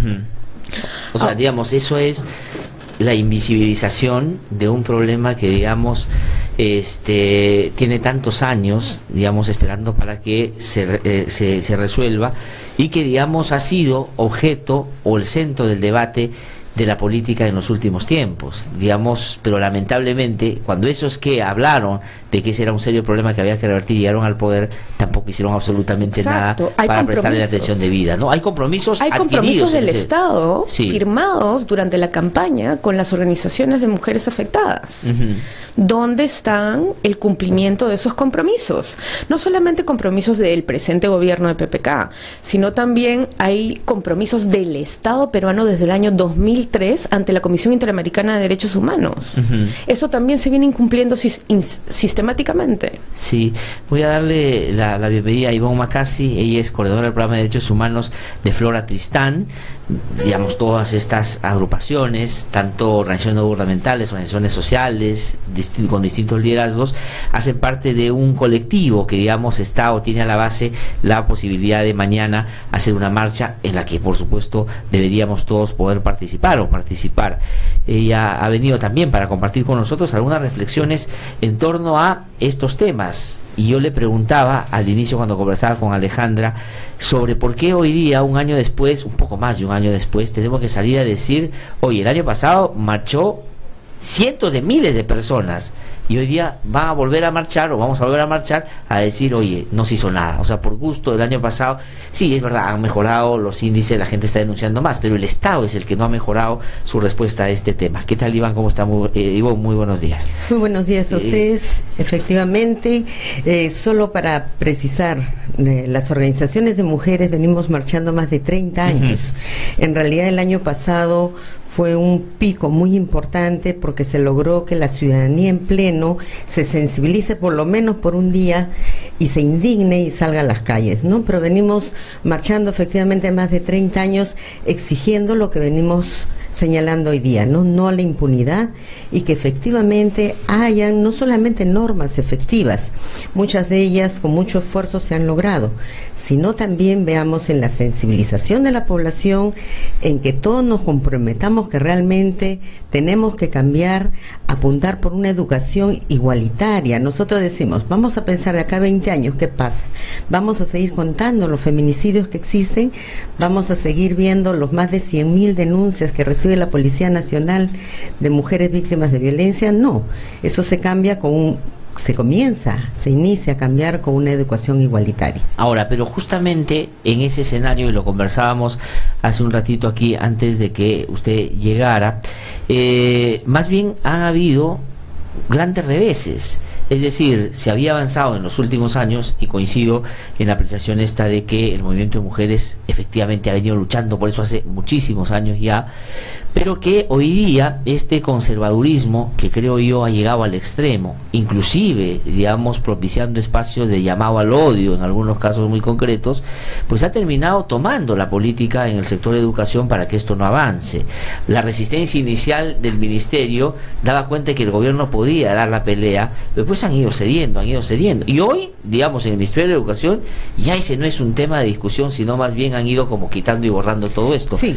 O sea, digamos, eso es la invisibilización de un problema que, digamos, tiene tantos años, digamos, esperando para que se resuelva, y que, digamos, ha sido objeto o el centro del debate de la política en los últimos tiempos, digamos, pero lamentablemente cuando esos que hablaron de que ese era un serio problema que había que revertir llegaron al poder, tampoco hicieron absolutamente nada para prestarle la atención debida, ¿no? Hay compromisos del Estado firmados durante la campaña con las organizaciones de mujeres afectadas. ¿Dónde están el cumplimiento de esos compromisos? No solamente compromisos del presente gobierno de PPK, sino también hay compromisos del Estado peruano desde el año 2003 ante la Comisión Interamericana de Derechos Humanos. Eso también se viene incumpliendo sistemáticamente. Sí, voy a darle la bienvenida a Ivonne Macasi. Ella es coordinadora del programa de Derechos Humanos de Flora Tristán. Digamos, todas estas agrupaciones, tanto organizaciones no gubernamentales, organizaciones sociales, con distintos liderazgos, hacen parte de un colectivo que, digamos, está o tiene a la base la posibilidad de mañana hacer una marcha en la que, por supuesto, deberíamos todos poder participar. Ella ha venido también para compartir con nosotros algunas reflexiones en torno a estos temas, y yo le preguntaba al inicio, cuando conversaba con Alejandra, sobre por qué hoy día, un año después, un poco más de un año después, tenemos que salir a decir: oye, el año pasado marchó cientos de miles de personas, y hoy día van a volver a marchar, o vamos a volver a marchar, a decir: oye, no se hizo nada. O sea, por gusto, el año pasado, sí, es verdad, han mejorado los índices, la gente está denunciando más, pero el Estado es el que no ha mejorado su respuesta a este tema. ¿Qué tal, Iván? ¿Cómo está? Iván, muy buenos días. Muy buenos días a ustedes. Efectivamente, solo para precisar, las organizaciones de mujeres venimos marchando más de 30 años. En realidad, el año pasado fue un pico muy importante porque se logró que la ciudadanía en pleno se sensibilice por lo menos por un día y se indigne y salga a las calles, ¿no? Pero venimos marchando efectivamente más de 30 años exigiendo lo que venimos señalando hoy día, no a la impunidad, y que efectivamente hayan no solamente normas efectivas, muchas de ellas con mucho esfuerzo se han logrado, sino también veamos en la sensibilización de la población, en que todos nos comprometamos que realmente tenemos que cambiar, apuntar por una educación igualitaria. Nosotros decimos, vamos a pensar de acá a 20 años, ¿qué pasa? Vamos a seguir contando los feminicidios que existen, vamos a seguir viendo los más de 100.000 denuncias que recibe la Policía Nacional de mujeres víctimas de violencia. No, eso se cambia se inicia a cambiar con una educación igualitaria. Ahora, pero justamente en ese escenario, y lo conversábamos hace un ratito aquí antes de que usted llegara, más bien han habido grandes reveses. Es decir, se había avanzado en los últimos años, y coincido en la apreciación esta de que el movimiento de mujeres efectivamente ha venido luchando por eso hace muchísimos años ya, pero que hoy día este conservadurismo, que creo yo ha llegado al extremo, inclusive, digamos, propiciando espacios de llamado al odio en algunos casos muy concretos, pues ha terminado tomando la política en el sector de educación para que esto no avance. La resistencia inicial del ministerio daba cuenta de que el gobierno podía dar la pelea, pero pues han ido cediendo, y hoy, digamos, en el Ministerio de Educación ya ese no es un tema de discusión, sino más bien han ido como quitando y borrando todo esto. Sí,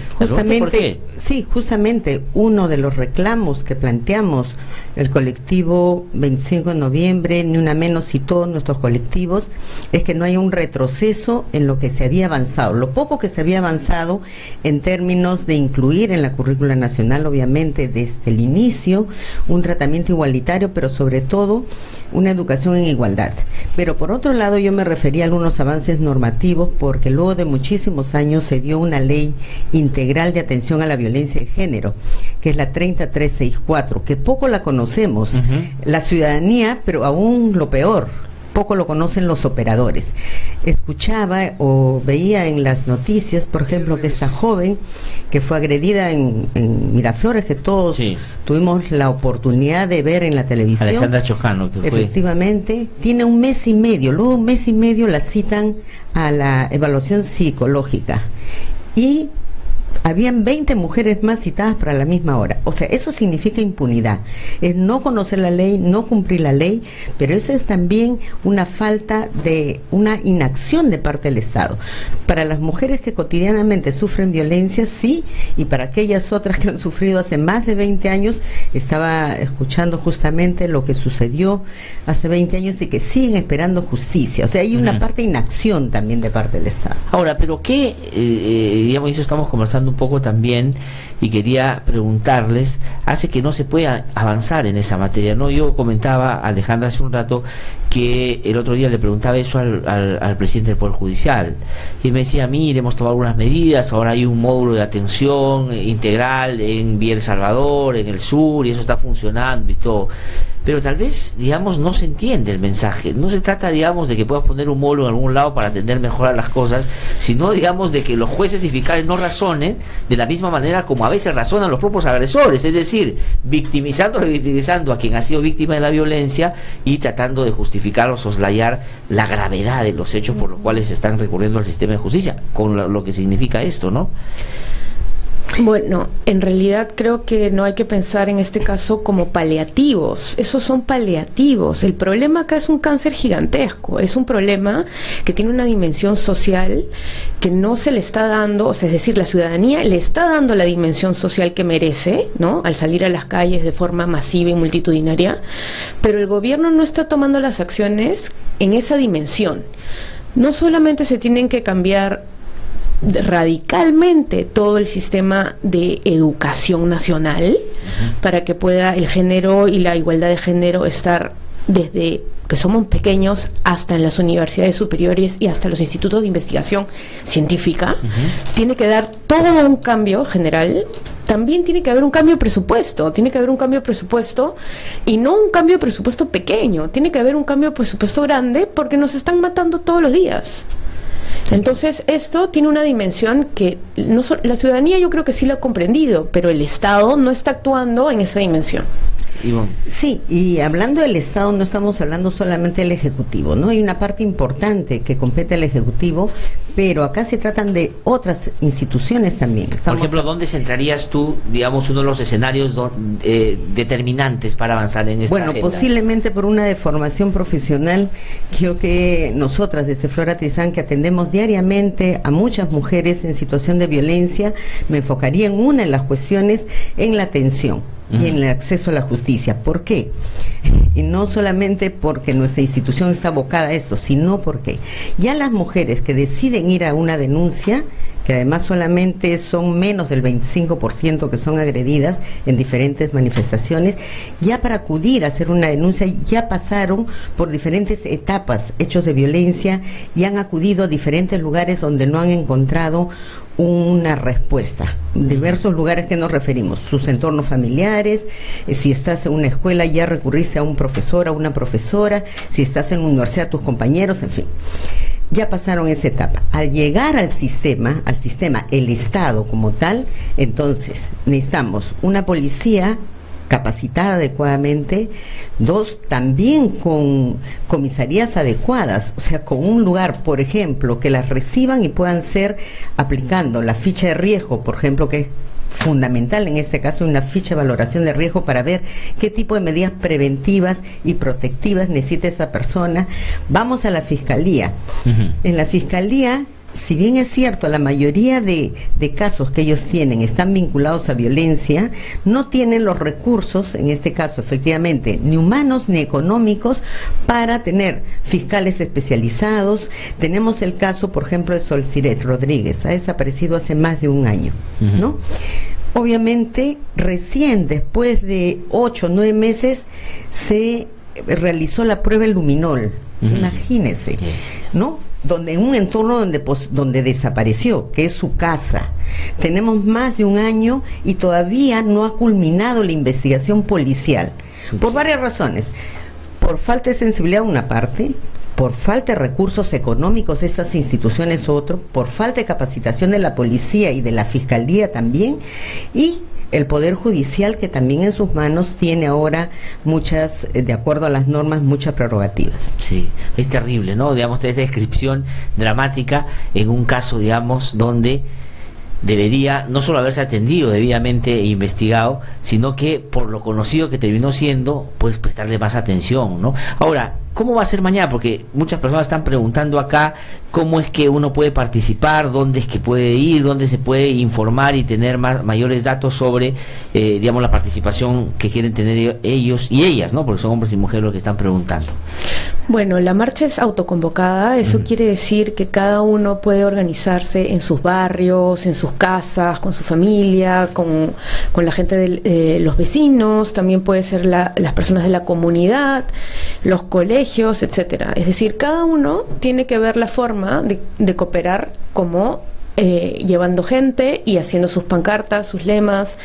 justamente uno de los reclamos que planteamos el colectivo 25 de noviembre, Ni Una Menos y todos nuestros colectivos, es que no haya un retroceso en lo que se había avanzado, lo poco que se había avanzado en términos de incluir en la currícula nacional, obviamente desde el inicio, un tratamiento igualitario, pero sobre todo una educación en igualdad. Pero por otro lado yo me refería a algunos avances normativos, porque luego de muchísimos años se dio una ley integral de atención a la violencia de género, que es la 30364, que poco la conocemos la ciudadanía, pero aún lo peor, poco lo conocen los operadores. Escuchaba o veía en las noticias, por ejemplo, que esta joven que fue agredida en Miraflores, que todos tuvimos la oportunidad de ver en la televisión, Alexandra Chojano, que efectivamente, tiene 1 mes y medio, luego 1 mes y medio la citan a la evaluación psicológica, y habían 20 mujeres más citadas para la misma hora. O sea, eso significa impunidad. Es no conocer la ley, no cumplir la ley, pero eso es también una falta de una inacción de parte del Estado. Para las mujeres que cotidianamente sufren violencia, sí, y para aquellas otras que han sufrido hace más de 20 años, estaba escuchando justamente lo que sucedió hace 20 años y que siguen esperando justicia. O sea, hay una parte de inacción también de parte del Estado. Ahora, pero ¿qué, digamos, eso estamos conversando un poco también, y quería preguntarles, hace que no se pueda avanzar en esa materia, ¿no? Yo comentaba a Alejandra hace un rato que el otro día le preguntaba eso al presidente del Poder Judicial, y me decía, mire, hemos tomado algunas medidas, ahora hay un módulo de atención integral en Villa El Salvador, en el sur, y eso está funcionando y todo. Pero tal vez, digamos, no se entiende el mensaje. No se trata, digamos, de que puedas poner un módulo en algún lado para atender mejor a las cosas, sino, digamos, de que los jueces y fiscales no razonen de la misma manera como a veces razonan los propios agresores, es decir, victimizando a quien ha sido víctima de la violencia y tratando de justificar o soslayar la gravedad de los hechos por los cuales se están recurriendo al sistema de justicia, con lo que significa esto, ¿no? Bueno, en realidad creo que no hay que pensar en este caso como paliativos. Esos son paliativos. El problema acá es un cáncer gigantesco. Es un problema que tiene una dimensión social que no se le está dando, o sea, es decir, la ciudadanía le está dando la dimensión social que merece, ¿no? Al salir a las calles de forma masiva y multitudinaria, pero el gobierno no está tomando las acciones en esa dimensión. No solamente se tienen que cambiar radicalmente todo el sistema de educación nacional para que pueda el género y la igualdad de género estar desde que somos pequeños hasta en las universidades superiores y hasta los institutos de investigación científica. Tiene que dar todo un cambio general. También tiene que haber un cambio de presupuesto, y no un cambio de presupuesto pequeño, tiene que haber un cambio de presupuesto grande, porque nos están matando todos los días. Entonces esto tiene una dimensión que la ciudadanía yo creo que sí lo ha comprendido, pero el Estado no está actuando en esa dimensión. Sí, y hablando del Estado no estamos hablando solamente del Ejecutivo, ¿no? Hay una parte importante que compete al Ejecutivo, pero acá se tratan de otras instituciones también. Por ejemplo, ¿dónde centrarías tú, digamos, uno de los escenarios determinantes para avanzar en esta agenda? Posiblemente por una deformación profesional. Creo que nosotras desde Flora Trizán, que atendemos diariamente a muchas mujeres en situación de violencia, me enfocaría en una de las cuestiones, en la atención y en el acceso a la justicia. ¿Por qué? Y no solamente porque nuestra institución está abocada a esto, sino porque ya las mujeres que deciden ir a una denuncia, que además solamente son menos del 25% que son agredidas en diferentes manifestaciones, ya para acudir a hacer una denuncia ya pasaron por diferentes etapas, hechos de violencia, y han acudido a diferentes lugares donde no han encontrado una respuesta. Diversos lugares que nos referimos, sus entornos familiares, si estás en una escuela ya recurriste a un profesor, a una profesora, si estás en una universidad, tus compañeros, en fin. Ya pasaron esa etapa. Al llegar al sistema, el Estado como tal, entonces necesitamos una policía capacitada adecuadamente, 2, también con comisarías adecuadas, o sea, con un lugar, por ejemplo, que las reciban y puedan ser aplicando la ficha de riesgo, por ejemplo, que es fundamental en este caso, una ficha de valoración de riesgo para ver qué tipo de medidas preventivas y protectivas necesita esa persona. Vamos a la fiscalía. En la fiscalía, si bien es cierto, la mayoría de casos que ellos tienen están vinculados a violencia, no tienen los recursos, en este caso efectivamente, ni humanos ni económicos, para tener fiscales especializados. Tenemos el caso, por ejemplo, de Solciret Rodríguez, ha desaparecido hace más de un año, ¿no? Obviamente, recién después de 8 o 9 meses se realizó la prueba del luminol. Imagínese, ¿no? Donde en un entorno donde desapareció, que es su casa. Tenemos más de un año y todavía no ha culminado la investigación policial, por varias razones. Por falta de sensibilidad una parte, por falta de recursos económicos de estas instituciones otro, por falta de capacitación de la policía y de la fiscalía también, y el Poder Judicial, que también en sus manos tiene ahora muchas, de acuerdo a las normas, muchas prerrogativas. Sí, es terrible, ¿no? Digamos, esta descripción dramática en un caso, digamos, donde debería no solo haberse atendido debidamente e investigado, sino que por lo conocido que terminó siendo, pues prestarle más atención, ¿no? Ahora, ¿cómo va a ser mañana? Porque muchas personas están preguntando acá cómo es que uno puede participar, dónde es que puede ir, dónde se puede informar y tener mayores datos sobre, digamos, la participación que quieren tener ellos y ellas, ¿no? Porque son hombres y mujeres los que están preguntando. Bueno, la marcha es autoconvocada, eso quiere decir que cada uno puede organizarse en sus barrios, en sus casas, con su familia, con la gente de los vecinos, también puede ser las personas de la comunidad, los colegios, etcétera. Es decir, cada uno tiene que ver la forma de cooperar, como llevando gente y haciendo sus pancartas, sus lemas.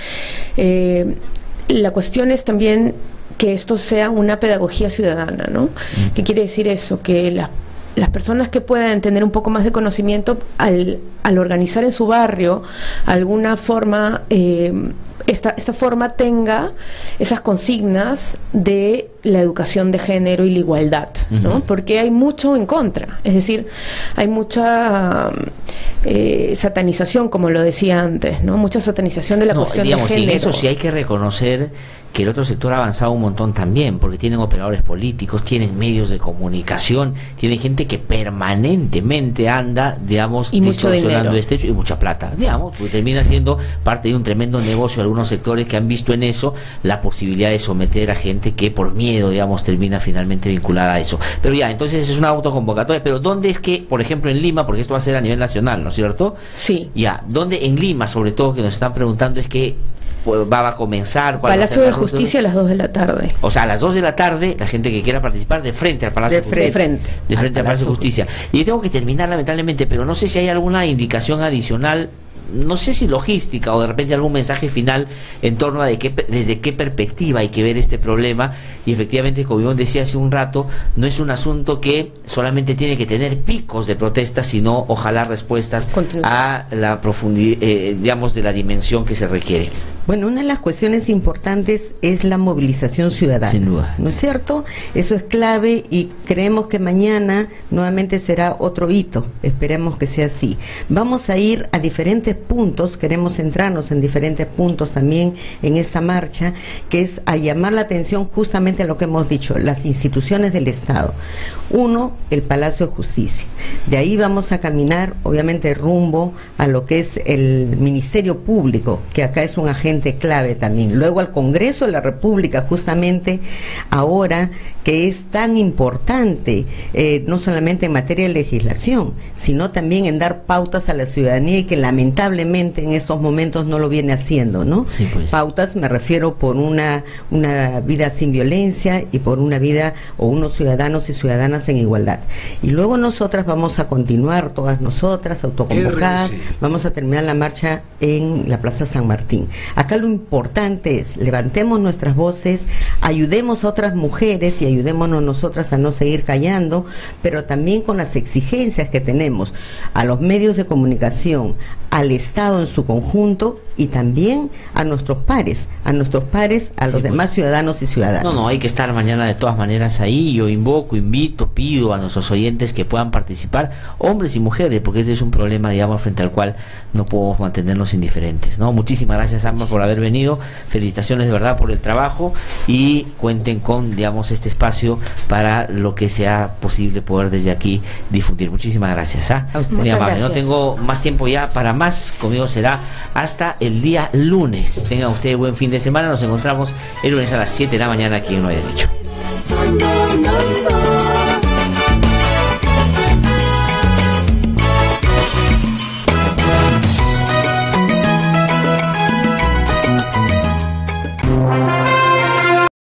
La cuestión es también que esto sea una pedagogía ciudadana, ¿no? ¿Qué quiere decir eso? Que las personas que puedan tener un poco más de conocimiento al organizar en su barrio alguna forma, esta forma tenga esas consignas de la educación de género y la igualdad, ¿no? Porque hay mucho en contra, es decir, hay mucha satanización, como lo decía antes, ¿no? Mucha satanización de la cuestión de género. Y en eso sí hay que reconocer que el otro sector ha avanzado un montón también, porque tienen operadores políticos, tienen medios de comunicación, tienen gente que permanentemente anda, digamos, distorsionando este hecho, y mucha plata, digamos, porque termina siendo parte de un tremendo negocio de algunos sectores que han visto en eso la posibilidad de someter a gente que por miedo, digamos, termina finalmente vinculada a eso. Pero ya, entonces es una autoconvocatoria, pero ¿dónde es que, por ejemplo, en Lima, porque esto va a ser a nivel nacional, ¿no es cierto? Sí. Ya, ¿dónde en Lima, sobre todo, que nos están preguntando es que va a comenzar? Palacio de Justicia a las 2 de la tarde. O sea, a las 2 de la tarde, la gente que quiera participar, de frente al Palacio de Justicia. De frente al Palacio de Justicia. Y yo tengo que terminar, lamentablemente, pero no sé si hay alguna indicación adicional, no sé si logística o de repente algún mensaje final en torno a desde qué perspectiva hay que ver este problema. Y efectivamente, como Ivonne decía hace un rato, no es un asunto que solamente tiene que tener picos de protesta, sino ojalá respuestas a la profundidad, digamos, de la dimensión que se requiere. Bueno, una de las cuestiones importantes es la movilización ciudadana. Sin duda. ¿No es cierto? Eso es clave y creemos que mañana nuevamente será otro hito. Esperemos que sea así. Vamos a ir a diferentes puntos, queremos centrarnos en diferentes puntos también en esta marcha, que es a llamar la atención justamente a lo que hemos dicho, las instituciones del Estado. Uno, el Palacio de Justicia. De ahí vamos a caminar, obviamente, rumbo a lo que es el Ministerio Público, que acá es un agente sumamente clave también. Luego al Congreso de la República, justamente ahora que es tan importante, no solamente en materia de legislación, sino también en dar pautas a la ciudadanía y que lamentablemente en estos momentos no lo viene haciendo, ¿no? Sí, pues. Pautas, me refiero por una vida sin violencia y por una vida o unos ciudadanos y ciudadanas en igualdad. Y luego nosotras vamos a continuar, todas nosotras, autoconvocadas, vamos a terminar la marcha en la Plaza San Martín. Acá lo importante es, levantemos nuestras voces, ayudemos a otras mujeres y ayudémonos nosotras a no seguir callando, pero también con las exigencias que tenemos a los medios de comunicación, al Estado en su conjunto y también a nuestros pares, a los demás ciudadanos y ciudadanas. No, hay que estar mañana de todas maneras ahí. Yo invoco, invito, pido a nuestros oyentes que puedan participar, hombres y mujeres, porque este es un problema, digamos, frente al cual no podemos mantenernos indiferentes, ¿no? Muchísimas gracias, ambas, por haber venido. Felicitaciones de verdad por el trabajo y cuenten con, digamos, este espacio para lo que sea posible poder desde aquí difundir. Muchísimas gracias. Muy amable. No tengo más tiempo ya para más. Conmigo será hasta el día lunes. Tengan ustedes buen fin de semana. Nos encontramos el lunes a las 7 de la mañana aquí en No Hay Derecho.